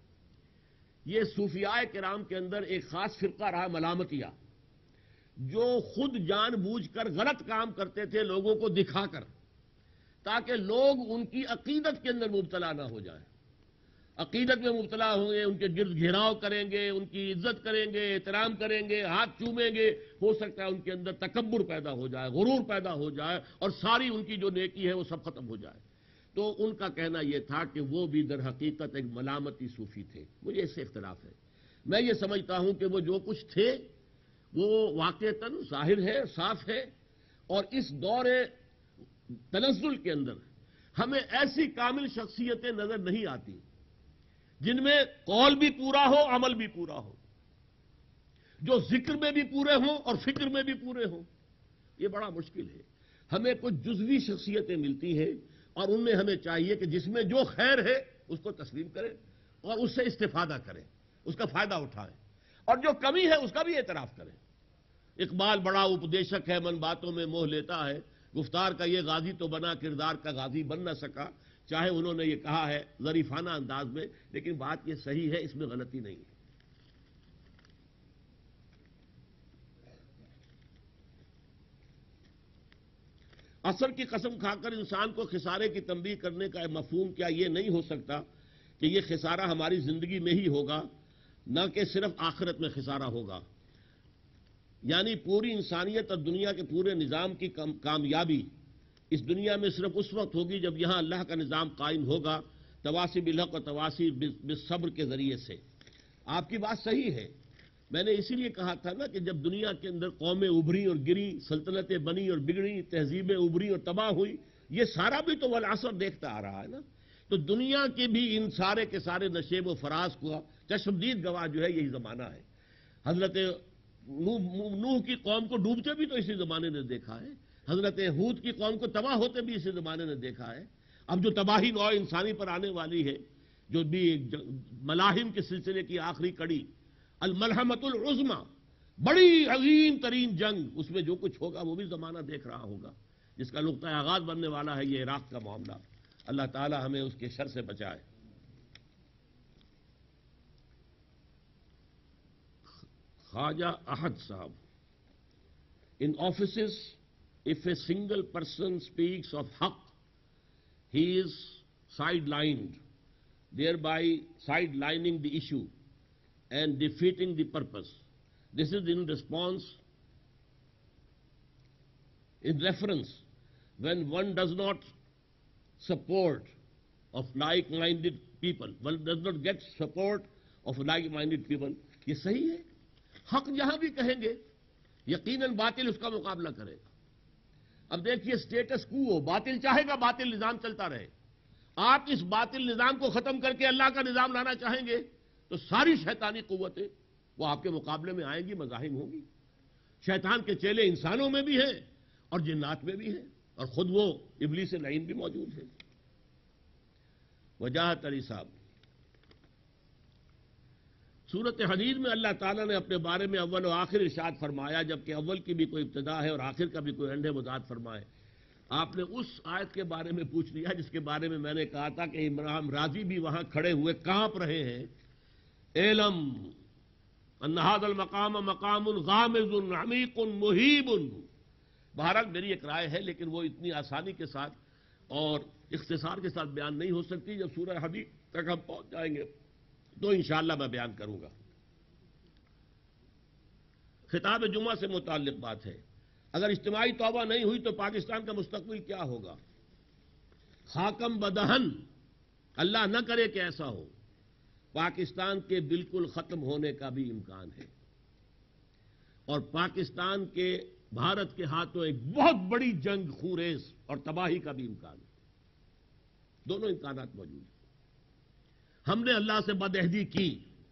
یہ صوفیاء کرام کے اندر ایک خاص فرقہ رہا ملامتیہ، جو خود جان بوجھ کر غلط کام کرتے تھے لوگوں کو دکھا کر، تاکہ لوگ ان کی عقیدت کے اندر مبتلا نہ ہو جائیں۔ عقیدت میں مبتلا ہوں گے، ان کے گرد گھیراؤ کریں گے، ان کی عزت کریں گے، احترام کریں گے، ہاتھ چومیں گے، ہو سکتا ہے ان کے اندر تکبر پیدا ہو جائے، غرور پیدا ہو جائے، اور ساری ان کی جو نیکی ہے وہ سب ختم ہو جائے۔ تو ان کا کہنا یہ تھا کہ وہ بھی در حقیقت ایک ملامتی صوفی تھے۔ مجھے اس سے اختلاف ہے۔ میں یہ سمجھتا ہوں کہ وہ جو کچھ تھے وہ واقعتاً ظاہر ہے، صاف ہے، اور اس دور تنزل کے اندر ہمیں ایسی کامل شخصیتیں نظر نہیں آتی جن میں قول بھی پورا ہو، عمل بھی پورا ہو، جو ذکر میں بھی پورے ہوں اور فکر میں بھی پورے ہوں۔ یہ بڑا مشکل ہے۔ ہمیں کچھ جزوی شخصیتیں ملتی ہیں، اور ان میں ہمیں چاہیے کہ جس میں جو خیر ہے اس کو تسلیم کریں اور اس سے استفادہ کریں، اس کا فائدہ اٹھائیں، اور جو کمی ہے اس کا بھی اعتراف کریں۔ اقبال بڑا اپدیشک ہے، من باتوں میں موہ لیتا ہے، گفتار کا یہ غازی تو بنا کردار کا غازی بن نہ سکا. چاہے انہوں نے یہ کہا ہے ظریفانہ انداز میں، لیکن بات یہ صحیح ہے، اس میں غلطی نہیں ہے. اثر کی قسم کھا کر انسان کو خسارے کی تنبیہ کرنے کا مفہوم کیا یہ نہیں ہو سکتا کہ یہ خسارہ ہماری زندگی میں ہی ہوگا، نہ کہ صرف آخرت میں خسارہ ہوگا؟ یعنی پوری انسانیت اور دنیا کے پورے نظام کی کامیابی اس دنیا میں صرف اس وقت ہوگی جب یہاں اللہ کا نظام قائم ہوگا، تواسی بالحق اور تواسی بالصبر کے ذریعے سے. آپ کی بات صحیح ہے. میں نے اسی لیے کہا تھا نا کہ جب دنیا کے اندر قومیں ابھری اور گری، سلطنتیں بنی اور بگڑی، تہذیبیں ابھری اور تباہ ہوئی، یہ سارا بھی تو والعصر دیکھتا آ رہا ہے نا. تو دنیا کے بھی ان سارے کے سارے نشیب و فراز کو چشمدید گواہ جو ہے یہی زمانہ ہے. حضرت نوح کی قوم کو ڈوبتے بھی تو اسی زمانے نے دیکھا ہے، حضرت ہود کی قوم کو تباہ ہوتے بھی اسی زمانے نے دیکھا ہے. اب جو تباہی نوع انسانی پر آنے والی ہے، جو بھی ملاحم کے سلسلے کی آخری کڑی، الملحمۃ العظمی، بڑی عظیم ترین جنگ، اس میں جو کچھ ہوگا وہ بھی زمانہ دیکھ رہا ہوگا، جس کا نقطہ آغاز بننے والا ہے یہ عراق کا معاملہ. اللہ تعالی ہمیں اس کے شر سے بچائے. خواجہ احد صاحب: In offices, if a single person speaks of haqq, he is sidelined, thereby sidelining the issue and defeating the purpose. This is in response, in reference, when one does not support of like-minded people, one does not get support of like-minded people. یہ صحیح ہے. حق جہاں بھی کہیں گے یقیناً باطل اس کا مقابلہ کرے گا. اب دیکھیے اسٹیٹس کو، باطل چاہے گا باطل نظام چلتا رہے. آپ اس باطل نظام کو ختم کر کے اللہ کا نظام لانا چاہیں گے تو ساری شیطانی قوتیں وہ آپ کے مقابلے میں آئیں گی، مزاحم ہوں گی. شیطان کے چیلے انسانوں میں بھی ہیں اور جنات میں بھی ہیں، اور خود وہ ابلیس لعین بھی موجود ہے. وجاہت علی صاحب: سورۃ حدید میں اللہ تعالیٰ نے اپنے بارے میں اول و آخر ارشاد فرمایا، جبکہ اول کی بھی کوئی ابتدا ہے اور آخر کا بھی کوئی اینڈ ہے، وہ ذات فرمائے. آپ نے اس آیت کے بارے میں پوچھ لیا جس کے بارے میں میں نے کہا تھا کہ امام راضی بھی وہاں کھڑے ہوئے کانپ رہے ہیں. اعلم ان ھذا المقام مقام غامض عمیق مہیب. بہرحال میری ایک رائے ہے، لیکن وہ اتنی آسانی کے ساتھ اور اختصار کے ساتھ بیان نہیں ہو سکتی. جب سورہ حدید تک ہم پہنچ جائیں گے تو انشاءاللہ میں بیان کروں گا. خطاب جمعہ سے متعلق بات ہے. اگر اجتماعی توبہ نہیں ہوئی تو پاکستان کا مستقبل کیا ہوگا؟ خاکم بدہن، اللہ نہ کرے کہ ایسا ہو. پاکستان کے بالکل ختم ہونے کا بھی امکان ہے، اور پاکستان کے بھارت کے ہاتھوں ایک بہت بڑی جنگ خونریز اور تباہی کا بھی امکان ہے. دونوں امکانات موجود ہیں. ہم نے اللہ سے بدعہدی کی،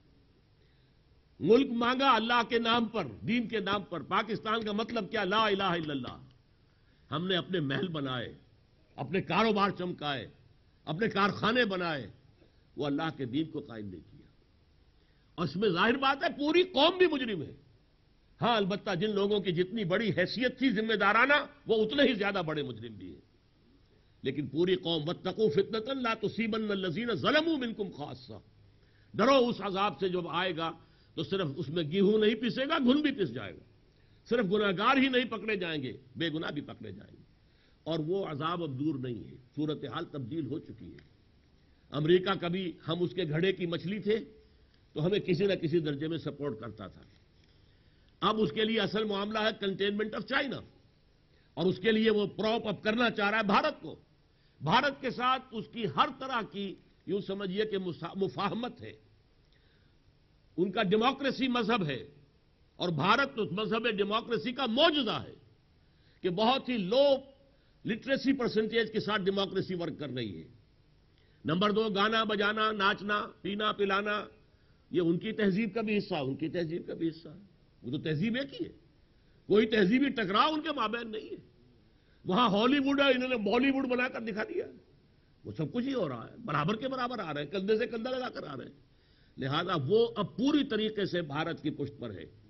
ملک مانگا اللہ کے نام پر، دین کے نام پر. پاکستان کا مطلب کیا؟ لا الہ الا اللہ. ہم نے اپنے محل بنائے، اپنے کاروبار چمکائے، اپنے کارخانے بنائے، وہ اللہ کے دین کو قائم نہیں کیا. اور اس میں ظاہر بات ہے پوری قوم بھی مجرم ہے. ہاں البتہ جن لوگوں کی جتنی بڑی حیثیت تھی ذمہ دارانہ، وہ اتنے ہی زیادہ بڑے مجرم بھی ہیں. لیکن پوری قوم واتقوا فتنة لا تصيبن الذين ظلموا منكم خاصة. ڈرو اس عذاب سے جو آئے گا تو صرف اس میں گیہوں نہیں پسے گا، گھن بھی پس جائے گا. صرف گناہگار ہی نہیں پکڑے جائیں گے، بے گناہ بھی پکڑے جائیں گے. اور وہ عذاب اب دور نہیں ہے. صورتحال تبدیل ہو چکی ہے. امریکہ کبھی ہم اس کے گھڑے کی مچھلی تھے تو ہمیں کسی نہ کسی درجے میں سپورٹ کرتا تھا. اب اس کے لیے اصل معاملہ ہے کنٹینمنٹ آف چائنا، اور اس کے لیے وہ پراپ اپ کرنا چاہ رہا ہے بھارت کو. بھارت کے ساتھ اس کی ہر طرح کی یوں سمجھیے کہ مفاہمت ہے. ان کا ڈیموکریسی مذہب ہے، اور بھارت اس مذہب ڈیموکریسی کا معجزہ ہے کہ بہت ہی لو لٹریسی پرسنٹیج کے ساتھ ڈیموکریسی ورک کر رہی ہے. نمبر دو، گانا بجانا، ناچنا، پینا پلانا، یہ ان کی تہذیب کا بھی حصہ، ان کی تہذیب کا بھی حصہ ہے. وہ تو تہذیب ایک ہی ہے، کوئی تہذیبی ٹکراؤ ان کے مابین نہیں ہے. وہاں ہالی ووڈ ہے، انہوں نے بالی ووڈ بنا کر دکھا دیا. وہ سب کچھ ہی ہو رہا ہے، برابر کے برابر آ رہے ہیں، کندھے سے کندھا لگا کر آ رہے ہیں. لہذا وہ اب پوری طریقے سے بھارت کی پشت پر ہے.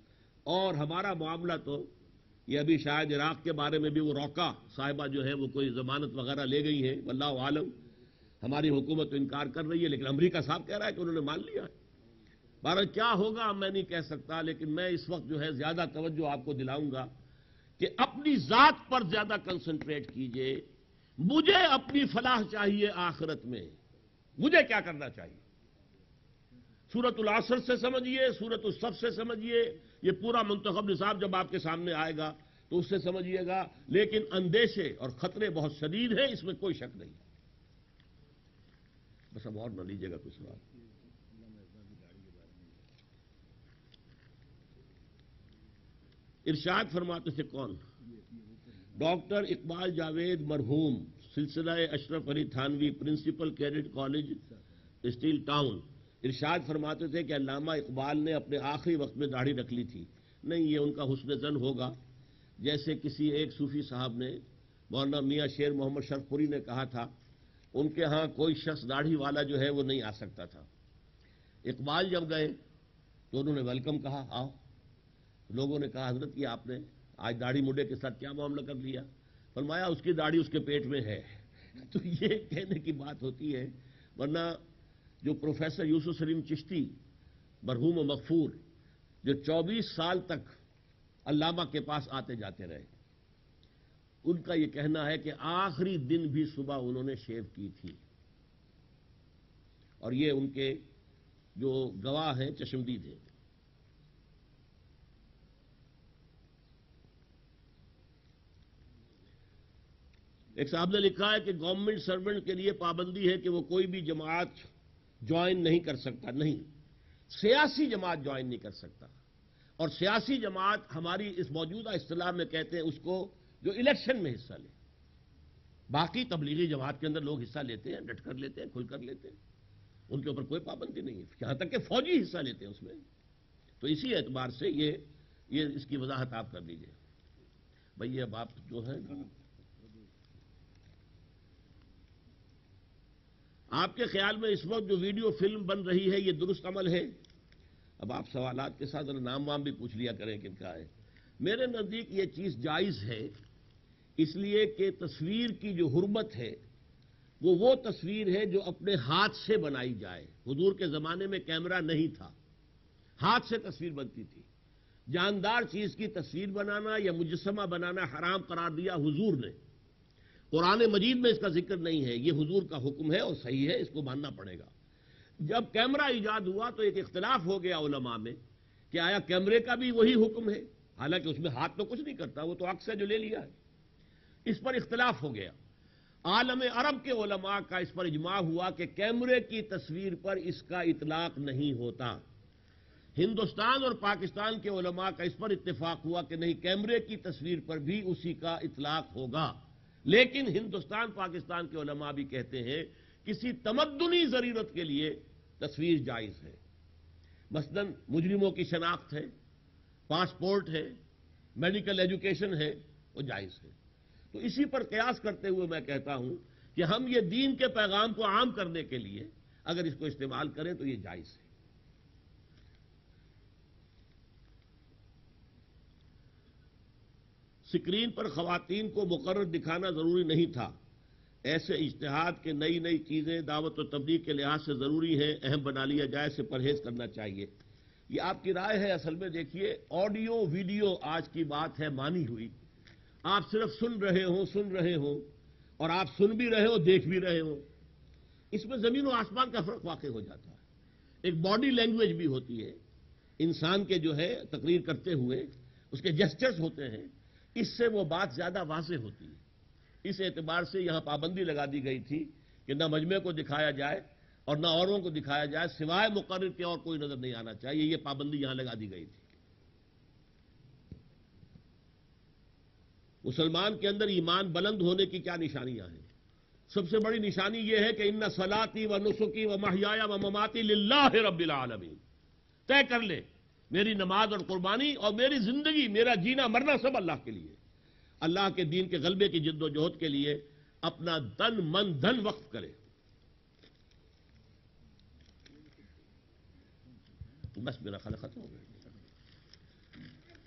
اور ہمارا معاملہ تو یہ ابھی شاید عراق کے بارے میں بھی وہ روکا صاحبہ جو ہے وہ کوئی ضمانت وغیرہ لے گئی ہیں، واللہ عالم، ہماری حکومت تو انکار کر رہی ہے، لیکن امریکہ صاحب کہہ رہا ہے کہ انہوں نے مان لیا ہے۔ بہرحال کیا ہوگا میں نہیں کہہ سکتا، لیکن میں اس وقت جو ہے زیادہ توجہ آپ کو دلاؤں گا کہ اپنی ذات پر زیادہ کنسنٹریٹ کیجئے۔ مجھے اپنی فلاح چاہیے آخرت میں، مجھے کیا کرنا چاہیے؟ سورۃ العصر سے سمجھیے، سورۃ الصف سے سمجھیے، یہ پورا منتخب نصاب جب آپ کے سامنے آئے گا تو اس سے سمجھیے گا، لیکن اندیشے اور خطرے بہت شدید ہیں، اس میں کوئی شک نہیں۔ بس اب اور نہ لیجیے گا کچھ سوال۔ ارشاد فرماتے تھے کون؟ ڈاکٹر اقبال جاوید مرحوم، سلسلہ Ashraf Ali Thanvi, principal cadet college Steel Town, ارشاد فرماتے تھے کہ علامہ اقبال نے اپنے آخری وقت میں داڑھی رکھ لی تھی۔ نہیں، یہ ان کا حسن ظن ہوگا، جیسے کسی ایک صوفی صاحب نے، مولانا میاں شیر محمد شرف پوری نے کہا تھا، ان کے ہاں کوئی شخص داڑھی والا جو ہے وہ نہیں آ سکتا تھا۔ اقبال جب گئے تو انہوں نے ویلکم کہا، آؤ۔ لوگوں نے کہا حضرت یہ آپ نے آج داڑھی مڈے کے ساتھ کیا معاملہ کر لیا؟ فرمایا اس کی داڑھی اس کے پیٹ میں ہے۔ تو یہ کہنے کی بات ہوتی ہے، ورنہ جو پروفیسر یوسف سلیم چشتی مرحوم و مغفور، جو چوبیس سال تک علامہ کے پاس آتے جاتے رہے، ان کا یہ کہنا ہے کہ آخری دن بھی صبح انہوں نے شیو کی تھی، اور یہ ان کے جو گواہ ہیں چشمدید ہیں۔ ایک صاحب نے لکھا ہے کہ گورنمنٹ سرونٹ کے لیے پابندی ہے کہ وہ کوئی بھی جماعت جوائن نہیں کر سکتا۔ نہیں، سیاسی جماعت جوائن نہیں کر سکتا، اور سیاسی جماعت ہماری اس موجودہ اصطلاح میں کہتے ہیں اس کو جو الیکشن میں حصہ لے۔ باقی تبلیغی جماعت کے اندر لوگ حصہ لیتے ہیں، ڈٹ کر لیتے ہیں، کھل کر لیتے ہیں، ان کے اوپر کوئی پابندی نہیں ہے، یہاں تک کہ فوجی حصہ لیتے ہیں اس میں۔ تو اسی اعتبار سے یہ یہ اس کی وضاحت آپ کر دیجئے بھئی۔ اب آپ جو ہے آپ کے خیال میں اس وقت جو ویڈیو فلم بن رہی ہے یہ درست عمل ہے؟ اب آپ سوالات کے ساتھ نام وام بھی پوچھ لیا کریں کہ کیا ہے۔ میرے نزدیک یہ چیز جائز ہے، اس لیے کہ تصویر کی جو حرمت ہے وہ وہ تصویر ہے جو اپنے ہاتھ سے بنائی جائے۔ حضور کے زمانے میں کیمرہ نہیں تھا، ہاتھ سے تصویر بنتی تھی۔ جاندار چیز کی تصویر بنانا یا مجسمہ بنانا حرام قرار دیا حضور نے۔ قرآن مجید میں اس کا ذکر نہیں ہے، یہ حضور کا حکم ہے اور صحیح ہے، اس کو ماننا پڑے گا۔ جب کیمرہ ایجاد ہوا تو ایک اختلاف ہو گیا علماء میں کہ آیا کیمرے کا بھی وہی حکم ہے، حالانکہ اس میں ہاتھ تو کچھ نہیں کرتا، وہ تو عکس ہے جو لے لیا ہے۔ اس پر اختلاف ہو گیا۔ عالم عرب کے علماء کا اس پر اجماع ہوا کہ کیمرے کی تصویر پر اس کا اطلاق نہیں ہوتا۔ ہندوستان اور پاکستان کے علماء کا اس پر اتفاق ہوا کہ نہیں، کیمرے کی تصویر پر بھی اسی کا اطلاق ہوگا، لیکن ہندوستان پاکستان کے علماء بھی کہتے ہیں کسی تمدنی ضرورت کے لیے تصویر جائز ہے، مثلا مجرموں کی شناخت ہے، پاسپورٹ ہے، میڈیکل ایجوکیشن ہے، وہ جائز ہے۔ تو اسی پر قیاس کرتے ہوئے میں کہتا ہوں کہ ہم یہ دین کے پیغام کو عام کرنے کے لیے اگر اس کو استعمال کریں تو یہ جائز ہے۔ سکرین پر خواتین کو مقرر دکھانا ضروری نہیں تھا، ایسے اجتہاد کے نئی نئی چیزیں دعوت و تبلیغ کے لحاظ سے ضروری ہیں، اہم بنا لیا جائے، سے پرہیز کرنا چاہیے۔ یہ آپ کی رائے ہے۔ اصل میں دیکھیے، آڈیو ویڈیو آج کی بات ہے مانی ہوئی، آپ صرف سن رہے ہوں سن رہے ہوں اور آپ سن بھی رہے ہو دیکھ بھی رہے ہو، اس میں زمین و آسمان کا فرق واقع ہو جاتا ہے۔ ایک باڈی لینگویج بھی ہوتی ہے انسان کے جو ہے تقریر کرتے ہوئے، اس کے جسچرز ہوتے ہیں، اس سے وہ بات زیادہ واضح ہوتی ہے۔ اس اعتبار سے یہاں پابندی لگا دی گئی تھی کہ نہ مجمع کو دکھایا جائے اور نہ اوروں کو دکھایا جائے، سوائے مقرر کے اور کوئی نظر نہیں آنا چاہیے، یہ پابندی یہاں لگا دی گئی تھی۔ مسلمان کے اندر ایمان بلند ہونے کی کیا نشانیاں ہیں؟ سب سے بڑی نشانی یہ ہے کہ ان صلاتی و نسکی و محیایا و مماتی للہ رب العالمین، طے کر لے میری نماز اور قربانی اور میری زندگی، میرا جینا مرنا سب اللہ کے لیے، اللہ کے دین کے غلبے کی جد و جہد کے لیے اپنا تن من دھن وقف کرے۔ بس میرا خیال ختم ہو گیا۔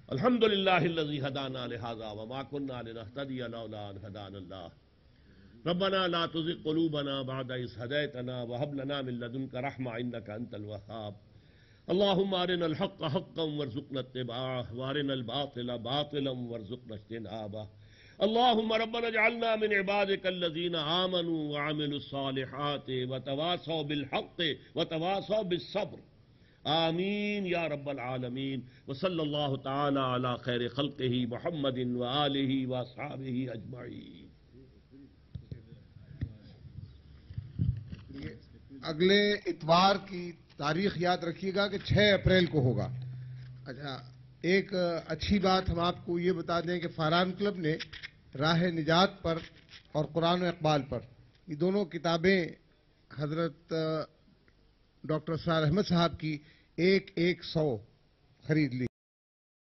الحمدللہ الذی ہدانا لہذا وما كنا لنہتدی لولا ان ہدانا اللہ ربنا لا تزغ قلوبنا بعد إذ هديتنا وهب لنا من لدنك رحمة إنك أنت الوهاب اللهم أرنا الحق حقا وارزقنا اتباعه وأرنا الباطل باطلا وارزقنا اجتنابه اللهم ربنا اجعلنا من عبادك الذين آمنوا وعملوا الصالحات وتواصوا بالحق وتواصوا بالصبر آمین یا رب العالمین وصلی اللہ تعالی علی خیر خلقہ محمد وآلہ واصحابہ اجمعین۔ اگلے اتوار کی تاریخ یاد رکھیے گا کہ چھ اپریل کو ہوگا۔ اچھا، ایک اچھی بات ہم آپ کو یہ بتا دیں کہ فاران کلب نے راہ نجات پر اور قرآن و اقبال پر یہ دونوں کتابیں حضرت ڈاکٹر اسرار احمد صاحب کی ایک ایک سو خرید لی۔